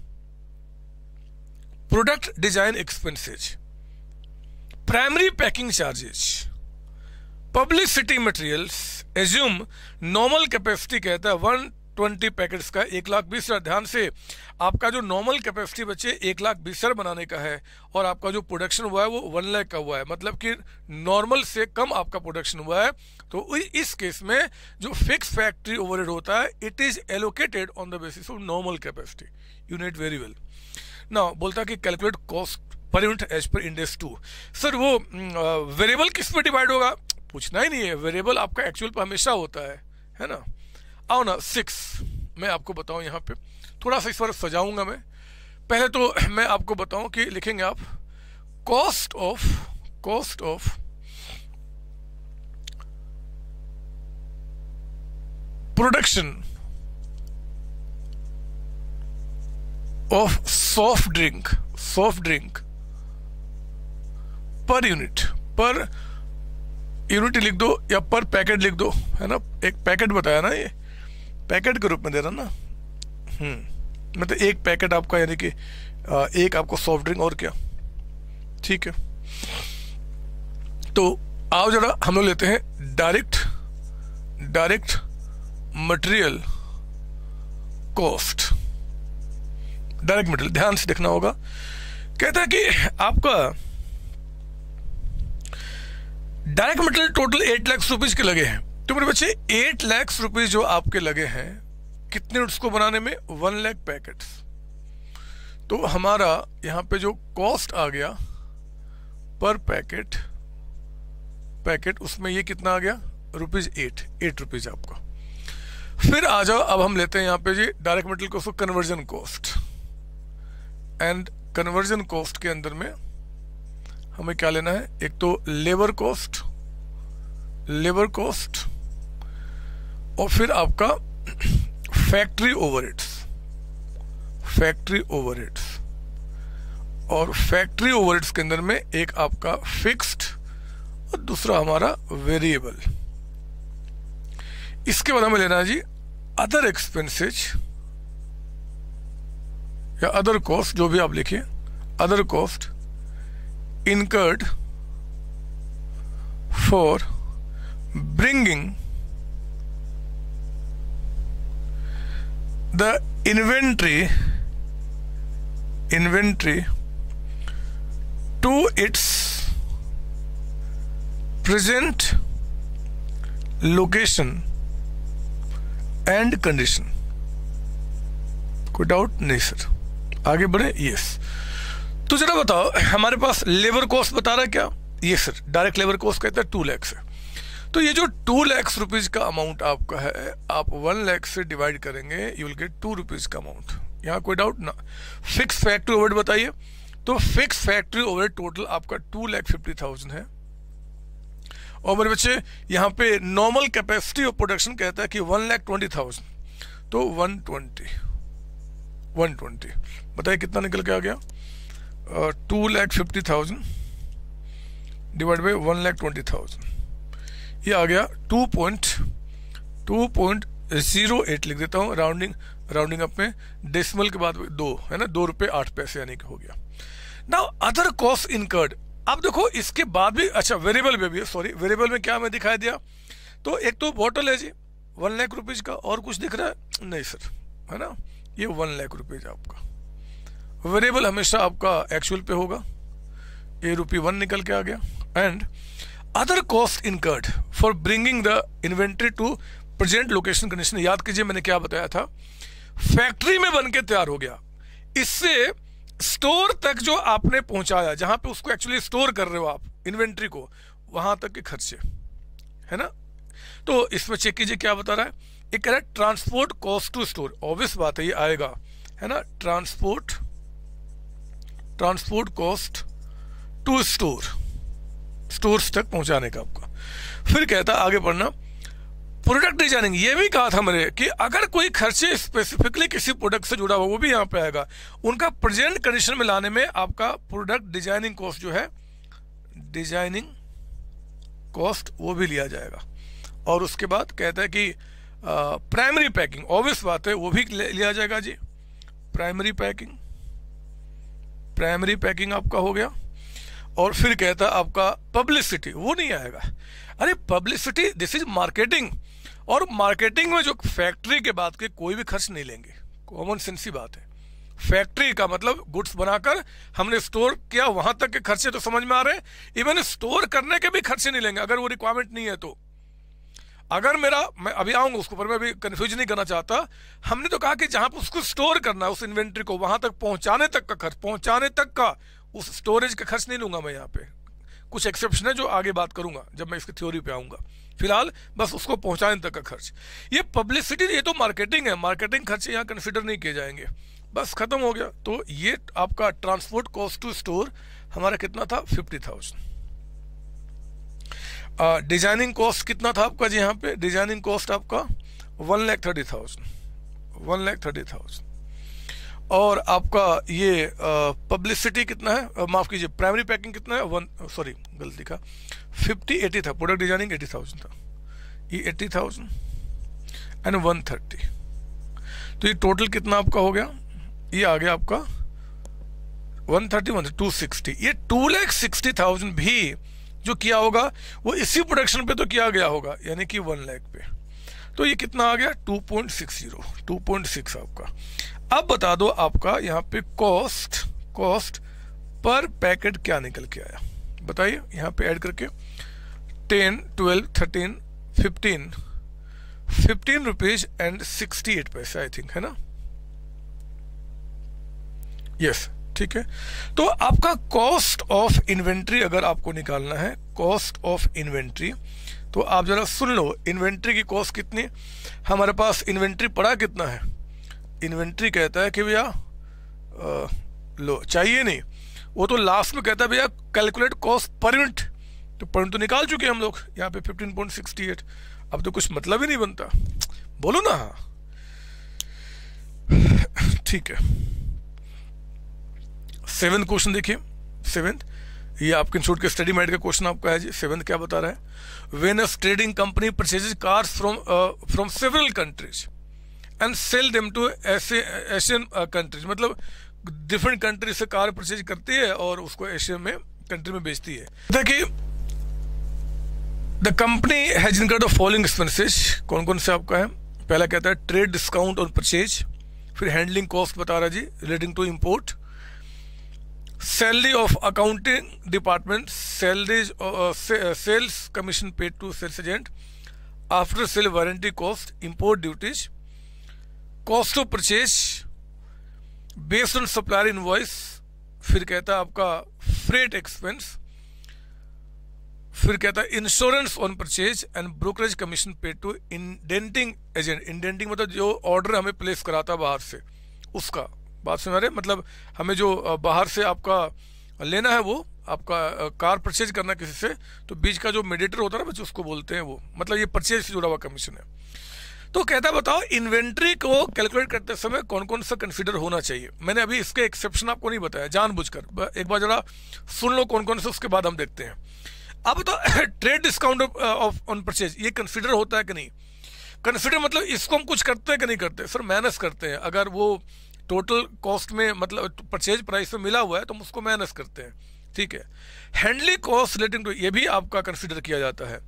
Speaker 1: product design expenses, primary packing charges, publicity materials, assume normal capacity, कहता है वन ट्वेंटी पैकेट्स का, एक लाख बीस हजार। ध्यान से, आपका जो नॉर्मल कैपेसिटी बच्चे एक लाख बीस हजार बनाने का है, और आपका जो प्रोडक्शन हुआ है वो वन लाख का हुआ है, मतलब कि नॉर्मल से कम आपका प्रोडक्शन हुआ है। तो इस केस में जो फिक्स फैक्ट्री ओवरहेड होता है, it is allocated on the basis of normal capacity, unit very well. ना बोलता कि calculate cost per unit as per index two. Sir वो वेरिएबल किस पे डिवाइड होगा, पूछना ही नहीं है, वेरिएबल आपका एक्चुअल पे हमेशा होता है, है ना। आओ ना सिक्स, मैं आपको बताऊं, यहाँ पे थोड़ा सा इस बार सजाऊंगा मैं। पहले तो मैं आपको बताऊं कि लिखेंगे आप cost of cost of production of soft drink, soft drink per unit, per unit लिख दो या पर पैकेट लिख दो, है ना, एक पैकेट बताया ना, ये पैकेट के रूप में दे रहा ना। हम्म मतलब एक पैकेट आपका, यानी कि एक आपको सॉफ्ट ड्रिंक और क्या, ठीक है। तो आओ जरा हम लोग लेते हैं direct direct material cost. Direct material ध्यान से देखना होगा। कहता है कि आपका direct material total eight lakh rupees के लगे हैं। तो मेरे बच्चे एट लाख रुपीज जो आपके लगे हैं कितने यूनिट्स को बनाने में, वन लाख पैकेट्स। तो हमारा यहां पे जो कॉस्ट आ गया पर पैकेट पैकेट उसमें ये कितना आ गया, रुपीज एट एट रुपीज आपका। फिर आ जाओ, अब हम लेते हैं यहां पे जी direct material cost, conversion cost. And conversion cost के अंदर में हमें क्या लेना है, एक तो लेबर कॉस्ट लेबर कॉस्ट और फिर आपका फैक्ट्री ओवरहेड्स फैक्ट्री ओवरहेड्स और फैक्ट्री ओवरहेड्स के अंदर में एक आपका फिक्स्ड और दूसरा हमारा वेरिएबल। इसके बाद हमें लेना है जी अदर एक्सपेंसेज या अदर कॉस्ट, जो भी आप लिखिए, other cost incurred for bringing the inventory inventory to its present location and condition। कोई डाउट नहीं सर, आगे बढ़े। यस, तो जरा बताओ हमारे पास लेबर कॉस्ट बता रहा है क्या, ये सर डायरेक्ट लेबर कॉस्ट कहता है टू लैक्स है। तो ये जो टू लैक्स रुपीज का अमाउंट आपका है, आप वन लैख से डिवाइड करेंगे, you will get two rupees का अमाउंट। यहाँ कोई डाउट ना। फिक्स फैक्ट्री ओवरहेड बताइए, तो फिक्स फैक्ट्री ओवरहेड टोटल आपका टू लैख फिफ्टी थाउजेंड है। और मेरे बच्चे यहाँ पे नॉर्मल कैपेसिटी ऑफ प्रोडक्शन कहता है कि वन लैख ट्वेंटी थाउजेंड, तो वन ट्वेंटी वन ट्वेंटी बताइए कितना निकल के आ गया, two lakh fifty thousand divide by one lakh twenty thousand, ये आ गया two point two point zero eight लिख देता हूँ, राउंडिंग राउंडिंग अप में, डेसिमल के बाद दो है ना, दो रुपये आठ पैसे यानी कि हो गया। नाउ अदर कॉस्ट इनकर्ड, अब देखो इसके बाद भी, अच्छा वेरिएबल में भी, सॉरी वेरिएबल में क्या मैं दिखाई दिया, तो एक तो बॉटल है जी वन लाख रुपीज का, और कुछ दिख रहा है नहीं सर, है ना, ये वन लाख रुपीज आपका। वेरिएबल हमेशा आपका एक्चुअल पे होगा, ए रुपी वन निकल के आ गया। And other cost incurred for bringing the inventory to present location condition. याद कीजिए मैंने क्या बताया था, फैक्ट्री में बन के तैयार हो गया, इससे स्टोर तक जो आपने पहुंचाया, जहां पे उसको एक्चुअली स्टोर कर रहे हो आप इन्वेंट्री को, वहां तक के खर्चे, है ना। तो इसमें चेक कीजिए क्या बता रहा है, एक कह रहा है transport cost to store, obvious बात है ये आएगा, है ना, transport transport cost to store, stores तक पहुंचाने का आपका। फिर कहता आगे पढ़ना प्रोडक्ट डिजाइनिंग, ये भी कहा था मैंने कि अगर कोई खर्चे स्पेसिफिकली किसी प्रोडक्ट से जुड़ा हुआ वो भी यहाँ पे आएगा, उनका प्रेजेंट कंडीशन में लाने में आपका प्रोडक्ट डिजाइनिंग कॉस्ट जो है, डिजाइनिंग कॉस्ट वो भी लिया जाएगा। और उसके बाद कहता है कि प्राइमरी पैकिंग, ऑब्वियस बात है वो भी लिया जाएगा जी, प्राइमरी पैकिंग प्राइमरी पैकिंग आपका हो गया। और फिर कहता है आपका पब्लिसिटी, वो नहीं आएगा, अरे पब्लिसिटी दिस इज मार्केटिंग, और मार्केटिंग में जो फैक्ट्री के बाद के कोई भी खर्च नहीं लेंगे, कॉमन सेंस ही बात है। फैक्ट्री का मतलब गुड्स बनाकर हमने स्टोर किया, वहां तक के खर्चे तो समझ में आ रहे हैं, इवन स्टोर करने के भी खर्चे नहीं लेंगे अगर वो रिक्वायरमेंट नहीं है तो। अगर मेरा, मैं अभी आऊंगा उसको, पर मैं अभी कंफ्यूज नहीं करना चाहता, हमने तो कहा कि जहां पर उसको स्टोर करना है उस इन्वेंट्री को, वहां तक पहुंचाने तक का खर्च, पहुंचाने तक का उस स्टोरेज का खर्च नहीं लूंगा मैं। यहाँ पे कुछ एक्सेप्शन है जो आगे बात करूंगा जब मैं इसकी थ्योरी पे आऊंगा, फिलहाल बस उसको पहुंचाने तक का खर्च। ये पब्लिसिटी, ये तो मार्केटिंग है, मार्केटिंग खर्चे यहाँ कंसिडर नहीं किए जाएंगे, बस खत्म हो गया। तो ये आपका ट्रांसपोर्ट कॉस्ट टू स्टोर हमारा कितना था, फिफ्टी थाउजेंड। डिजाइनिंग कॉस्ट कितना था आपका जी, यहाँ पे डिजाइनिंग कॉस्ट आपका one lakh thirty thousand one lakh thirty thousand और आपका ये पब्लिसिटी कितना है, uh, माफ कीजिए प्राइमरी पैकिंग कितना है, वन सॉरी गलत लिखा, फिफ्टी एटी था, प्रोडक्ट डिजाइनिंग एटी थाउजेंड था, ये eighty thousand and one thirty, तो ये टोटल कितना आपका हो गया, ये आ गया आपका one thirty one two sixty, ये टू लैख सिक्सटी थाउजेंड भी जो किया होगा वो इसी प्रोडक्शन पे तो किया गया होगा, यानी कि वन लाख पे, तो ये कितना आ गया two point six zero, two point six आपका। अब बता दो आपका यहाँ पे कॉस्ट कॉस्ट पर पैकेट क्या निकल के आया, बताइए यहाँ पे ऐड करके, ten twelve thirteen fifteen fifteen rupees and sixty eight paise I think, है ना, यस ठीक है। तो आपका कॉस्ट ऑफ इन्वेंट्री अगर आपको निकालना है, कॉस्ट ऑफ इन्वेंट्री, तो आप जरा सुन लो, इन्वेंट्री की कॉस्ट कितनी, हमारे पास इन्वेंट्री पड़ा कितना है, इन्वेंट्री कहता है कि भैया लो चाहिए नहीं, वो तो लास्ट में कहता है भैया कैलकुलेट कॉस्ट पर यूनिट, तो पर यूनिट तो निकाल चुके हम लोग यहाँ पे फिफ्टीन पॉइंट सिक्सटी एट, अब तो कुछ मतलब ही नहीं बनता, बोलो ना, ठीक है। सेवेंथ क्वेश्चन देखिए, सेवेंथ ये आपके इंस्टीट्यूट के स्टडी मेट का क्वेश्चन आपका है जी। सेवेंथ क्या बता रहा है, when a trading company purchases cars from from several countries and sell them to Asian countries, मतलब डिफरेंट कंट्री से कार परचेज करती है और उसको एशिया में कंट्री में बेचती है। देखिए the company has incurred the following expenses, कौन कौन से आपका है, पहला कहता है ट्रेड डिस्काउंट ऑन परचेज, फिर हैंडलिंग कॉस्ट बता रहा जी relating to import, salary of accounting department, salaries sales commission paid to sales agent, after sale warranty cost, import duties, cost of purchase based on supplier invoice, फिर कहता है आपका freight expense, फिर कहता है insurance on purchase and brokerage commission paid to indenting agent, indenting मतलब जो order हमें प्लेस कराता बाहर से उसका, बात सुना रहे, मतलब हमें जो बाहर से आपका लेना है वो आपका कार परचेज करना किसी से, तो बीच का जो मीडिएटर होता है ना बच्चे उसको बोलते हैं वो, मतलब ये परचेज से जुड़ा हुआ कमीशन है। तो कहता है बताओ इन्वेंट्री को कैलकुलेट करते समय कौन कौन सा कंसीडर होना चाहिए, मैंने अभी इसके एक्सेप्शन आपको नहीं बताया जानबूझकर, एक बार जरा सुन लो कौन कौन से, उसके बाद हम देखते हैं। अब बताओ trade discount of on purchase ये कंसीडर होता है कि नहीं, कंसीडर मतलब इसको हम कुछ करते हैं कि नहीं करते, सर माइनस करते हैं, अगर वो टोटल कॉस्ट में मतलब परचेज प्राइस में मिला हुआ है तो हम उसको माइनस करते हैं, ठीक है। हैंडलिंग कॉस्ट रिलेटिंग टू ये भी आपका कंसीडर किया जाता है।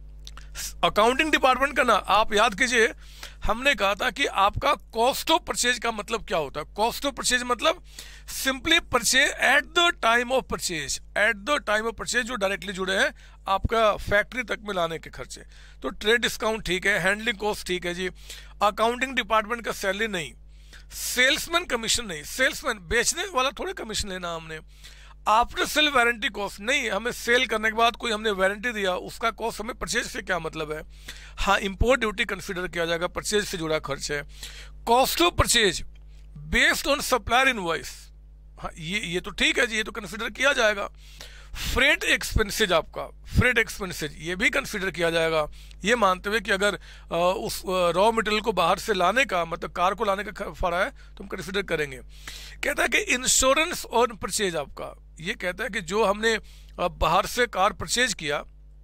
Speaker 1: अकाउंटिंग डिपार्टमेंट का ना आप याद कीजिए, हमने कहा था कि आपका कॉस्ट ऑफ परचेज का मतलब क्या होता है, कॉस्ट ऑफ परचेज मतलब simply purchase at the time of purchase, at the time of purchase जो डायरेक्टली जुड़े हैं आपका फैक्ट्री तक में लाने के खर्चे, तो ट्रेड डिस्काउंट ठीक है, हैंडलिंग कॉस्ट ठीक है जी, अकाउंटिंग डिपार्टमेंट का सैलरी नहीं, सेल्समैन कमीशन नहीं, सेल्समैन बेचने वाला थोड़े कमीशन लेना हमने, आफ्टर सेल वारंटी कॉस्ट नहीं, हमें सेल करने के बाद कोई हमने वारंटी दिया उसका कॉस्ट हमें परचेज से क्या मतलब है, हाँ इंपोर्ट ड्यूटी कंसीडर किया जाएगा, परचेज से जुड़ा खर्च है। Cost of purchase based on supplier invoice, हाँ ये ये तो ठीक है जी, ये तो कंसीडर किया जाएगा। फ्रेट एक्सपेंसेज आपका, फ्रेट एक्सपेंसेज ये भी कंसीडर किया जाएगा, ये मानते हुए कि अगर आ, उस रॉ मटेरियल को बाहर से लाने का मतलब कार को लाने का फड़ा है तो हम कंसीडर करेंगे। कहता है कि इंश्योरेंस ऑन परचेज आपका, ये कहता है कि जो हमने बाहर से कार परचेज किया,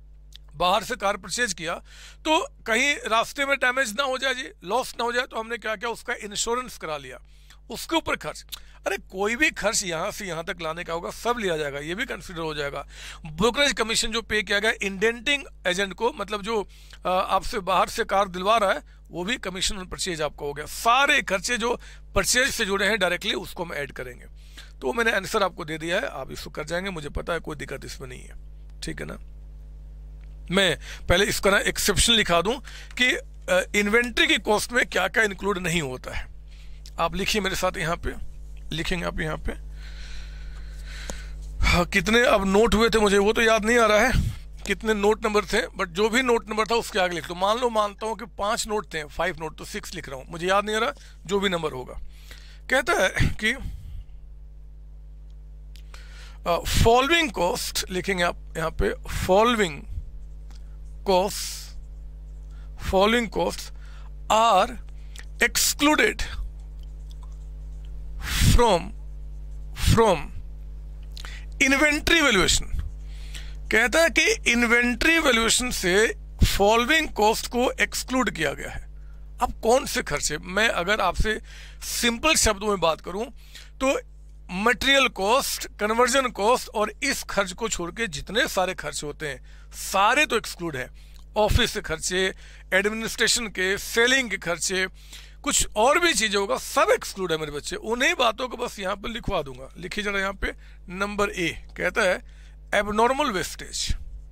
Speaker 1: बाहर से कार परचेज किया तो कहीं रास्ते में डैमेज ना हो जाए जी, लॉस ना हो जाए, तो हमने क्या किया उसका इंश्योरेंस करा लिया, उसके ऊपर खर्च, अरे कोई भी खर्च यहाँ से यहाँ तक लाने का होगा सब लिया जाएगा, ये भी कंसीडर हो जाएगा। ब्रोकरेज कमीशन जो पे किया गया इंडेंटिंग एजेंट को, मतलब जो आपसे बाहर से कार दिलवा रहा है वो भी कमीशन ऑन परचेज आपका हो गया। सारे खर्चे जो परचेज से जुड़े हैं डायरेक्टली उसको हम ऐड करेंगे। तो मैंने आंसर आपको दे दिया है, आप इसको कर जाएंगे, मुझे पता है कोई दिक्कत इसमें नहीं है, ठीक है ना। मैं पहले इसका ना एक्सेप्शन लिखा दूं कि इन्वेंट्री की कॉस्ट में क्या क्या इंक्लूड नहीं होता है। आप लिखिए मेरे साथ, यहाँ पे लिखेंगे आप यहाँ पे, हाँ, कितने अब नोट हुए थे मुझे वो तो याद नहीं आ रहा है कितने नोट नंबर थे, बट जो भी नोट नंबर था उसके आगे लिख लो। मान लो मानता हूँ कि पांच नोट थे, फाइव नोट, तो सिक्स लिख रहा हूँ, मुझे याद नहीं आ रहा जो भी नंबर होगा। कहता है कि फॉलोइंग कॉस्ट लिखेंगे आप यहाँ पे, following cost, following cost are excluded from from inventory valuation, कहता है कि इन्वेंट्री वैल्यूएशन से फॉलोइंग कॉस्ट को एक्सक्लूड किया गया है। अब कौन से खर्चे, मैं अगर आपसे सिंपल शब्दों में बात करूं तो मटेरियल कॉस्ट, कन्वर्जन कॉस्ट और इस खर्च को छोड़ के जितने सारे खर्च होते हैं सारे तो एक्सक्लूड हैं। ऑफिस के खर्चे, एडमिनिस्ट्रेशन के, सेलिंग के खर्चे, कुछ और भी चीजें होगा, सब एक्सक्लूड है मेरे बच्चे। उन्हीं बातों को बस यहाँ पे लिखवा दूंगा। लिखिए जरा यहाँ पे नंबर ए, कहता है एबनॉर्मल वेस्टेज।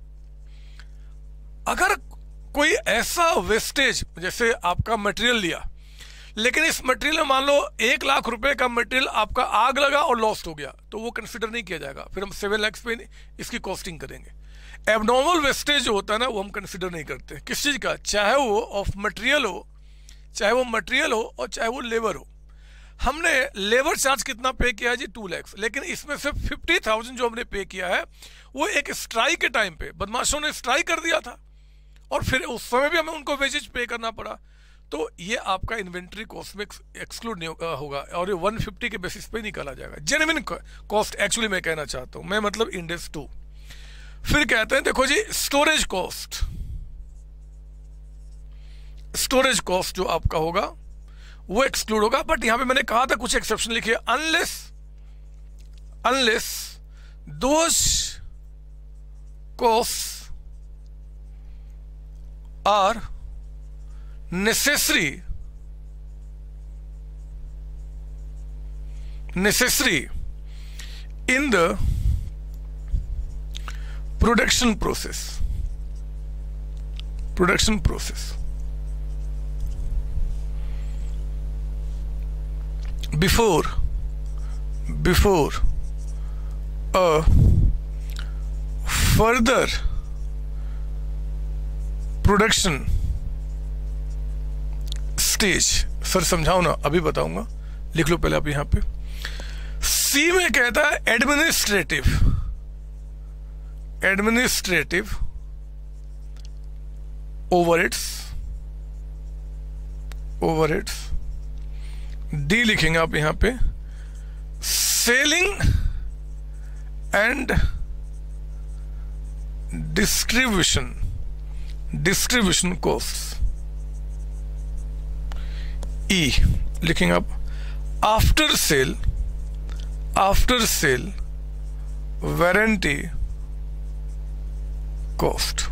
Speaker 1: अगर कोई ऐसा वेस्टेज, जैसे आपका मटेरियल लिया, लेकिन इस मटेरियल में मान लो एक लाख रुपए का मटेरियल आपका आग लगा और लॉस्ट हो गया, तो वो कंसिडर नहीं किया जाएगा, फिर हम सेवन लैक्स पे इसकी कॉस्टिंग करेंगे। एबनॉर्मल वेस्टेज जो होता है ना, वो हम कंसिडर नहीं करते। किस चीज का, चाहे वो ऑफ मटेरियल हो, चाहे वो मटेरियल हो और चाहे वो लेबर हो। हमने लेबर चार्ज कितना पे किया है जी, टू लैक्स, लेकिन इसमें से फिफ्टी थाउजेंड जो हमने पे किया है वो एक स्ट्राइक के टाइम पे बदमाशों ने स्ट्राइक कर दिया था और फिर उस समय भी हमें उनको वेजेज पे करना पड़ा। तो ये आपका इन्वेंट्री कॉस्ट में एक्सक्लूड नहीं होगा और ये वन फिफ्टी के बेसिस पे निकाला जाएगा। जेन्युइन कॉस्ट एक्चुअली मैं कहना चाहता हूं, मैं मतलब इंडेक्स टू। फिर कहते हैं देखो जी, स्टोरेज कॉस्ट, स्टोरेज कॉस्ट जो आपका होगा वो एक्सक्लूड होगा। बट यहां पे मैंने कहा था कुछ एक्सेप्शन लिखिए, unless unless those cost are necessary necessary in the production process production process before before a further production stage। Sir समझाओ ना, अभी बताऊंगा, लिख लो पहले आप यहां पे। सी में कहता है administrative administrative overheads overheads D लिखेंगे आप यहां पे selling and distribution distribution cost. E लिखेंगे आप after sale after sale warranty cost.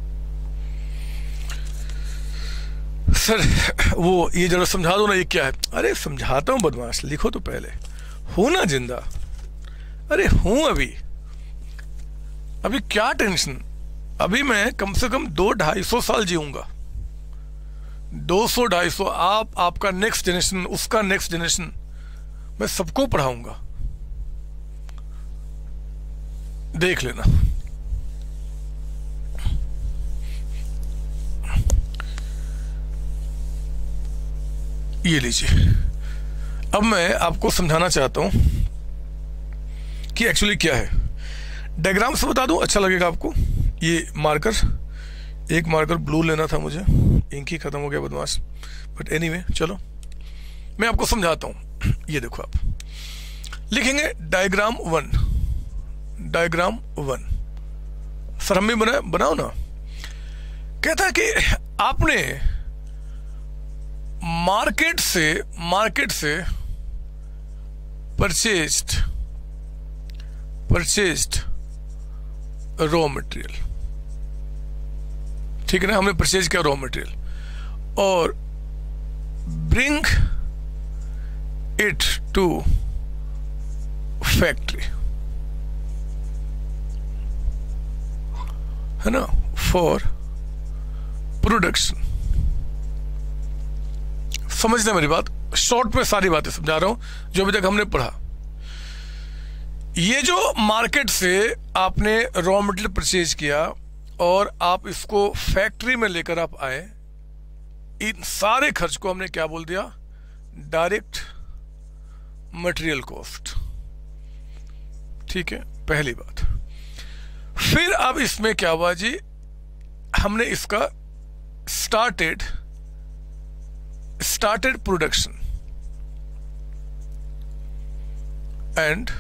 Speaker 1: Sir वो ये जरा समझा दो ना, ये क्या है? अरे समझाता हूं बदमाश, लिखो तो पहले। हूं ना जिंदा, अरे हूं अभी अभी क्या टेंशन। अभी मैं कम से कम दो ढाई सौ साल जीऊंगा, दो सौ ढाई सौ। आप आपका नेक्स्ट जनरेशन, उसका नेक्स्ट जनरेशन, मैं सबको पढ़ाऊंगा, देख लेना। ये लीजिए, अब मैं आपको समझाना चाहता हूं कि एक्चुअली क्या है। डायग्राम से बता दूं, अच्छा लगेगा आपको। ये मार्कर, एक मार्कर ब्लू लेना था मुझे, इंक ही खत्म हो गया बदमाश, बट एनीवे चलो मैं आपको समझाता हूं। ये देखो, आप लिखेंगे diagram one diagram one. Sir हम भी बना बनाओ ना। कहता है कि आपने मार्केट से मार्केट से परचेज्ड परचेज्ड रॉ मटेरियल, ठीक है ना, हमने परचेज किया रॉ मटेरियल और ब्रिंग इट टू फैक्ट्री, है ना, फॉर प्रोडक्शन। समझना मेरी बात, शॉर्ट में सारी बातें समझा रहा हूं जो अभी तक हमने पढ़ा। ये जो मार्केट से आपने रॉ मटेरियल परचेज किया और आप इसको फैक्ट्री में लेकर आप आए, इन सारे खर्च को हमने क्या बोल दिया, डायरेक्ट मटेरियल कॉस्ट। ठीक है, पहली बात। फिर अब इसमें क्या हुआ जी, हमने इसका started started production and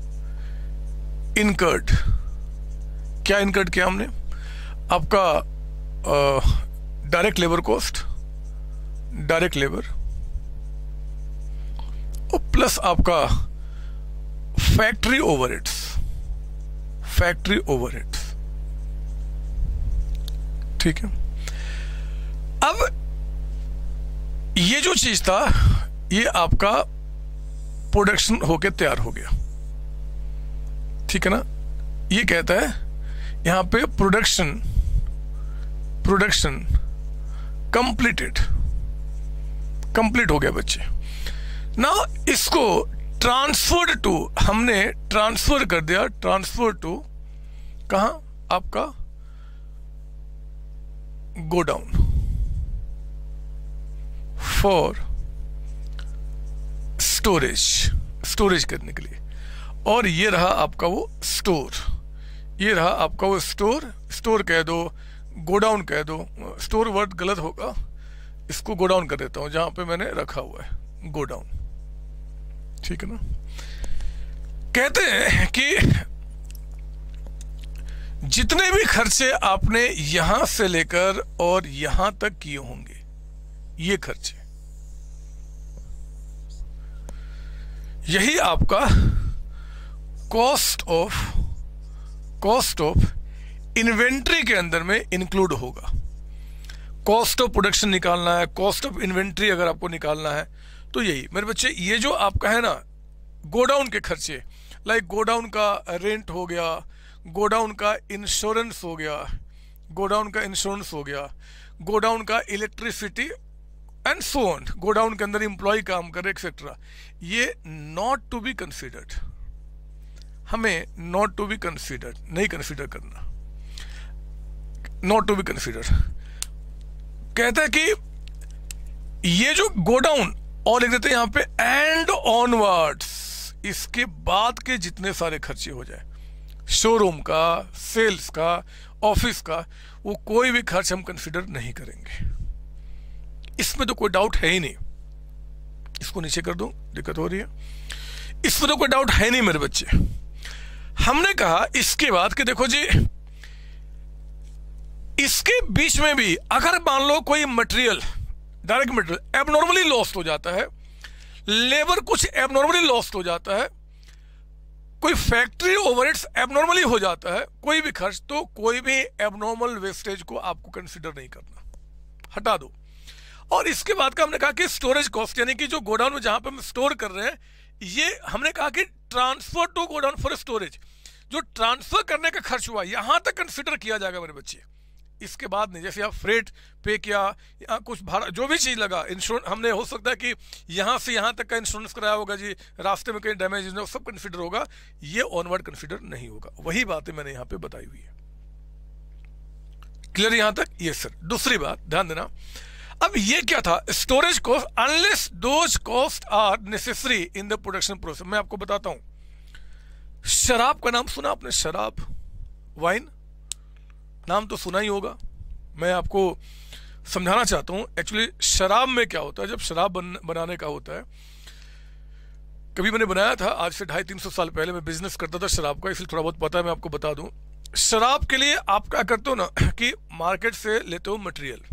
Speaker 1: incurred. क्या इनकर्ड किया हमने? आपका direct labour cost, direct labour और प्लस आपका फैक्ट्री ओवरहेड्स, फैक्ट्री ओवरहेड्स। ठीक है। अब ये जो चीज था ये आपका प्रोडक्शन होके तैयार हो गया। ठीक है ना। ये कहता है यहां पे प्रोडक्शन प्रोडक्शन कंप्लीटेड, कंप्लीट हो गया बच्चे। ना इसको ट्रांसफर्ड टू, हमने ट्रांसफर कर दिया, ट्रांसफर टू कहां? आपका गोडाउन फॉर स्टोरेज, स्टोरेज करने के लिए। और ये रहा आपका वो स्टोर, ये रहा आपका वो स्टोर, स्टोर कह दो, गोडाउन कह दो। स्टोर वर्ड गलत होगा, इसको गोडाउन कर देता हूं जहां पे मैंने रखा हुआ है, गोडाउन। ठीक है ना। कहते हैं कि जितने भी खर्चे आपने यहां से लेकर और यहां तक किए होंगे, ये खर्चे, यही आपका cost of cost of inventory के अंदर में इंक्लूड होगा। कॉस्ट ऑफ प्रोडक्शन निकालना है, कॉस्ट ऑफ इन्वेंट्री अगर आपको निकालना है तो यही मेरे बच्चे, ये जो आपका है ना गोडाउन के खर्चे, लाइक गोडाउन का रेंट हो गया, गोडाउन का इंश्योरेंस हो गया, गोडाउन का इंश्योरेंस हो गया, गोडाउन का electricity and so on, godown के अंदर एम्प्लॉय काम करे एक्सेट्रा, ये नॉट टू बी कंसीडर्ड, हमें नॉट टू बी कंसीडर्ड, नहीं कंसीडर करना, नॉट टू बी कंसीडर। कहता है कि ये जो गोडाउन, और लिख देते हैं यहां पे एंड ऑनवर्ड्स, इसके बाद के जितने सारे खर्चे हो जाए, शोरूम का, सेल्स का, ऑफिस का, वो कोई भी खर्च हम कंसीडर नहीं करेंगे। इसमें तो कोई डाउट है ही नहीं। इसको नीचे कर दूं, दिक्कत हो रही है। इसमें तो कोई डाउट है नहीं मेरे बच्चे। हमने कहा इसके बाद कि देखो जी, इसके बीच में भी अगर मान लो कोई material, direct material abnormally lost हो जाता है, लेबर कुछ एबनॉर्मली लॉस्ट हो जाता है, कोई फैक्ट्री ओवरहेड्स एबनॉर्मली हो जाता है, कोई भी खर्च, तो कोई भी एबनॉर्मल वेस्टेज को आपको कंसीडर नहीं करना, हटा दो। और इसके बाद का हमने कहा कि स्टोरेज कॉस्ट, यानी कि जो गोडाउन में जहां पे हम स्टोर कर रहे हैं, ये हमने कहा कि transfer to godown for storage, जो ट्रांसफर करने का खर्च हुआ यहां तक कंसीडर किया जाएगा मेरे बच्चे। इसके बाद नहीं, जैसे आप फ्रेट पे किया या कुछ भाड़ा, जो भी चीज लगा, इंश्योरेंस हमने, हो सकता है कि यहां से यहां तक का इंश्योरेंस कराया होगा जी, रास्ते में कहीं डैमेज ना, सब कंसीडर होगा, ये ऑनवर्ड कंसीडर नहीं होगा। वही बातें मैंने यहां पे बताई हुई है। क्लियर यहां तक? ये सर। दूसरी बात ध्यान देना, अब ये क्या था, storage cost unless those cost are necessary in the production process. मैं आपको बताता हूं, शराब का नाम सुना आपने? शराब, वाइन, नाम तो सुना ही होगा। मैं आपको समझाना चाहता हूं एक्चुअली शराब में क्या होता है। जब शराब बन, बनाने का होता है, कभी मैंने बनाया था, आज से ढाई तीन सौ साल पहले मैं बिजनेस करता था शराब का, इसलिए थोड़ा बहुत पता है, मैं आपको बता दूं। शराब के लिए आप क्या करते हो ना कि मार्केट से लेते हो मटेरियल,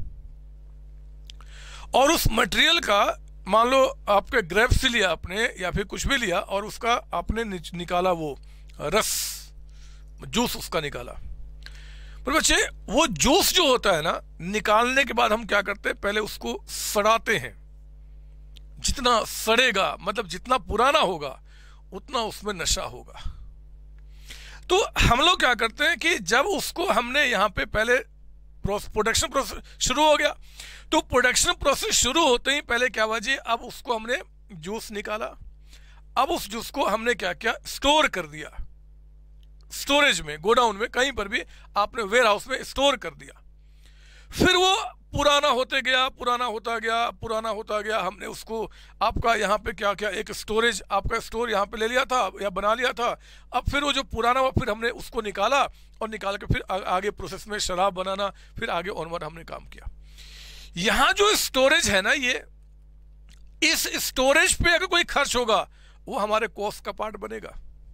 Speaker 1: और उस मटेरियल का मान लो आपके ग्रेप्स लिया आपने या फिर कुछ भी लिया, और उसका आपने निकाला वो रस, जूस उसका निकाला। पर बच्चे वो जूस जो होता है ना, निकालने के बाद हम क्या करते हैं, पहले उसको सड़ाते हैं। जितना सड़ेगा, मतलब जितना पुराना होगा, उतना उसमें नशा होगा। तो हम लोग क्या करते हैं कि जब उसको हमने यहाँ पे पहले प्रोडक्शन प्रोसेस शुरू हो गया, तो प्रोडक्शन प्रोसेस शुरू होते ही पहले क्या हुआ जी, अब उसको हमने जूस निकाला, अब उस जूस को हमने क्या किया, स्टोर कर दिया स्टोरेज में, गोडाउन में, कहीं पर भी आपने वेयर हाउस में स्टोर कर दिया। फिर वो पुराना होते गया, पुराना होता गया, पुराना होता गया, हमने उसको आपका यहाँ पे क्या क्या एक स्टोरेज, आपका स्टोर यहाँ पे ले लिया था या बना लिया था। अब फिर वो जो पुराना हुआ, फिर हमने उसको निकाला, और निकाल के फिर आगे प्रोसेस में शराब बनाना, फिर आगे ऑनवर्ड हमने काम किया। यहाँ जो स्टोरेज है ना, ये इस स्टोरेज पे अगर कोई खर्च होगा, वो हमारे कॉस्ट का पार्ट बनेगा।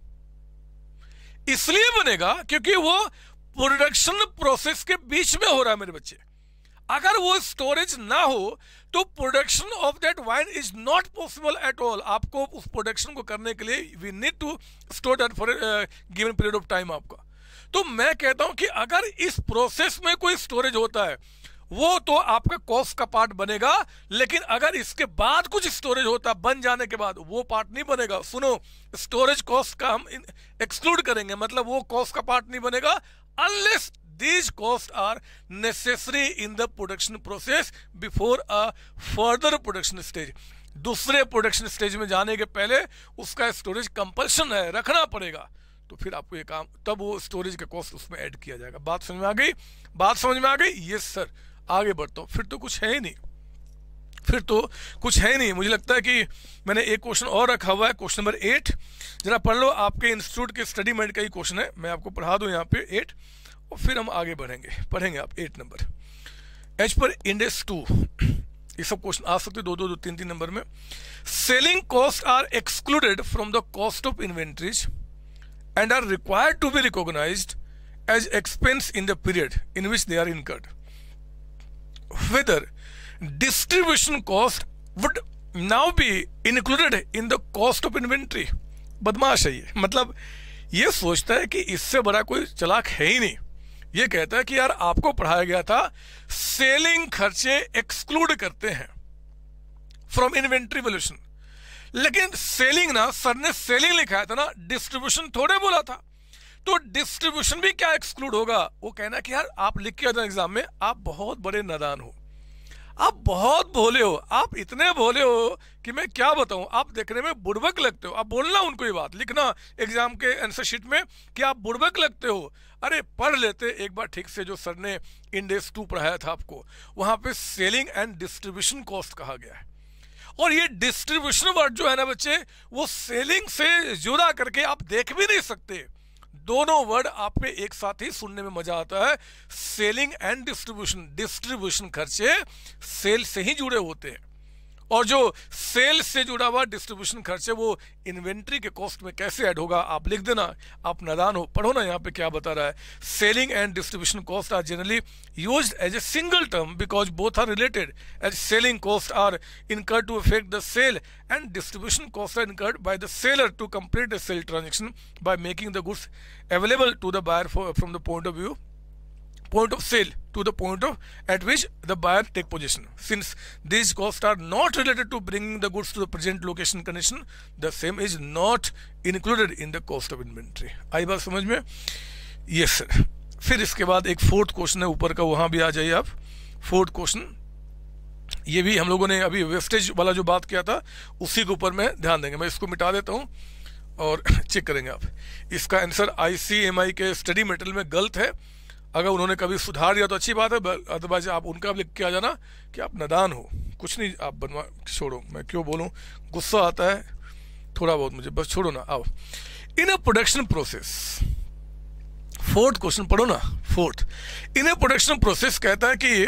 Speaker 1: इसलिए बनेगा क्योंकि वो प्रोडक्शन प्रोसेस के बीच में हो रहा है मेरे बच्चे। अगर वो स्टोरेज ना हो तो production of that wine is not possible at all. आपको उस प्रोडक्शन को करने के लिए we need to store that for given period of time आपका। तो मैं कहता हूं कि अगर इस प्रोसेस में कोई स्टोरेज होता है वो तो आपका कॉस्ट का पार्ट बनेगा, लेकिन अगर इसके बाद कुछ स्टोरेज होता है बन जाने के बाद, वो पार्ट नहीं बनेगा। सुनो, स्टोरेज कॉस्ट का हम एक्सक्लूड करेंगे, मतलब वो कॉस्ट का पार्ट नहीं बनेगा unless these costs are necessary in the production process before a further production stage। दूसरे प्रोडक्शन स्टेज में जाने के पहले उसका स्टोरेज कंपल्शन है, रखना पड़ेगा, तो फिर आपको ये काम, तब वो स्टोरेज का कॉस्ट उसमें ऐड किया जाएगा। बात समझ में आ गई? बात समझ में आ गई? Yes sir. आगे बढ़ता हूँ। फिर तो कुछ है ही नहीं, फिर तो कुछ है ही नहीं। मुझे लगता है कि मैंने एक क्वेश्चन और रखा हुआ है, क्वेश्चन नंबर एट, जरा पढ़ लो। आपके इंस्टीट्यूट के स्टडी मेड का ही क्वेश्चन है, मैं आपको पढ़ा दूं यहाँ पे एट, और फिर हम आगे बढ़ेंगे। पढ़ेंगे आप एट नंबर। एच पर इंडेक्स टू, ये सब क्वेश्चन आ सकते दो दो दो तीन तीन नंबर में। Selling cost are excluded from the cost of inventories and are required to be recognised as expense in the period in which they are incurred. Whether distribution cost would now be included in the cost of inventory. बदमाश है ये, मतलब ये सोचता है कि इससे बड़ा कोई चालाक है ही नहीं। ये कहता है कि यार आपको पढ़ाया गया था सेलिंग खर्चे एक्सक्लूड करते हैं फ्रॉम इन्वेंट्री वैल्यूएशन, लेकिन सेलिंग ना, सर ने सेलिंग लिखाया था ना, डिस्ट्रीब्यूशन थोड़े बोला था, तो डिस्ट्रीब्यूशन भी क्या एक्सक्लूड होगा? वो कहना कि यार आप लिख के आते एग्जाम में, आप बहुत बड़े नादान हो, आप बहुत भोले हो, आप इतने भोले हो कि मैं क्या बताऊं, आप देखने में बुड़बक लगते हो। आप बोलना उनको ये बात, लिखना एग्जाम के आंसर शीट में कि आप बुड़बक लगते हो। अरे पढ़ लेते एक बार ठीक से जो सर ने इंडेक्स टू पढ़ाया था आपको, वहां पे सेलिंग एंड डिस्ट्रीब्यूशन कॉस्ट कहा गया है। और ये डिस्ट्रीब्यूशन वर्ड जो है ना बच्चे, वो सेलिंग से जुदा करके आप देख भी नहीं सकते। दोनों वर्ड आप पे एक साथ ही सुनने में मजा आता है, सेलिंग एंड डिस्ट्रीब्यूशन। डिस्ट्रीब्यूशन खर्चे सेल से ही जुड़े होते हैं, और जो सेल से जुड़ा हुआ डिस्ट्रीब्यूशन खर्चे वो इन्वेंट्री के कॉस्ट में कैसे ऐड होगा? आप लिख देना, आप नादान हो, पढ़ो ना यहाँ पे क्या बता रहा है। Selling and distribution cost are generally used as a single term because both are related, as selling cost are incurred to affect the sale and distribution costs are incurred by the seller to complete the sale transaction by making the goods available to the buyer for, from the point of view point of sale to the point of at which the buyer take possession. Since these costs are not related to bringing the goods to the present location condition, the same is not included in the cost of inventory. आई बात समझ में? Yes sir. फिर इसके बाद एक fourth question है ऊपर का, वहां भी आ जाइए आप। फोर्थ क्वेश्चन, ये भी हम लोगों ने अभी वेस्टेज वाला जो बात किया था उसी के ऊपर में ध्यान देंगे। मैं इसको मिटा देता हूं और चेक करेंगे आप। इसका आंसर आईसीएमआई के स्टडी मटेरियल में गलत है। अगर उन्होंने कभी सुधार दिया तो अच्छी बात है, अदरवाइज आप उनका लिख के आ जाना कि आप नादान हो, कुछ नहीं आप बनवा, छोड़ो, मैं क्यों बोलूं, गुस्सा आता है थोड़ा बहुत मुझे, बस छोड़ो ना। आओ, in a production process, fourth question पढ़ो ना, fourth. In a production process कहता है कि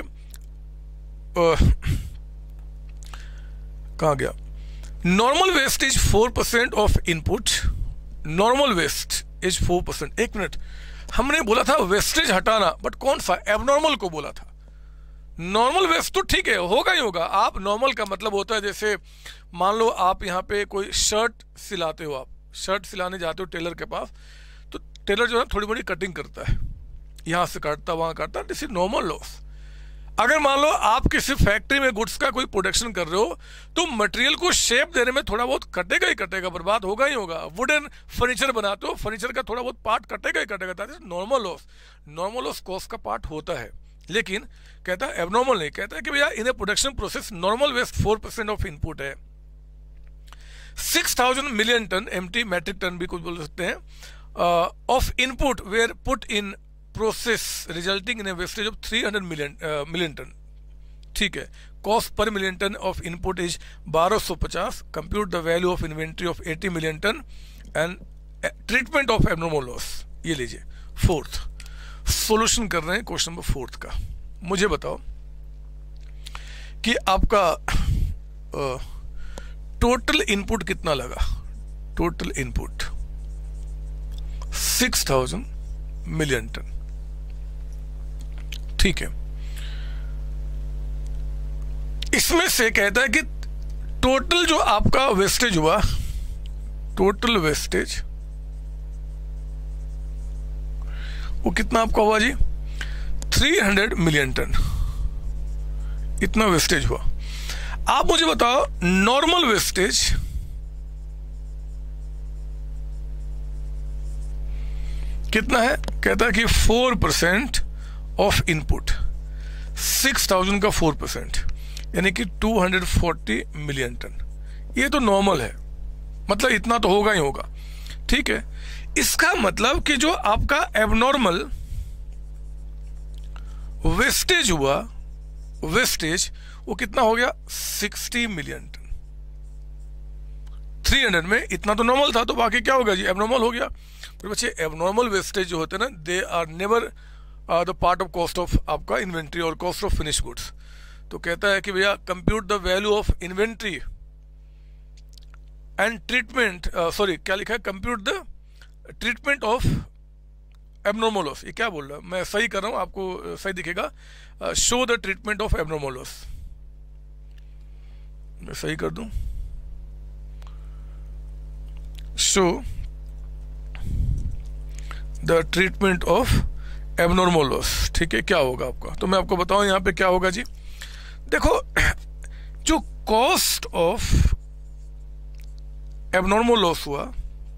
Speaker 1: कहाँ गया, normal waste is four percent of input, normal waste is four percent. एक मिनट, हमने बोला था वेस्टेज हटाना, बट कौन सा? एबनॉर्मल को बोला था। नॉर्मल वेस्ट तो ठीक है, होगा ही होगा। आप नॉर्मल का मतलब होता है, जैसे मान लो आप यहाँ पे कोई शर्ट सिलाते हो, आप शर्ट सिलाने जाते हो टेलर के पास, तो टेलर जो है थोड़ी बड़ी कटिंग करता है, यहाँ से काटता वहाँ काटता, दिस इज नॉर्मल लॉस। अगर मान लो आप किसी फैक्ट्री में गुड्स का कोई प्रोडक्शन कर रहे हो, तो मटेरियल को शेप देने में थोड़ा बहुत कटेगा ही कटेगा, बर्बाद होगा ही होगा। वुडन फर्नीचर बनाते हो, फर्नीचर का थोड़ा बहुत पार्ट कटेगा ही कटेगा, that is normal loss. Normal loss cost का पार्ट होता है, लेकिन कहता है एबनॉर्मल नहीं। कहता है कि भैया in a production process normal waste four percent of input है। Six thousand million ton, M T metric ton भी कुछ बोल सकते हैं, of input where put in process resulting in a wastage of three hundred million million ton. ठीक है, cost per million ton of input is बारह सौ पचास। Compute the value of inventory of eighty million ton and treatment of abnormal loss. ये लीजिए fourth solution कर रहे हैं क्वेश्चन नंबर फोर्थ का। मुझे बताओ कि आपका टोटल इनपुट कितना लगा, total input six thousand million ton, ठीक है। इसमें से कहता है कि टोटल जो आपका वेस्टेज हुआ, टोटल वेस्टेज वो कितना आपका हुआ जी, थ्री हंड्रेड मिलियन टन, इतना वेस्टेज हुआ। आप मुझे बताओ नॉर्मल वेस्टेज कितना है, कहता है कि four percent of input, six thousand का फोर परसेंट यानी कि two hundred forty million ton. ये तो नॉर्मल है, मतलब इतना तो होगा ही होगा, ठीक है। इसका मतलब कि जो आपका एबनॉर्मल वेस्टेज हुआ, वेस्टेज वो कितना हो गया, sixty million ton. Three hundred में इतना तो नॉर्मल था, तो बाकी क्या होगा जी, एबनॉर्मल हो गया। फिर बच्चे एबनॉर्मल वेस्टेज जो होते हैं ना, they are never the part of cost of आपका इन्वेंट्री और कॉस्ट ऑफ फिनिश गुड्स। तो कहता है कि भैया compute the value of inventory and treatment, sorry क्या लिखा है, compute the treatment of abnormal loss. ये क्या बोल रहा है, मैं सही कर रहा हूं, आपको सही दिखेगा, show the treatment of abnormal loss, मैं सही कर दूं, show the treatment of abnormal loss, ठीक है। क्या होगा आपका, तो मैं आपको बताऊं यहां पे क्या होगा जी। देखो जो कॉस्ट ऑफ एबनॉर्मल लॉस हुआ,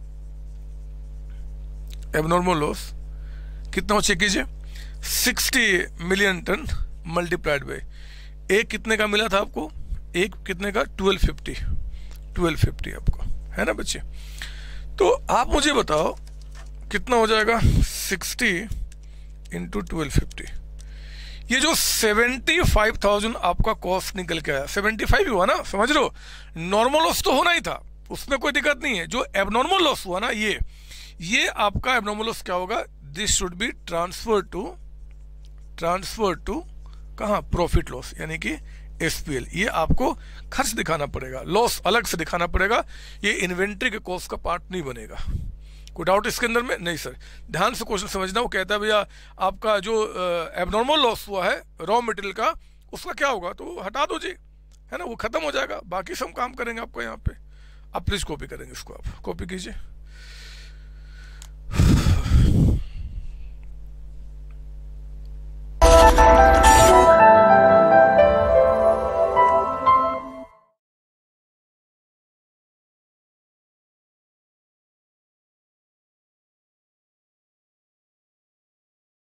Speaker 1: एबनॉर्मल लॉस कितना हो, चेक कीजिए, sixty million ton multiplied by, एक कितने का मिला था आपको, एक कितने का, ट्वेल्व फिफ्टी, ट्वेल्व फिफ्टी आपको है ना बच्चे। तो आप मुझे बताओ कितना हो जाएगा, सिक्सटी इंटू ट्वेल्व फिफ्टी, ये जो सेवेंटी फाइव थाउजेंड आपका कॉस्ट निकल के आया, सेवेंटी फाइव ही हुआ ना, समझ लो। नॉर्मल लॉस तो होना ही था, उसमें कोई दिक्कत नहीं है। जो एबनॉर्मल लॉस हुआ ना, ये ये आपका एबनॉर्मल लॉस क्या होगा, this should be transfer to, transfer to कहाँ, प्रॉफिट लॉस, यानी कि एसपीएल। ये आपको खर्च दिखाना पड़ेगा, लॉस अलग से दिखाना पड़ेगा, ये इन्वेंट्री के कॉस्ट का पार्ट नहीं बनेगा। कोई डाउट इसके अंदर में, नहीं सर, ध्यान से क्वेश्चन समझना। वो कहता है भैया आपका जो एबनॉर्मल लॉस हुआ है रॉ मटेरियल का, उसका क्या होगा, तो हटा दो जी, है ना, वो खत्म हो जाएगा, बाकी सब काम करेंगे आपको यहाँ पे। आप प्लीज कॉपी करेंगे इसको, आप कॉपी कीजिए।